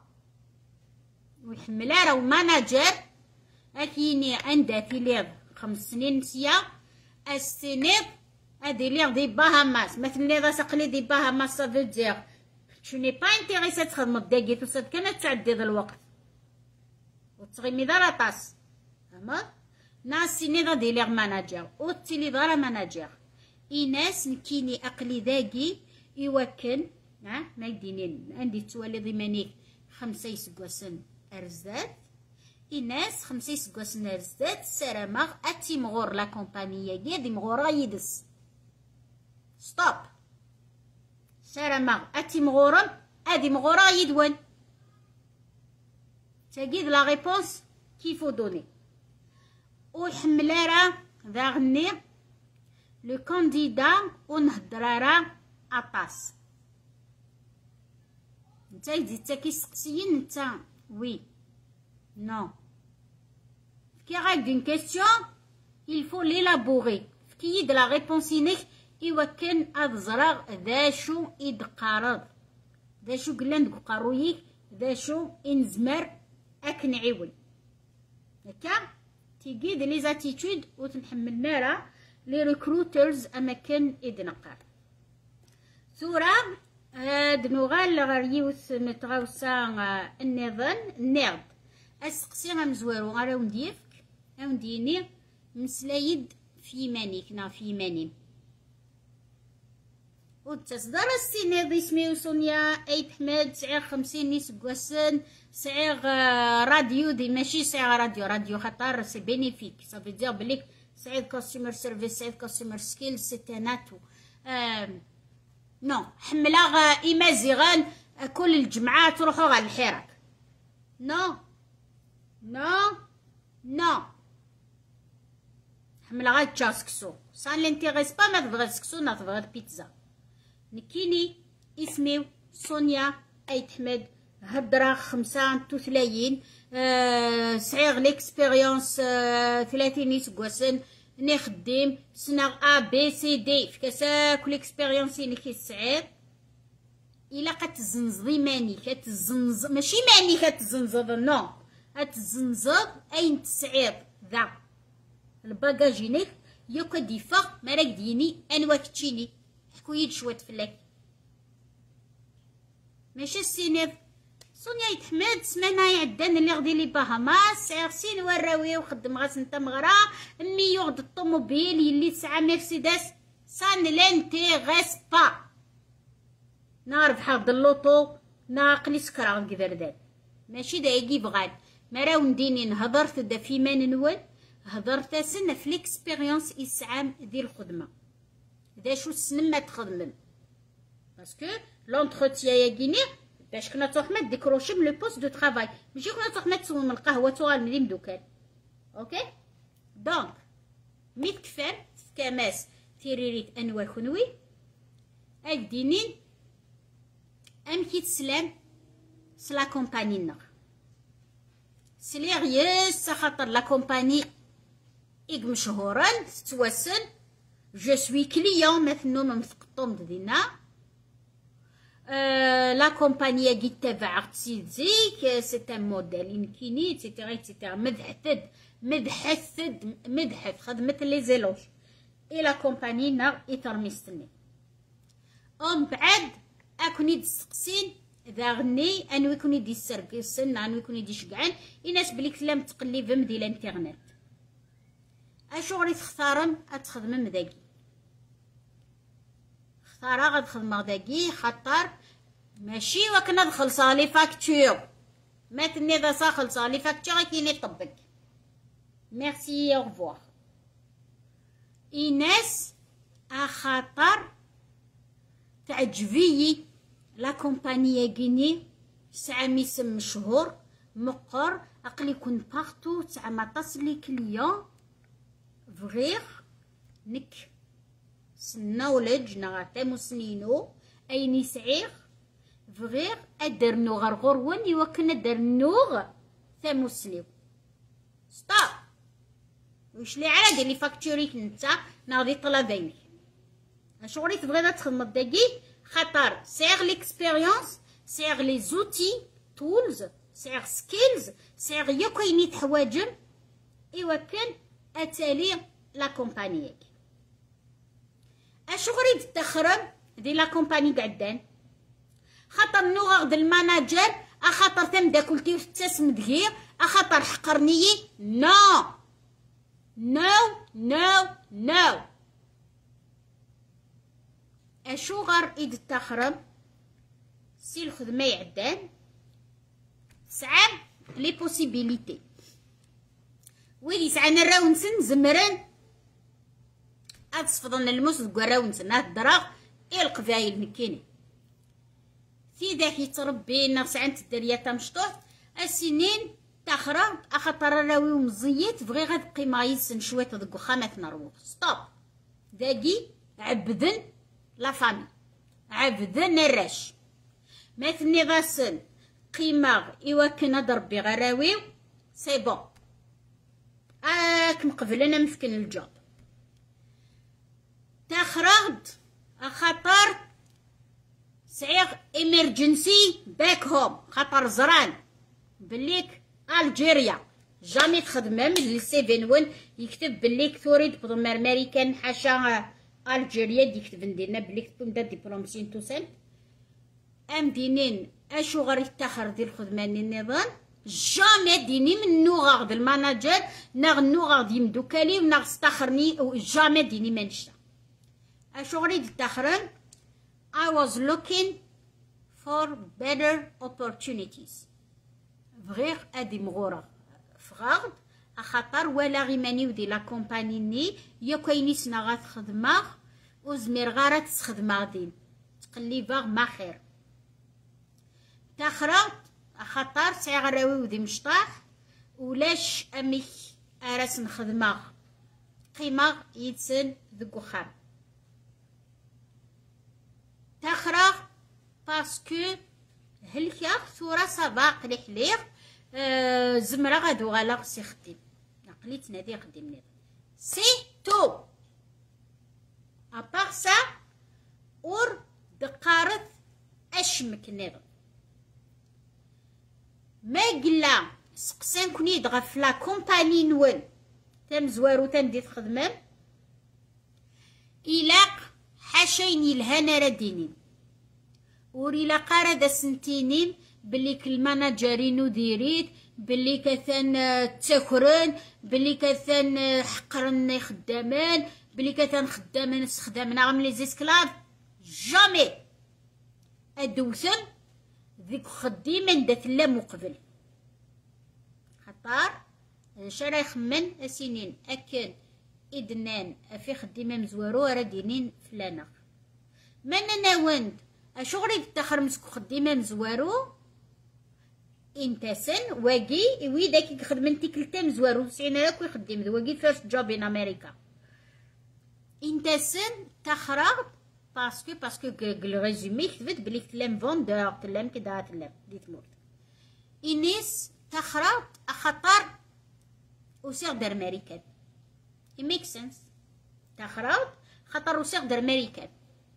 ويحمل راه ماناجر اكيني عندها في ليض 5 سنين نسيا السنيد هادي ليغ دي باهاماس مثلا لي ساقلي دي باهاماس سافو دير جو ني با انتريسي تخدم داكي توصل كانت تعدي ذا الوقت وتغيمي دار طاس اما ناسي نيضا دي ليغ ماناجر وتيلي دار ماناجر إناس نكيني أقلي ذاكي يوكن ما يدينين عندي توالي ضمانيك 5 سكواسن أرزات إناس 5 سكواسن أرزات سرامغ أتي مغور لا كومبانيا دي مغورا يدس ستوب سرامغ أتي مغورم أدي مغورا يدون تاقيد لا ريبونس كيفو دوني ويحمل راه ذا غني لو كانديدا ونهضر راه اطاس نتا يدي تا كيسقسيين نتا وي نو كي غاك دون كيستيون il faut l'élaborer كي يد لا ريبونس ينك يوكن ازرار ذا شو يدقارض ذا شو قلان دك قارويك ذا شو انزمر اك نعيول هكا تيجي لي زاتيتود وتنحملنا راه لي ريكروترز اماكن ادنقار ثورة هاد نوغال غير يوث متغوصا النظام النغد اسقسيها مزوارو غير ونديفك اونديني مسلايد في مانيك في مانيم وتصدر السنة ذي سميو سونيا ايت حماد سعير 50 نسكواسن سعير راديو دي ماشي سعير راديو خطر سي بينيفيك صافي دير بليك سعير كاستمر سيرفيس سعير كاستمر سكيل سي تاناتو نو حملا ايمازيغان كل الجمعة تروحو على الحراك نو نو نو حملا غا تشاسكسو سان لانتيغيس با ما تبغي سكسو نا تبغي بيتزا نكيني اسمي سونيا ايت حمد هدرة 35 سعير ليكسبيريونس 30 سكواسن نخدم سنة ا بي سي دي فكاسا كل اكسبيريونس نكي سعير الا كتزنزضي ماني كتزنزض ماشي ماني كتزنزض نو كتزنزض اين تسعير ذا الباكاجينيك يو كديفا مراك ديني انوا كتشيني حكويد شوات فلاك ماشي السينيض سونيا يتحمد سمانا يعدان اللي غدي لي باهاماس سعر سين وراوي وخدم غاس نتا مغرا مي يغد الطوموبيل يلي تسعى مرسيدس سان لانتيغيس با نعرف حافظ اللوطو ناقلي سكرا كذردان ماشي دايقي بغال مراو نديني نهضر تدا في مان نول هضرت سنة في ليكسبيريونس يسعام ذي الخدمة ذا شو السن ما تخدمن باسكو لونتروتيا ياكيني باش كنا تروح ما ديكروشي من لو بوست دو طرافاي، ماشي كنا تروح ما تسول من القهوه توغال ملي دوكان. اوكي دونك ميت كفان كماس تيريريت انوا كنوي اكدينين امكي تسلام سلا كومباني النغ سليغيس خاطر لا كومباني إيك مشهورا تتوسل جو سوي كليون مثنو ممثقطوم دينا لا كومباني كي تبع تسيزيك سي ان موديل يمكنني ايتترا ايتترا مدحث خدمت لي زيلوج اي لا كومباني نار يترميستني ام بعد اكوني تسقسين ذا غني انو يكون يدي السرقسن انو يكون يدي شقعان الناس بلي كلام تقليبهم ديال الانترنت اشو غادي تختارم اتخدم مذاكي اختارا غتخدم داكي خاطر ماشي وكنا نخلصها لي فاكتور ما تني ذا خلصها لي فاكتور كايني طبق ميرسي او ريفوار ايناس اخاطر تعجبي لا كومباني كيني ساعه ميسم مشهور مقر اقلي يكون بارتو تاع ما تصلي كليون فغير نك سنولج نغاتامو سنينو ايني سعير فغير ادرنو غرغور وني وكنا درنوغ ثامو سنيو ستوب وش لي على دير لي فاكتوريك نتا ناضي طلبيني شغلي تبغي تخدم داكي خاطر سيغ ليكسبيريونس سيغ لي زوتي تولز سيغ سكيلز سيغ يوكايني تحواجم ايوا كان اتالي لا كومباني اشو غريد تخرب دي لا كومباني قعدان خاطر نو غاخد الماناجر اخاطر تم داكلتي تسم دغير اخاطر حقرني نو نو نو نو اشو غار ايد تخرب سي الخدمه يعدان سعام لي بوسيبيليتي ويلي سعنا راونسن زمرن اتصفضن الموس دكا راونسن الدراغ اي القبايل مكيني في داك يتربي ناس عند الدريه تمشطوح السنين تاخرا اخاطر راوي ومزيت بغي غاد قيمه يسن شويه دك خامات نروح ستوب داكي عبدن لا فامي عبدن الراش ما ثني غاسن قيمه ايوا كنا ضربي غراويو سي بون مقبلنا مسكن الجوب تاخرغد خاطر سعيغ امرجنسي باك هوم خاطر زران بليك الجيريا جامي تخدمم اللي سيفين وين يكتب بليك توريد بضم امريكان حاشا الجيريا يكتب نديرنا بليك تبدا ديبلوم سين توسن ام دينين اشو غير تاخر ديال الخدمه النظام جامي ديني من نوغ الماناجر ناغ نوغ يمدوكالي وناغ استخرني جامي ديني منشتا اشو غريد تاخرن I was looking for better opportunities فغير ادي مغورة فغارد اخاطر ولا غيماني ودي لا كومباني ني يوكايني سناغات خدمة وزمير غارة تخدمة دين تقليبا ما خير تاخرت خاطر سعي غراوي ودي مشطاح ولاش امي ارس نخدمه قيمه يتسن ذك وخام تاخرا باسكو هلكا ثورا سباق لحليغ زمرا غادو غالا سي خديم عقلي تنادي خديم سي تو ابار سا اور دقارت اشمك نظام ما قلا سقسان كوني دغف لا كومباني نون تم زوارو تندي تخدمم إلاق حاشيني الهنا ردينين وري لا قارد سنتينين بلي الماناجرين ديريت بلي كثان تسكرن بلي كثان حقرن خدامان بلي كثان خدامان استخدامنا غم لي زيسكلاف جامي ادوثن ذيك خديمة ندات لا مقبل خطار شرا يخمن اسنين اكن ادنان في خديمة مزوارو راه دينين فلانا من انا وند شغلي تاخر مسكو خديمه مزوارو انتسن واقي وي داك خدمتي كلتا مزوارو سعينا لك ويخدم واقي فيرست جوب ان امريكا انتسن تاخرت باسكو الريزومي كتبت بلي تلام فوندور تلام كدا تلام ديت مورد إنيس تخرط خطر وسيغ در أمريكان يميك سنس تخرط خطر وسيغ در أمريكان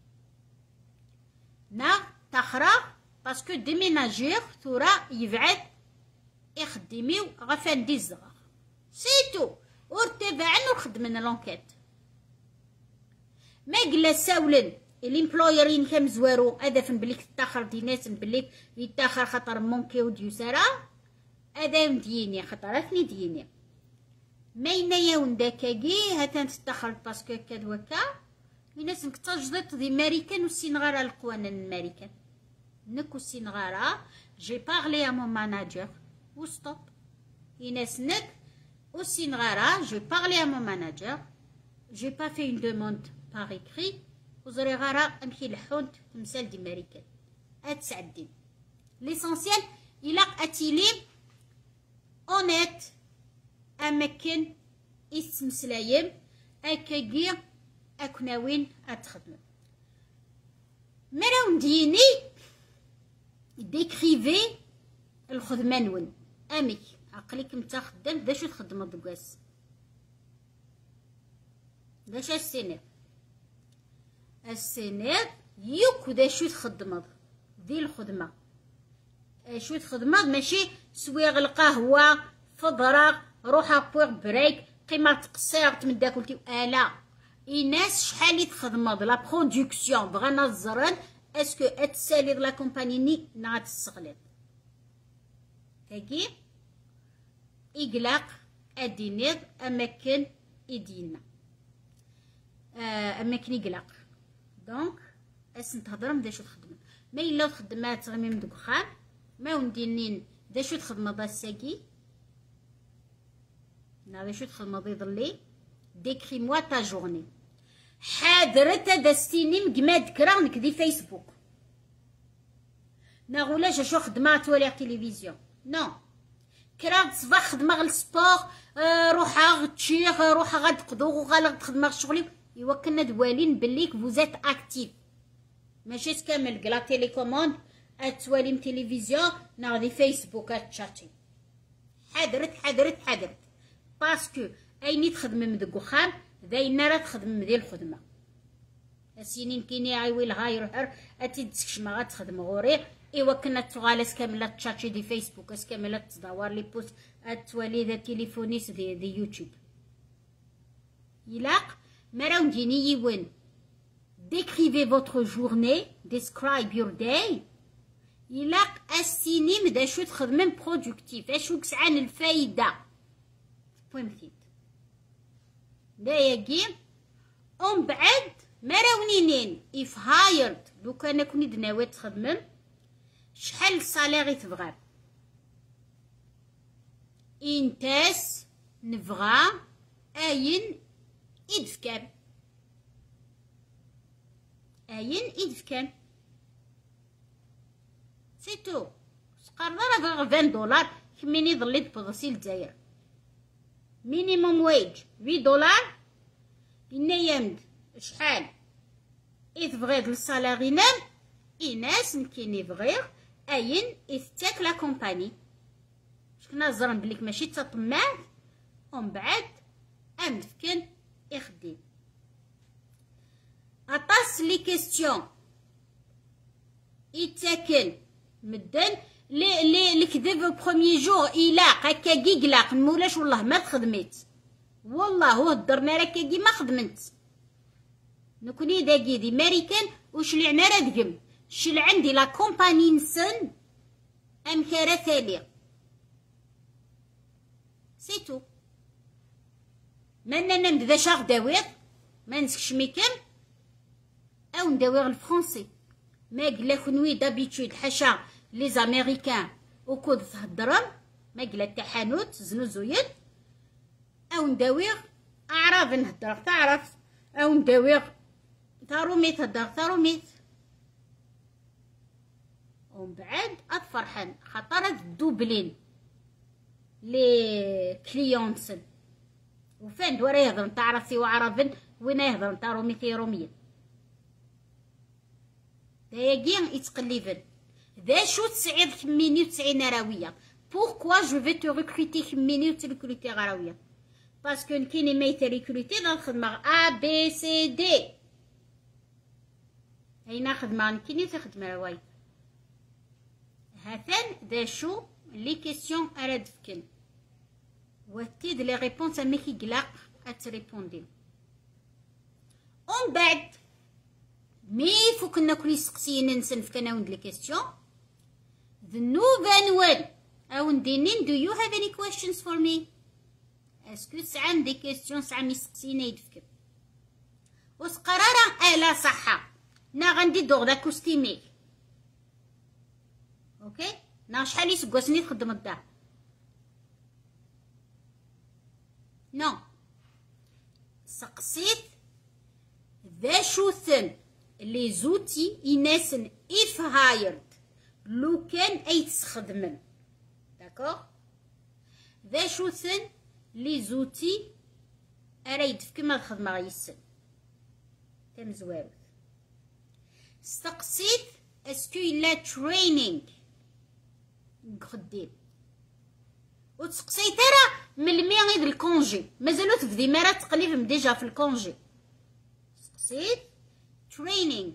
نا تخرط باسكو ديميناجير ثورا يبعد يخدميو غفان دي الزغار سيتو ورتبعن وخدمنا لونكيت ما قلا ساولن الامبلويرين كم زوارو هدفن بليك تاخر دي ناس بليك يتاخر خطر مونكي وديوسارا هذا ديني خطر اثني ديني ماينا ياون داكاكي هاتان تتاخر باسكو كاد وكا الناس نكتاجدت دي ماريكان والسينغارا القوانين الماريكان نكو السينغارا جي بارلي ا مون ماناجر وستوب الناس نك والسينغارا جي بارلي ا مون ماناجر جي با في اون دوموند باغ اكري وزري غارة امشي لحونت تمثال دي ماريكان اتسعدين ليسونسيال الى اتيلي اونيت امكن اسمسلايم اكاكي اكناوين اتخدم مراون ديني ديكريفي الخدمة نون امك عقليك نتا خدام دا شو تخدم دكاس دا شا السنة يوك دا شو تخدم دي الخدمة شو تخدم ماشي سويغ القهوة فضرة روحها بوغ بريك قيمة تقصير تمدا كلتي لا الناس شحال تخدم لا برودكسيون بغانا الزرن اسكو اتسالي لا كومباني نا تستغلط تاكي إقلاق أدينيض أماكن إدينا أماكن إقلاق دونك أسن تهضرم دا شو تخدم ما إلا تخدمات غمي من دكخان ما وندينين دا شو تخدم دا الساقي دا شو تخدم دا يضلي ديكري موا تا جورني حاضرت دا ستيني مقماد كراونك دي فيسبوك ناغولاش شو خدمات ولا تلفزيون نو كرا صباح خدمة غل سبور روحها غتشيخ روحها غتقضو وغالا تخدم شغلي ايوا كنا دوالين بليك فوزات اكتيف ماشي كامل كلا تيليكوموند اتواليم تلفزيون ناغدي فيسبوك اتشاتي حضرت باسكو ايني تخدم من دك وخام داينا راه تخدم من ديال الخدمه السنين كيني عايويل هاي روحر اتي تسكشما غتخدم غوري ايوا كنا تغالس كامله تشاتشي دي فيسبوك اس كامله تدور لي بوست اتوالي ذا تليفونيس دي يوتيوب يلاق مراو ديني يوين décrivez votre journée describe your day يلاق السيني مدا شو تخدم برودكتيف اشو كسعان الفايده بوينتيت دا ياكي ومن بعد مراونينين if hired لو كان كوني دناوي تخدمم شحال الصالير تبغى انتاس نبغى اين إدفكان اين إدفكان سيتو سقرنا راه $20 كميني ضليت بغسيل الجزائر مينيموم ويج $8 إنا يمد شحال إتبغيض للصالاري نام إناس نكيني بغيغ أين إثتاك لا كومباني شكنا زرن بليك ماشي تطمعت ومن بعد أمدفكن يخدم أطاس لي كيستيون يتاكل مدن لي كذب بخوميي جور إلاق هكا كي قلاق مولاش والله ما تخدميت والله هو هدرنا راكاكي ما خدمت نكوني داكي دي ماريكان وشلعنا راه دقم شل عندي لا كومباني نسن أمكارا ثالي سيتو مانا نمد ذا شاغ داويغ ما نسكش ميكان او نداويغ الفرونسي ما قلا كنوي دابيتود حاشا لي زاميريكان وكود تهضرم ما قلا التحانوت زنوزويد او نداويغ اعراف نهضر تعرف او نداويغ تاروميت هضر تاروميت ومن بعد فرحان خاطر دوبلين لي كليونتسن وفين دورا يهضر نتاع راسي وعربن وين يهضر نتاع روميتي روميين داياكي يتقلبن ذا شو 98 راويه بوركوا جو في تو ريكروتي خميني وتريكروتي غراويه باسكو كايني ما يتريكروتي دا الخدمه ا بي سي دي هينا خدمه كايني تخدم رواي هاتان ذا شو لي كيسيون اراد فكن وتيد لي ريبونس اميكي قلاق اتريبوندي ومن بعد مي فوك ناكل يسقسينا نسنف كناوند لي كيسيون the nouvelle one أون دينين do you have any questions for me اسكو سعان دي كيسيون سعان يسقسينا يدفكر وسقرارا لا صحة نا غندي دوغدا كوستيمي اوكي نا شحال يسقسني تخدم الدار نو سقسيت ذا شوثن لي زوتي يناسن if hired لو كان اي تستخدمن داكوغ ذا شوثن لي زوتي اريد في كما الخدمه غيسن تم زوارو استقصيت اسكو الا ترينينغ خديم وتسقسيت راه من الميغيد الكونجي مازالو تبدي مرا تقليب ديجا في الكونجي سقسيت ترينينغ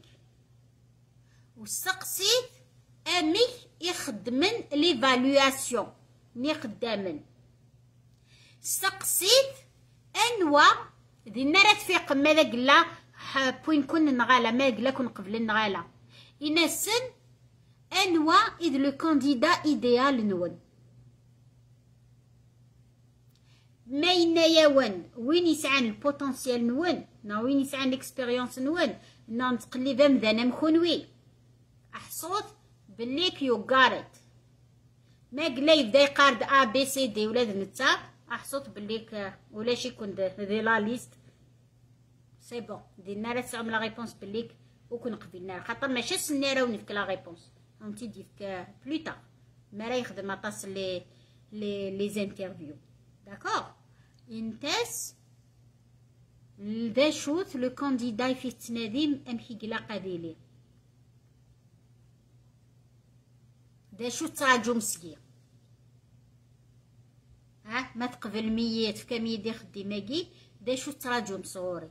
وسقسيت امي يخدمن ليفالواسيون مي خدامن سقسيت انواع ذي نرات في قمه ذا قلا بوين كون نغالا ما قلا كون قبل النغالا ينسن انواع اذ لو كانديدا ايديال نون ما ينايا وين يسعان البوتنسيال نون نا وين يسعان الاكسبيريونس نون نا نتقلب مذانا مخونوي احصوت بليك يو غارت ما قلا يبدا يقارد ا بي سي دي ولاد نتا احصوت بليك ولا شي كون دي لا ليست سي بون دينا راه تسعم لا ريبونس بليك وكون قبلنا خاطر ماشي سني راوني فيك لا ريبونس انتي ديك بلوطا ما راه يخدم اطاس لي زانترفيو داكوغ انتاس ذا شوت لو كانديدا في التناديم امكي قلا قاديلي دا شو تراجو مسكي ما تقبل ميات في كم يدي خدي ماكي دا شو تراجو مصوري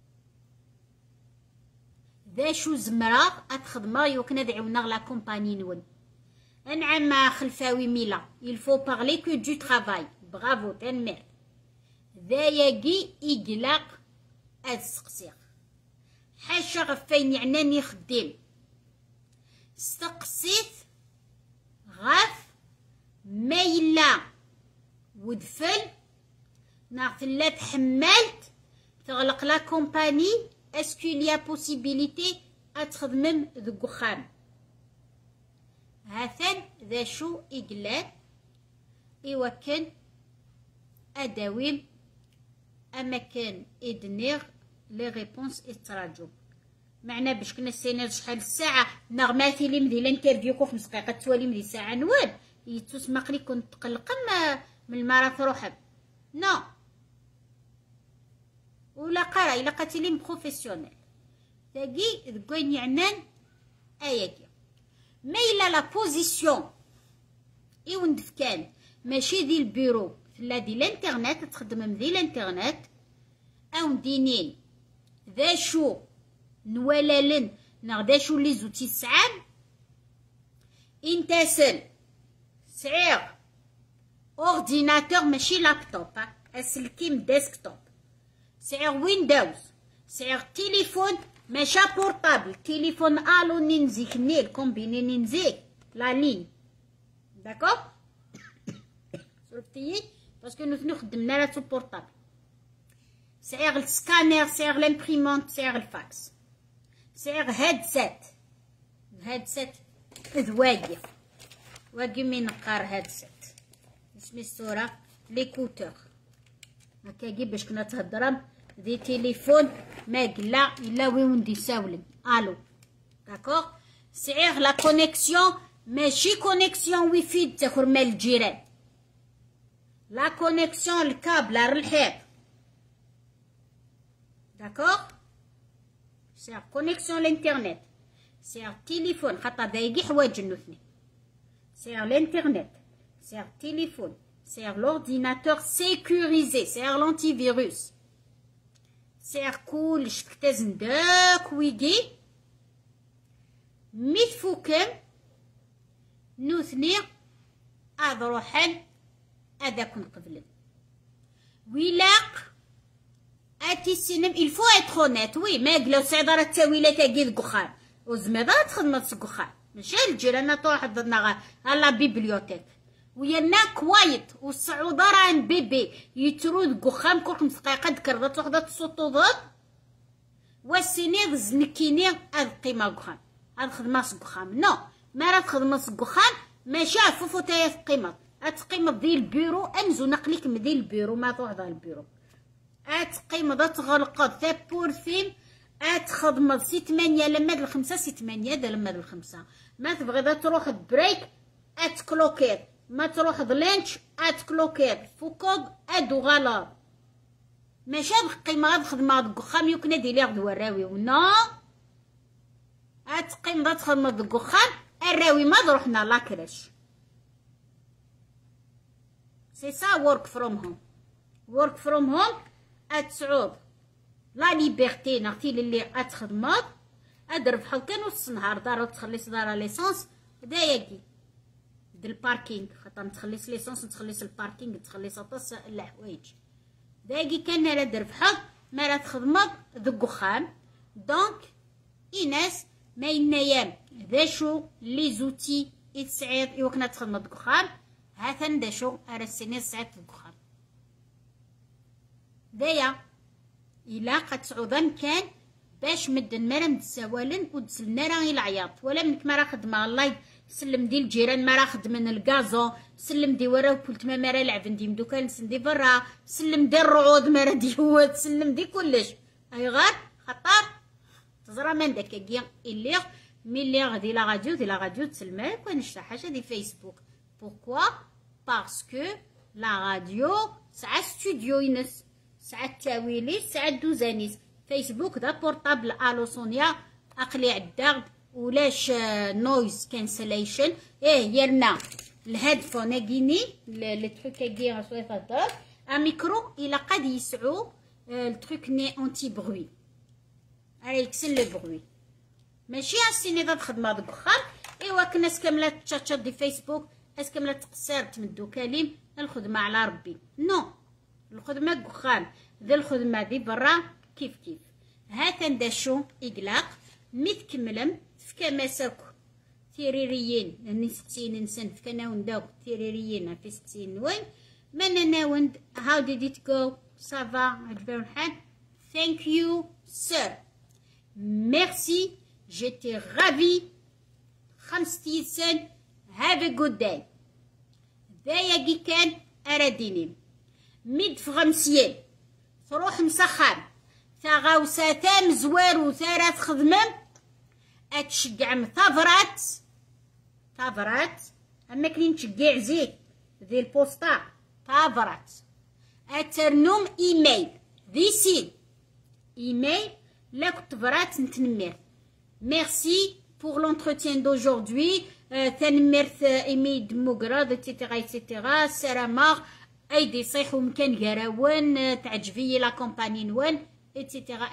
دا شو زمرا اتخدما يوكنا دعونا لا كومباني نون انعم خلفاوي ميلا يلفو بارلي كو دو ترافاي برافو تنمر ذا ياكي يقلق السقسيق حاشا غفين يعناني خديم استقسيت غاف ميلا ودفل نعرفلا تحملت تغلق لا كومباني اسكو ليا بوسيبيليتي اتخدمم ذك وخام هاثان ذا شو إقلال إوا كان أداويم أما كان إدنيغ لي ريبونس إتراجو معنا باش كنا سينا شحال الساعة نغماتي لي مدي الانترفيو كو 5 دقائق توالي مدي ساعة نوال يتسمق لي كنت تقلقم من المرة روحب نو ولا قرا إلا قاتلي بروفيسيونيل تاقي ذكوين يعنان أياكي ما إلا لا بوزيسيون إيون دفكان ماشي دي البيرو لا دي الانترنت تخدم من دي الانترنت أو دينين ذا شو نوالالن نغدا شو لي زوتي سعان انتاسل سعير اورديناتور ماشي لابتوب اسلكيم ديسكتوب سعير ويندوز سعير تليفون ماشا بورطابل تليفون الو ننزيك نيل كومبيني ننزيك لا لين داكو صرفتي باسكو نو خدمنا لا سو بورطابل سعير السكانير سعير لامبريمونت سعير الفاكس سعير هادسات الهادسات ذواقي واقي من نقار هادسات اسمي الصورة ليكوتور هكاكي باش كنا تهضرم دي تليفون ما قلا الا وين دي ساولن الو داكوغ سعير لا كونيكسيون ماشي كونيكسيون ويفي تاخر مال الجيران، لا كونيكسيون الكابل راه الحيط. داكوغ، سير كونيكسيون الانترنت، سير تليفون، خاطر دايقي حوايج النوثني. سير الانترنت، سير التليفون، سير لورديناتور سيكوريزي، سير لونتي فيروس، سير كلش تكتازن داك ويجي ميتفوكم نوثني هاد روحن هذاك نقبلن ويلاق اتي السينم الفو اتر اونيت. وي ما قلاو سعيده راه التاويله تاكي دكخان وزميضه تخدم تسكخان ماشي الجيران تروح حضرنا لا بيبليوتيك ويانا كوايت والصعوده راه بيبي يترو دكخان كل 5 دقائق دكرضت وحده تصوتوضات والسينيغ زنكيني هاد قيمه كخان هاد خدمه سكخان نو ما راه تخدم سكخان ماشي عفوفو تايا تقيمط اتقيمط ديال البيرو امزو نقليك من ديال البيرو ما تروح ديال البيرو اتقيمض تغلقض تا بورفيم اتخدمض سي 8 لما د 5 سي 8 دا لما د 5 ما تبغي تروح بريك اتكلوكير ما تروح لانش اتكلوكير فوكوغ ادو غالار ماشي هاد القيمه هاد الخدمه هاد الكخام يمكن ديالي غد وراوي ونو اتقيمض تخدم د الكخام الراوي ما روحنا لاكرش سي سا ورك فروم هوم ورك فروم هوم اتسعود لا ليبرتي نعطي للي اتخدمض ادربحو كان نص نهار دار تخلص دار ليسونس داياكي د الباركينغ خاطر تخلص ليسونس تخلص الباركينغ تخلص طاس الحوايج داياكي كان راه دربحو ما راه تخدمض دكخام دونك ايناس ما ينايام داشو لي زوتي يتسعيد يوكنا تخدمض دكخام هاثن داشو راه السنين سعيد دكخام دايا إلا قد تعوضن كان باش مدن مرا متساولن ودسلنا راه العياط ولا منك ما راه خدمه الله سلم ديال الجيران ما راه خدمن الكازو سلم دي ورا وكلت ما راه لعب ندي مدوكا نسندي برا سلم دي الرعود ما راه ديوات سلم دي كلش اي غار خطر تزرا من داك كيا اللي ملي غادي لا راديو تسلم كون شتا حاجه دي فيسبوك بوركوا باسكو لا راديو ساعه ستوديو ينس ساعه تاويلي ساعه دوزانيس فيسبوك دا بورطابل الو سونيا اقلي عدا ولاش نويز كانسليشن يرنا الهيدفون اكيني التروك كي غاسوي فدار ا ميكرو الى قد يسعو التروك ني اونتي بروي على يكسن لو بروي ماشي السيني دا خدمه دكخان ايوا كناس كامله تشاتشات دي فيسبوك اس كامله تقصير تمدو كليم الخدمه على ربي نو الخدمه دكخان ذا الخدمه دي برا كيف هاكا نداشو إقلاق متكملم فكا مساكو تيريريين لاني 60 نسن فكا ناون داو تيريريين في 60 نوين من ناوند how did it go صافا عجبهم الحال thank you sir merci j'étais ravie 5 سن have a good day دايا كان أراديني ميد في غمسيين تروح مسخن ثغاوسا تام زوار وثارات خدمم اتشجع ثافرات اما كلين تشجع زيت ذي البوسطا ثافرات اترنوم ايميل ذي سين ايميل لا كنت فرات نتنمر ميرسي بور لونتروتيان دوجوردي تنمرت ايميل دموكراد ايتترا سلامة ايدي صيحو مكان كراوان تعجبي لا كومباني نوان ايتترا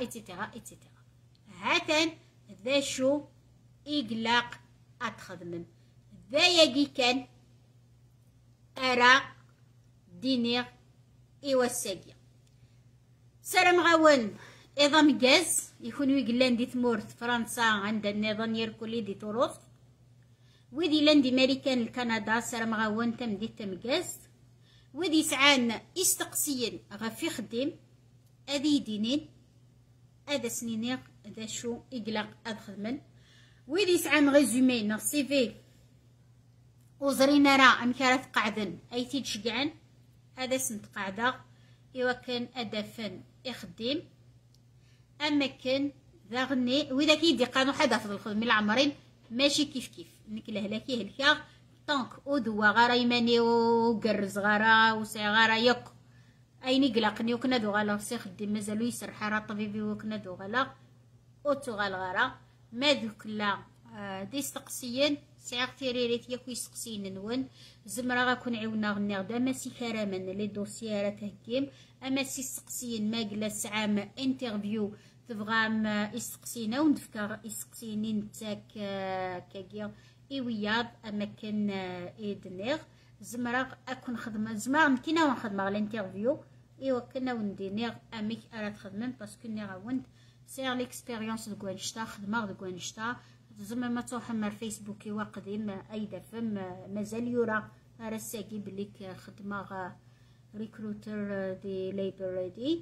هاتن ذا شو إقلاق أتخدمن ذا يجي كان أرى دينير إيواساقيا سلام غاون إذا مجاز يكون يقلان دي ثمورث فرنسا عند النظام يركولي دي طروس وذي لاندي ماريكان الكندا سلام غاون تم دي تمجاز وذي سعان استقسيا غفي خدم أذي دينين هذا سنينيغ هذا شو إقلاق أدخدمن ويدي سعام غيزومي نغ سيفي وزرينا راه أمكارات قعدن أي تيتشقعن هذا سنت قاعدة إوا كان أدفن إخدم أما كان ذا غني وإذا كيدي قانو حدا في الخدمة العمرين ماشي كيف نك لهلاكي هلكا طونك ودوا غارا يماني وقرز غارا وسي غارا يك ايني قلقني وكنا دو غالا سي خدي مازالو يسرح راه طبيبي وكنا دو غالا اوتو غالغارا ما دوك لا دي استقسيين سي تيريريت ياكو يسقسين نون زمرا غاكون عيونا غني غدا ماشي كرامن لي دوسييرا تهكيم اما سي استقسيين ما جلس عام انترفيو تبغام يسقسينا وندفكا يسقسيني نتاك كاكيا وياض اما كان ايدنيغ زمرا اكون خدمه زمرا نكينا ونخدم الانترفيو كنا وندينيغ اميك ارا تخدمن باسكو ني غاوند سير ليكسبيريونس دو كوانشتا خدمه دو كوانشتا زعما ما توحمر فيسبوك قديم ايدا فم مازال يورا راه ساقي بليك خدمه ريكروتر دي ليبر دي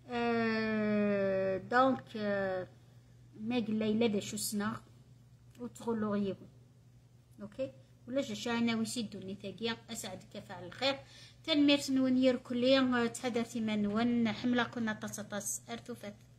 دونك ما قلي لا شو سنا وتغلو غيبو اوكي ولا جاشانا ويسيدوني تاقيا اسعدك فعل الخير تنميرت نونير كل يوم تحدثي من ون حمله كنا تصاص ارتفت